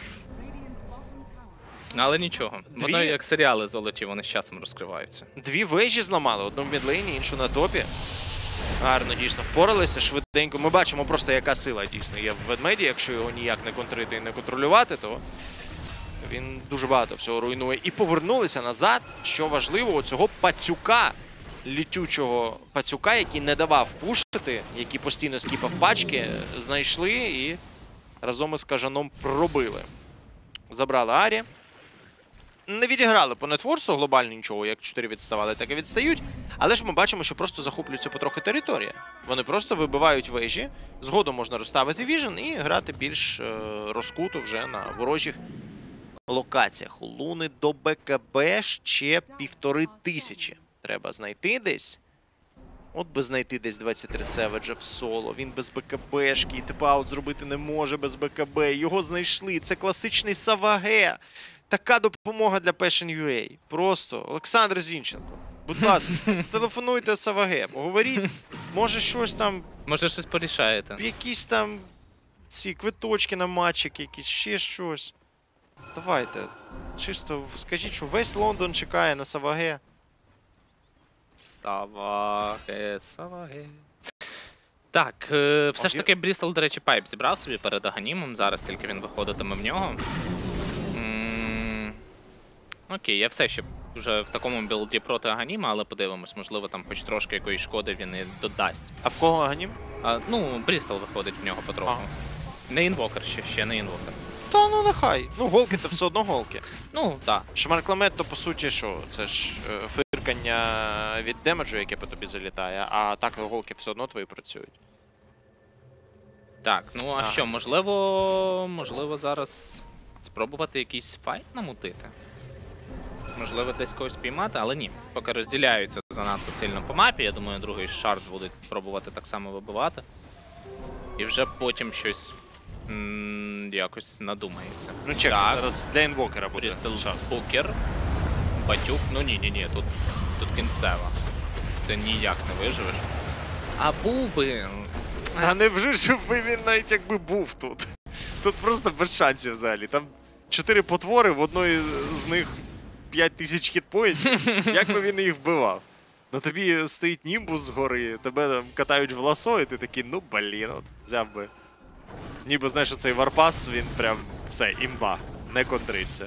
Але нічого. Воно як серіали золоті, вони з часом розкриваються. Дві вежі зламали. Одну в мідлейні, іншу на топі. Гарно, дійсно, впоралися, швиденько. Ми бачимо просто, яка сила дійсно є в ведмеді. Якщо його ніяк не контрити і не контролювати, то він дуже багато всього руйнує. І повернулися назад, що важливо, оцього пацюка, літючого пацюка, який не давав пушити, який постійно скіпав пачки, знайшли і разом із кажаном пробили. Забрали Арі. Не відіграли по нетворсу глобально нічого, як 4 відставали, так і відстають. Але ж ми бачимо, що просто захоплюється потрохи територія. Вони просто вибивають вежі, згодом можна розставити віжен і грати більш розкуто вже на ворожих локаціях. У Луни до БКБ ще 1500 треба знайти десь. От би знайти десь 23 Севеджа в соло. Він без БКБшки і тип-аут зробити не може без БКБ. Його знайшли. Це класичний Саваге. Така допомога для Passion.ua. Просто. Олександр Зінченко. Будь ласка, телефонуйте Саваге, поговоріть. Може щось там, Може щось порішаєте. якісь там ці квиточки на матчик, якісь ще щось. Давайте. Чисто скажіть, що весь Лондон чекає на Саваге. Саваге. Так, все ж таки Брістол, до речі, пайп зібрав собі перед Аганімом. Зараз тільки він виходитиме в нього. Окей, я все ще вже в такому білді проти Аганіма, але подивимось, можливо, там хоч трошки якоїсь шкоди він і додасть. А в кого Аганім? Ну, Брістол виходить в нього потроху. Ага. Не інвокер ще не інвокер. Та ну нехай. Ну голки то все одно голки. Ну, так. Шмаркламет то по суті що? Це ж фиркання від демеджу, яке по тобі залітає, а так голки все одно твої працюють. Так, ну а що, можливо зараз спробувати якийсь файт намутити? Можливо, десь когось піймати, але ні. Поки розділяються занадто сильно по мапі, я думаю, другий шард будуть пробувати так само вибивати. І вже потім щось якось надумається. Ну чек, так. зараз для інвокера буде. Брістол шард. Букер. Батюк. Ну ні, тут кінцева. Ти ніяк не виживеш. А був би. А не вже ж би він навіть якби був тут. Тут просто без шансів взагалі. Там 4 потвори, в одної з них 5000 хітпоінтів. Як би він їх вбивав? На тобі стоїть німбус згори, тебе там катають в ласо, і ти такий, ну блін, от взяв би. Ніби знаєш, оцей варпас, він прям все, імба, не контриться.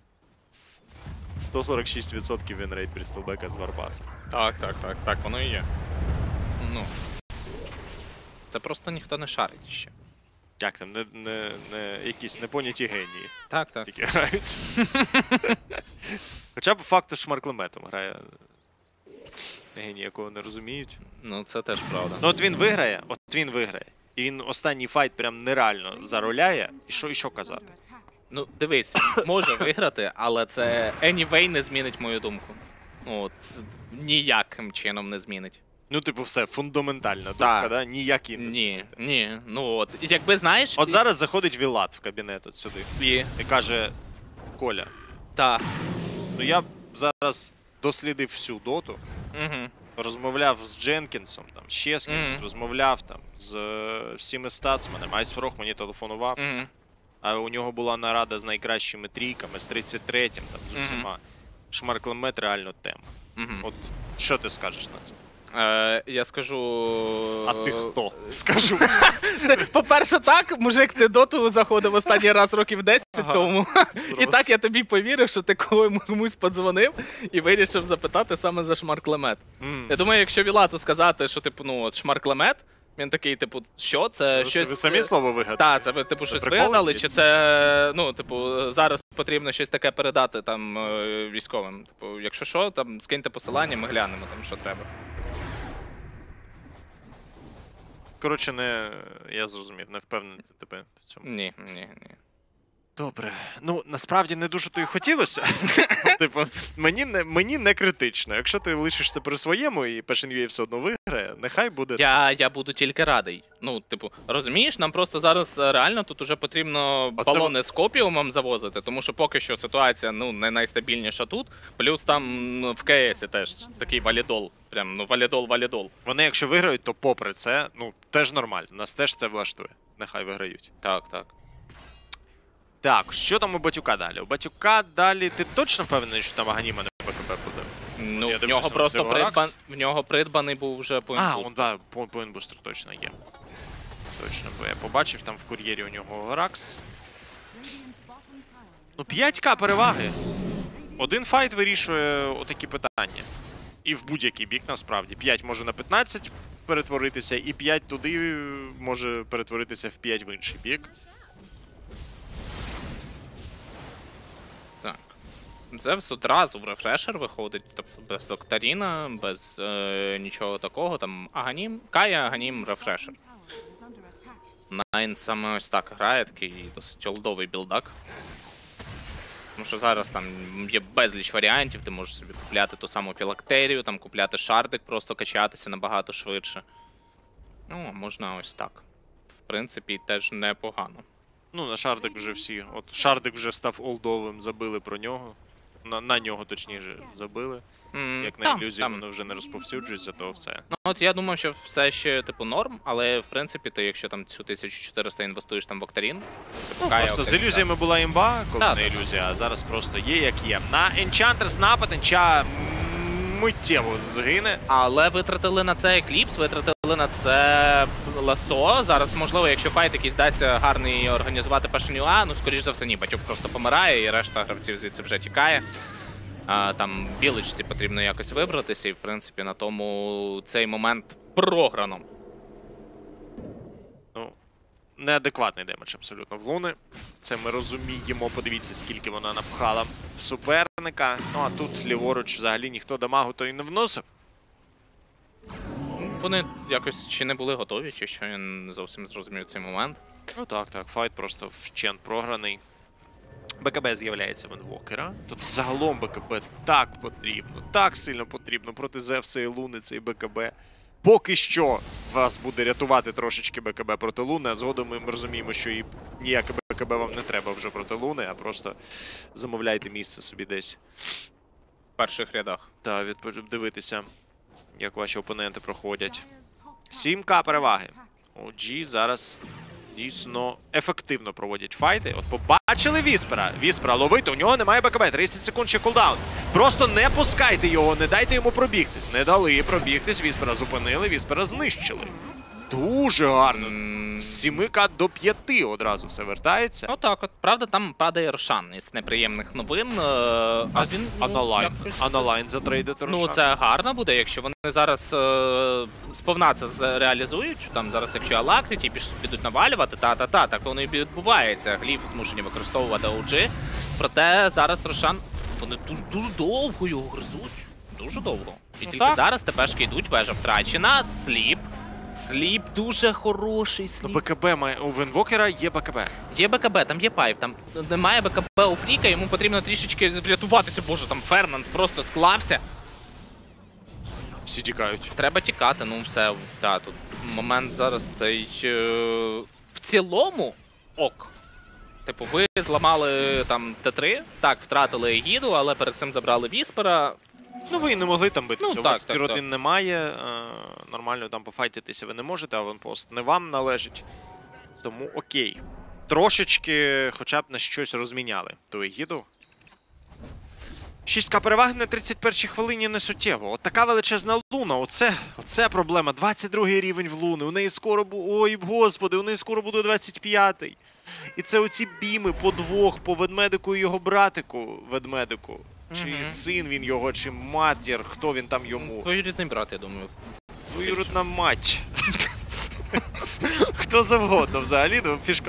146% вінрейт Брістолбека з варпасом. Так, воно і є. Ну. Це просто ніхто не шарить ще. Як там, не якісь непоняті генії. Так. Тільки грають. Хоча б факту Шмарклеметом грає. Генії, якого не розуміють. Ну, це теж правда. Ну от він виграє. І він останній файт прям нереально зароляє. І що казати? Ну, дивись, може виграти, але це anyway не змінить мою думку. От, ніяким чином не змінить. Ну, типу, все, фундаментальна думка, да? Ніяк і не змінити. Ні. Ну от, якби знаєш... От зараз заходить Вілат в кабінет от сюди. І каже, Коля, та. ну я б зараз дослідив всю доту, розмовляв з Дженкінсом, там, ще з кимось, розмовляв там з всіми статсменами. Айсфрог мені телефонував, а у нього була нарада з найкращими трійками, з 33-м, там, з усіма. Шмарклемет реально тема. От що ти скажеш на це? Я скажу... А ти хто? Скажу. По-перше, так, мужик, ти доту заходив останній раз років 10 тому. І так я тобі повірив, що ти комусь подзвонив і вирішив запитати саме за Шмарклемет. Я думаю, якщо Вілату сказати, що типу, ну от Шмарклемет, він такий, типу, що? Це щось... Ви самі слово вигадали? Так, це ви, типу, щось вигадали, чи це, ну, типу, зараз потрібно щось таке передати там військовим. Типу, якщо що, там скиньте посилання, ми глянемо там, що треба. Коротше, я зрозумів, не впевнений тебе в цьому. Ні. Добре. Ну, насправді не дуже то й хотілося. Типу, мені не критично. Якщо ти лишишся при своєму і Passion.ua все одно виграє, нехай буде. Я буду тільки радий. Ну, типу, розумієш, нам просто зараз реально тут уже потрібно балони з копіумом завозити, тому що поки що ситуація, ну, не найстабільніша тут. Плюс там в КСі теж такий валідол. Прям, ну, валідол. Вони, якщо виграють, то попри це, ну, теж нормально. Нас теж це влаштує. Нехай виграють. Так. Так, що там у Батюка далі? У Батюка далі, ти точно впевнений, що там Аганіма не БКБ буде? Ну, Я в нього просто в нього придбаний був вже поінбустер. Да, поінбустер точно є. Точно, бо я побачив там в кур'єрі у нього Гракс. Ну, 5К переваги. Один файт вирішує отакі питання. І в будь-який бік, насправді. 5 може на 15 перетворитися, і 5 туди може перетворитися в 5 в інший бік. Зевс одразу в рефрешер виходить, тобто без Октаріна, без нічого такого. Там Аганім, Кая, Аганім, рефрешер. Найн саме ось так грає, такий досить олдовий білдак. Тому що зараз там є безліч варіантів, ти можеш собі купляти ту саму філактерію, там купляти шардик, просто качатися набагато швидше. Ну, а можна ось так. В принципі, теж непогано. Ну, на шардик вже всі. От шардик вже став олдовим, забили про нього. На нього, точніше, забили. Як на ілюзії воно вже не розповсюджується, то все. Ну, от я думав, що все ще, типу, норм, але, в принципі, ти, якщо там цю 1400 інвестуєш там в Октарін, Ну, просто з ілюзіями була імба, коли не ілюзія, а зараз просто є як є. На Enchantress напад, Енча миттєво згине. Але витратили на це екліпс, витратили на це ласо. Зараз, можливо, якщо файт якийсь дасться гарний організувати Пашенюа, ну, скоріш за все, ні, Батюк просто помирає, і решта гравців звідси вже тікає. Там білочці потрібно якось вибратися, і, в принципі, на тому цей момент програно. Ну, неадекватний демедж абсолютно в Луни. Це ми розуміємо. Подивіться, скільки вона напхала в суперника. Ну, а тут ліворуч взагалі ніхто дамагу то і не вносив. Вони якось чи не були готові, чи що, я не зовсім зрозумів цей момент. Ну так, файт просто вщент програний. БКБ з'являється в інвокера. Тут загалом БКБ так потрібно, так сильно потрібно проти Зевса і Луни цей БКБ. Поки що вас буде рятувати трошечки БКБ проти Луни, а згодом ми розуміємо, що і ніяке БКБ вам не треба вже проти Луни, а просто замовляйте місце собі десь. В перших рядах. Та дивитися, як ваші опоненти проходять. 7К переваги. OG зараз дійсно ефективно проводять файти. От побачили Віспера. Віспера ловити, у нього немає БКБ. 30 секунд ще кулдаун. Просто не пускайте його, не дайте йому пробігтись. Не дали пробігтись, Віспера зупинили, Віспера знищили. Дуже гарно. З 7К до 5 одразу все вертається. Отак от. Правда, там падає Рошан із неприємних новин. Він, Аналайн затрейдити Рошан. Ну, це гарно буде, якщо вони зараз сповна це реалізують. Там зараз, якщо Алакриті підуть навалювати, так воно і відбувається. Гліф змушені використовувати OG. Проте зараз Рошан, вони дуже довго його гризуть. Дуже довго. І тільки зараз ТПшки йдуть, вежа втрачена, Сліп дуже хороший, Сліп. БКБ має, у Вінвокера є БКБ. Є БКБ, там є пайп, там немає БКБ у Фріка, йому потрібно трішечки врятуватися. Боже, там Фернанс просто склався. Всі тікають. Треба тікати, ну все, да, тут момент зараз цей в цілому ок. Типу, ви зламали там Т3, так, втратили Егіду, але перед цим забрали Віспера. Ну, ви і не могли там битися. Ну, у вас тір-1 немає, нормально там пофайтитися ви не можете, аванпост не вам належить. Тому окей. Трошечки хоча б на щось розміняли ту Егіду. 6К переваги на 31-й хвилині не суттєво. От така величезна Луна, оце проблема. 22-й рівень в Луни, у неї скоро буде, ой, господи, у неї скоро буде 25-й. І це оці біми по двох, по ведмедику і його братику, ведмедику. Чи син він його, чи матір, хто він там йому. Двоюрідний брат, я думаю. Двоюрідна мать. Хто завгодно взагалі, ну фішка.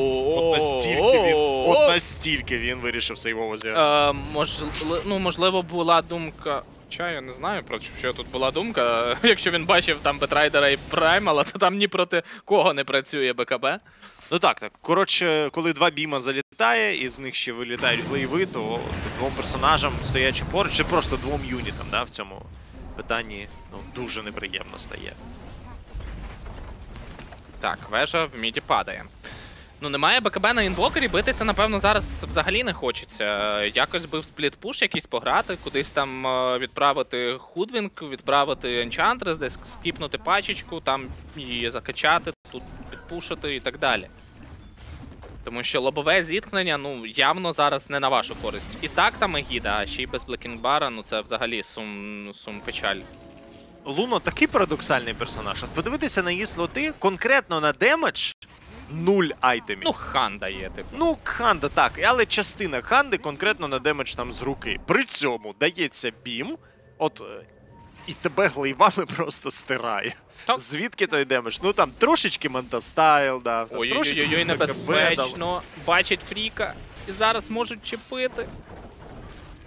От настільки він вирішив сейвово зіграти. Можливо, була думка. Я не знаю, про що тут була думка. Якщо він бачив там Бетрайдера і Праймала, то там ні проти кого не працює БКБ. Ну так. Коротше, коли два біма залітає, і з них ще вилітають глейви, то двом персонажам, стоячи поруч, чи просто двом юнітам, да, в цьому питанні дуже неприємно стає. Так, вежа в міді падає. Ну, немає БКБ на інвокері, битися, напевно, зараз взагалі не хочеться. Якось би в спліт-пуш якийсь пограти, кудись там відправити Худвінг, відправити Енчантрес, десь скіпнути пачечку, там її закачати, тут підпушити і так далі. Тому що лобове зіткнення, ну, явно зараз не на вашу користь. І так там Егіда, а ще й без Блекінгбара, ну це взагалі сум печаль. Луна такий парадоксальний персонаж. От подивитися на її слоти, конкретно на демедж, 0 айтемів. Ну, Ханда є, типу. Ну, Ханда, так, але частина Ханди конкретно на демедж там з руки. При цьому дається бім, і тебе глейвами просто стирає. Так. Звідки той демедж? Ну там трошечки Мантастайл дав. Ой-ой-ой, небезпечно. Бачать Фріка і зараз можуть чіпити.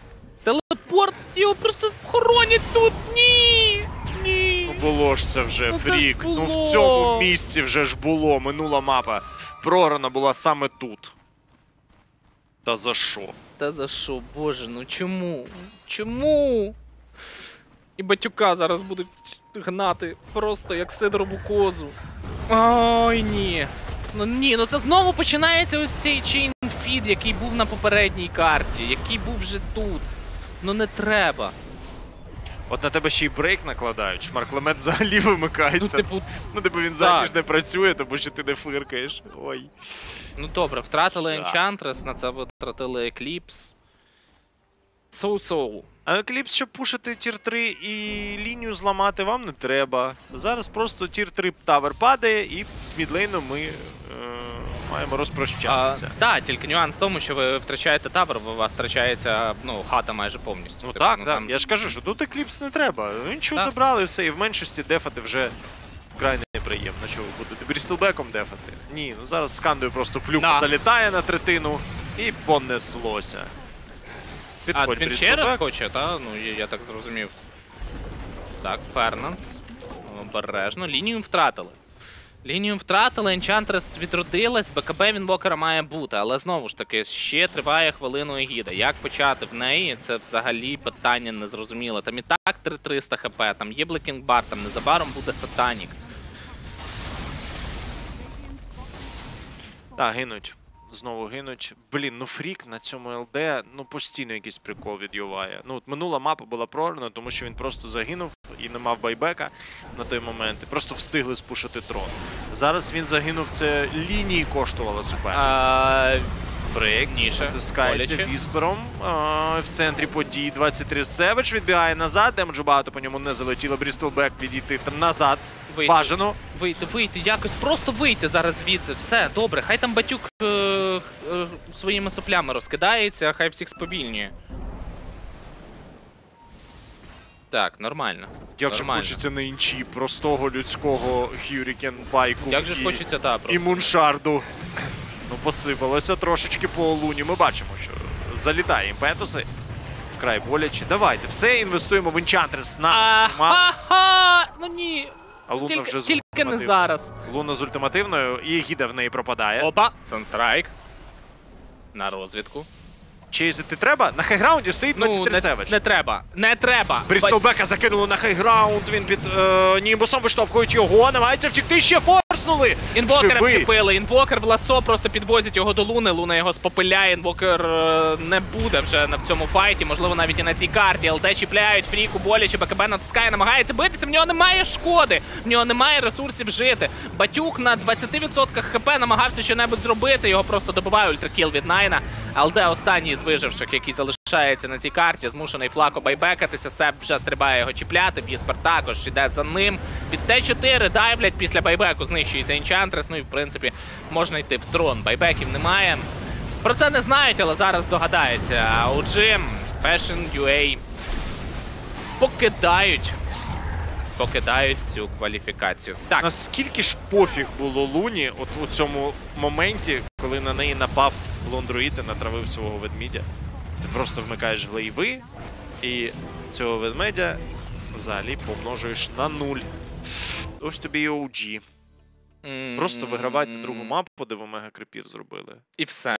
Телепорт, його просто хоронять тут. Ні! Ні! Ну було ж це вже, Ну, це ж Фрік. Ну було. в цьому місці вже ж було. Минула мапа програна була саме тут. Та за що? Та за що, боже, ну чому? Чому? І батюка зараз будуть гнати просто як сидорову козу. Ой, ні. Ну ні, ну це знову починається ось цей чейн-фід, який був на попередній карті, який був вже тут. Ну не треба. От на тебе ще й брейк накладають, шмарклемент взагалі вимикається. Ну, типу, він взагалі ж не працює, тому що ти не фиркаєш. Ой. ну добре, втратили Жах. Enchantress, на це витратили Eclipse. So-so. А кліпс, щоб пушити тір 3 і лінію зламати, вам не треба. Зараз просто тір 3 тавер падає, і з мідлейном ми маємо розпрощатися. Так, тільки нюанс в тому, що ви втрачаєте табор, у вас втрачається хата майже повністю. Ну Типу, так, там- я ж кажу, що тут екліпс не треба. Ну, нічого Так. забрали, все, і в меншості дефати вже вкрай неприємно. Що ви будете брістелбеком дефати? Ні, ну зараз з Кандою просто плюха Да. залітає на третину і понеслося. А Підходь, він ще раз брістелбек. хоче, так? Ну, я так зрозумів. Так, Фернанс. Обережно. Лінію втратили. Лінію втратили, Enchantress відродилась, БКБ Вінвокера має бути, але знову ж таки, ще триває хвилину Егіда. Як почати в неї, це взагалі питання незрозуміле. Там і так 3300 хп, там є Блекінг Бар, там незабаром буде Сатанік. Так, гинуть. Знову гинуть. Блін, ну Фрік на цьому ЛД, ну постійно якийсь прикол від Ювая. Ну от минула мапа була програна, тому що він просто загинув і не мав байбека на той момент. І просто встигли спушити трон. Зараз він загинув, це лінії коштувало суперника. Брейк, ніше. Натискається віспером. В центрі подій 23 Севич відбігає назад. Демеджу багато по ньому не залетіло. Брістелбек відійти назад. Вийти. Бажано. Вийти, якось просто вийти зараз звідси. Все, добре, хай там батюк своїми соплями розкидається, хай всіх сповільнює. Так, нормально. Як же нормально. хочеться на інчі простого людського Хюрікен байку. Як же ж хочеться, та, І просто. Муншарду. Ну, посипалося трошечки по Луні. Ми бачимо, що залітає імпетуси. Вкрай боляче. Давайте, все інвестуємо в Enchantress на Ага! Ну ні. А Луна Тільки, вже з тільки не ультимативною. зараз. Луна з ультимативною, і Гіда в неї пропадає. Опа, Санстрайк. На розвідку. Чейзити треба? На хайграунді стоїть 23 Севич. не треба. Не треба. Брістелбека закинули на хайграунд, він під німбусом виштовхують його, намагається втікти, ще форснули! Інвокера Живий. вчепили, інвокер в ласо просто підвозять його до Луни, Луна його спопиляє, інвокер не буде вже в цьому файті, можливо навіть і на цій карті. ЛТ чіпляють, Фріку боляче, БКБ натискає, намагається битися, в нього немає шкоди, в нього немає ресурсів жити. Батюк на 20% хп намагався щось зробити, його просто добиває ультракіл від Найна. ЛД останній з виживших, який залишається на цій карті, змушений Флако байбекатися, Себ вже стрибає його чіпляти, Віспер також іде за ним. Під Т4 дайвлять, після байбеку знищується Enchantress, ну і в принципі можна йти в трон. Байбеків немає. Про це не знають, але зараз догадаються. А OG, Fashion UA покидають цю кваліфікацію. Так, Наскільки ж пофіг було Луні от у цьому моменті, коли на неї напав Лондруїд і натравив свого ведмідя. Ти просто вмикаєш глейви і цього ведмедя взагалі помножуєш на 0. Ось тобі і OG. Просто вигравайте другу мапу, де ви мега крипів зробили. і все.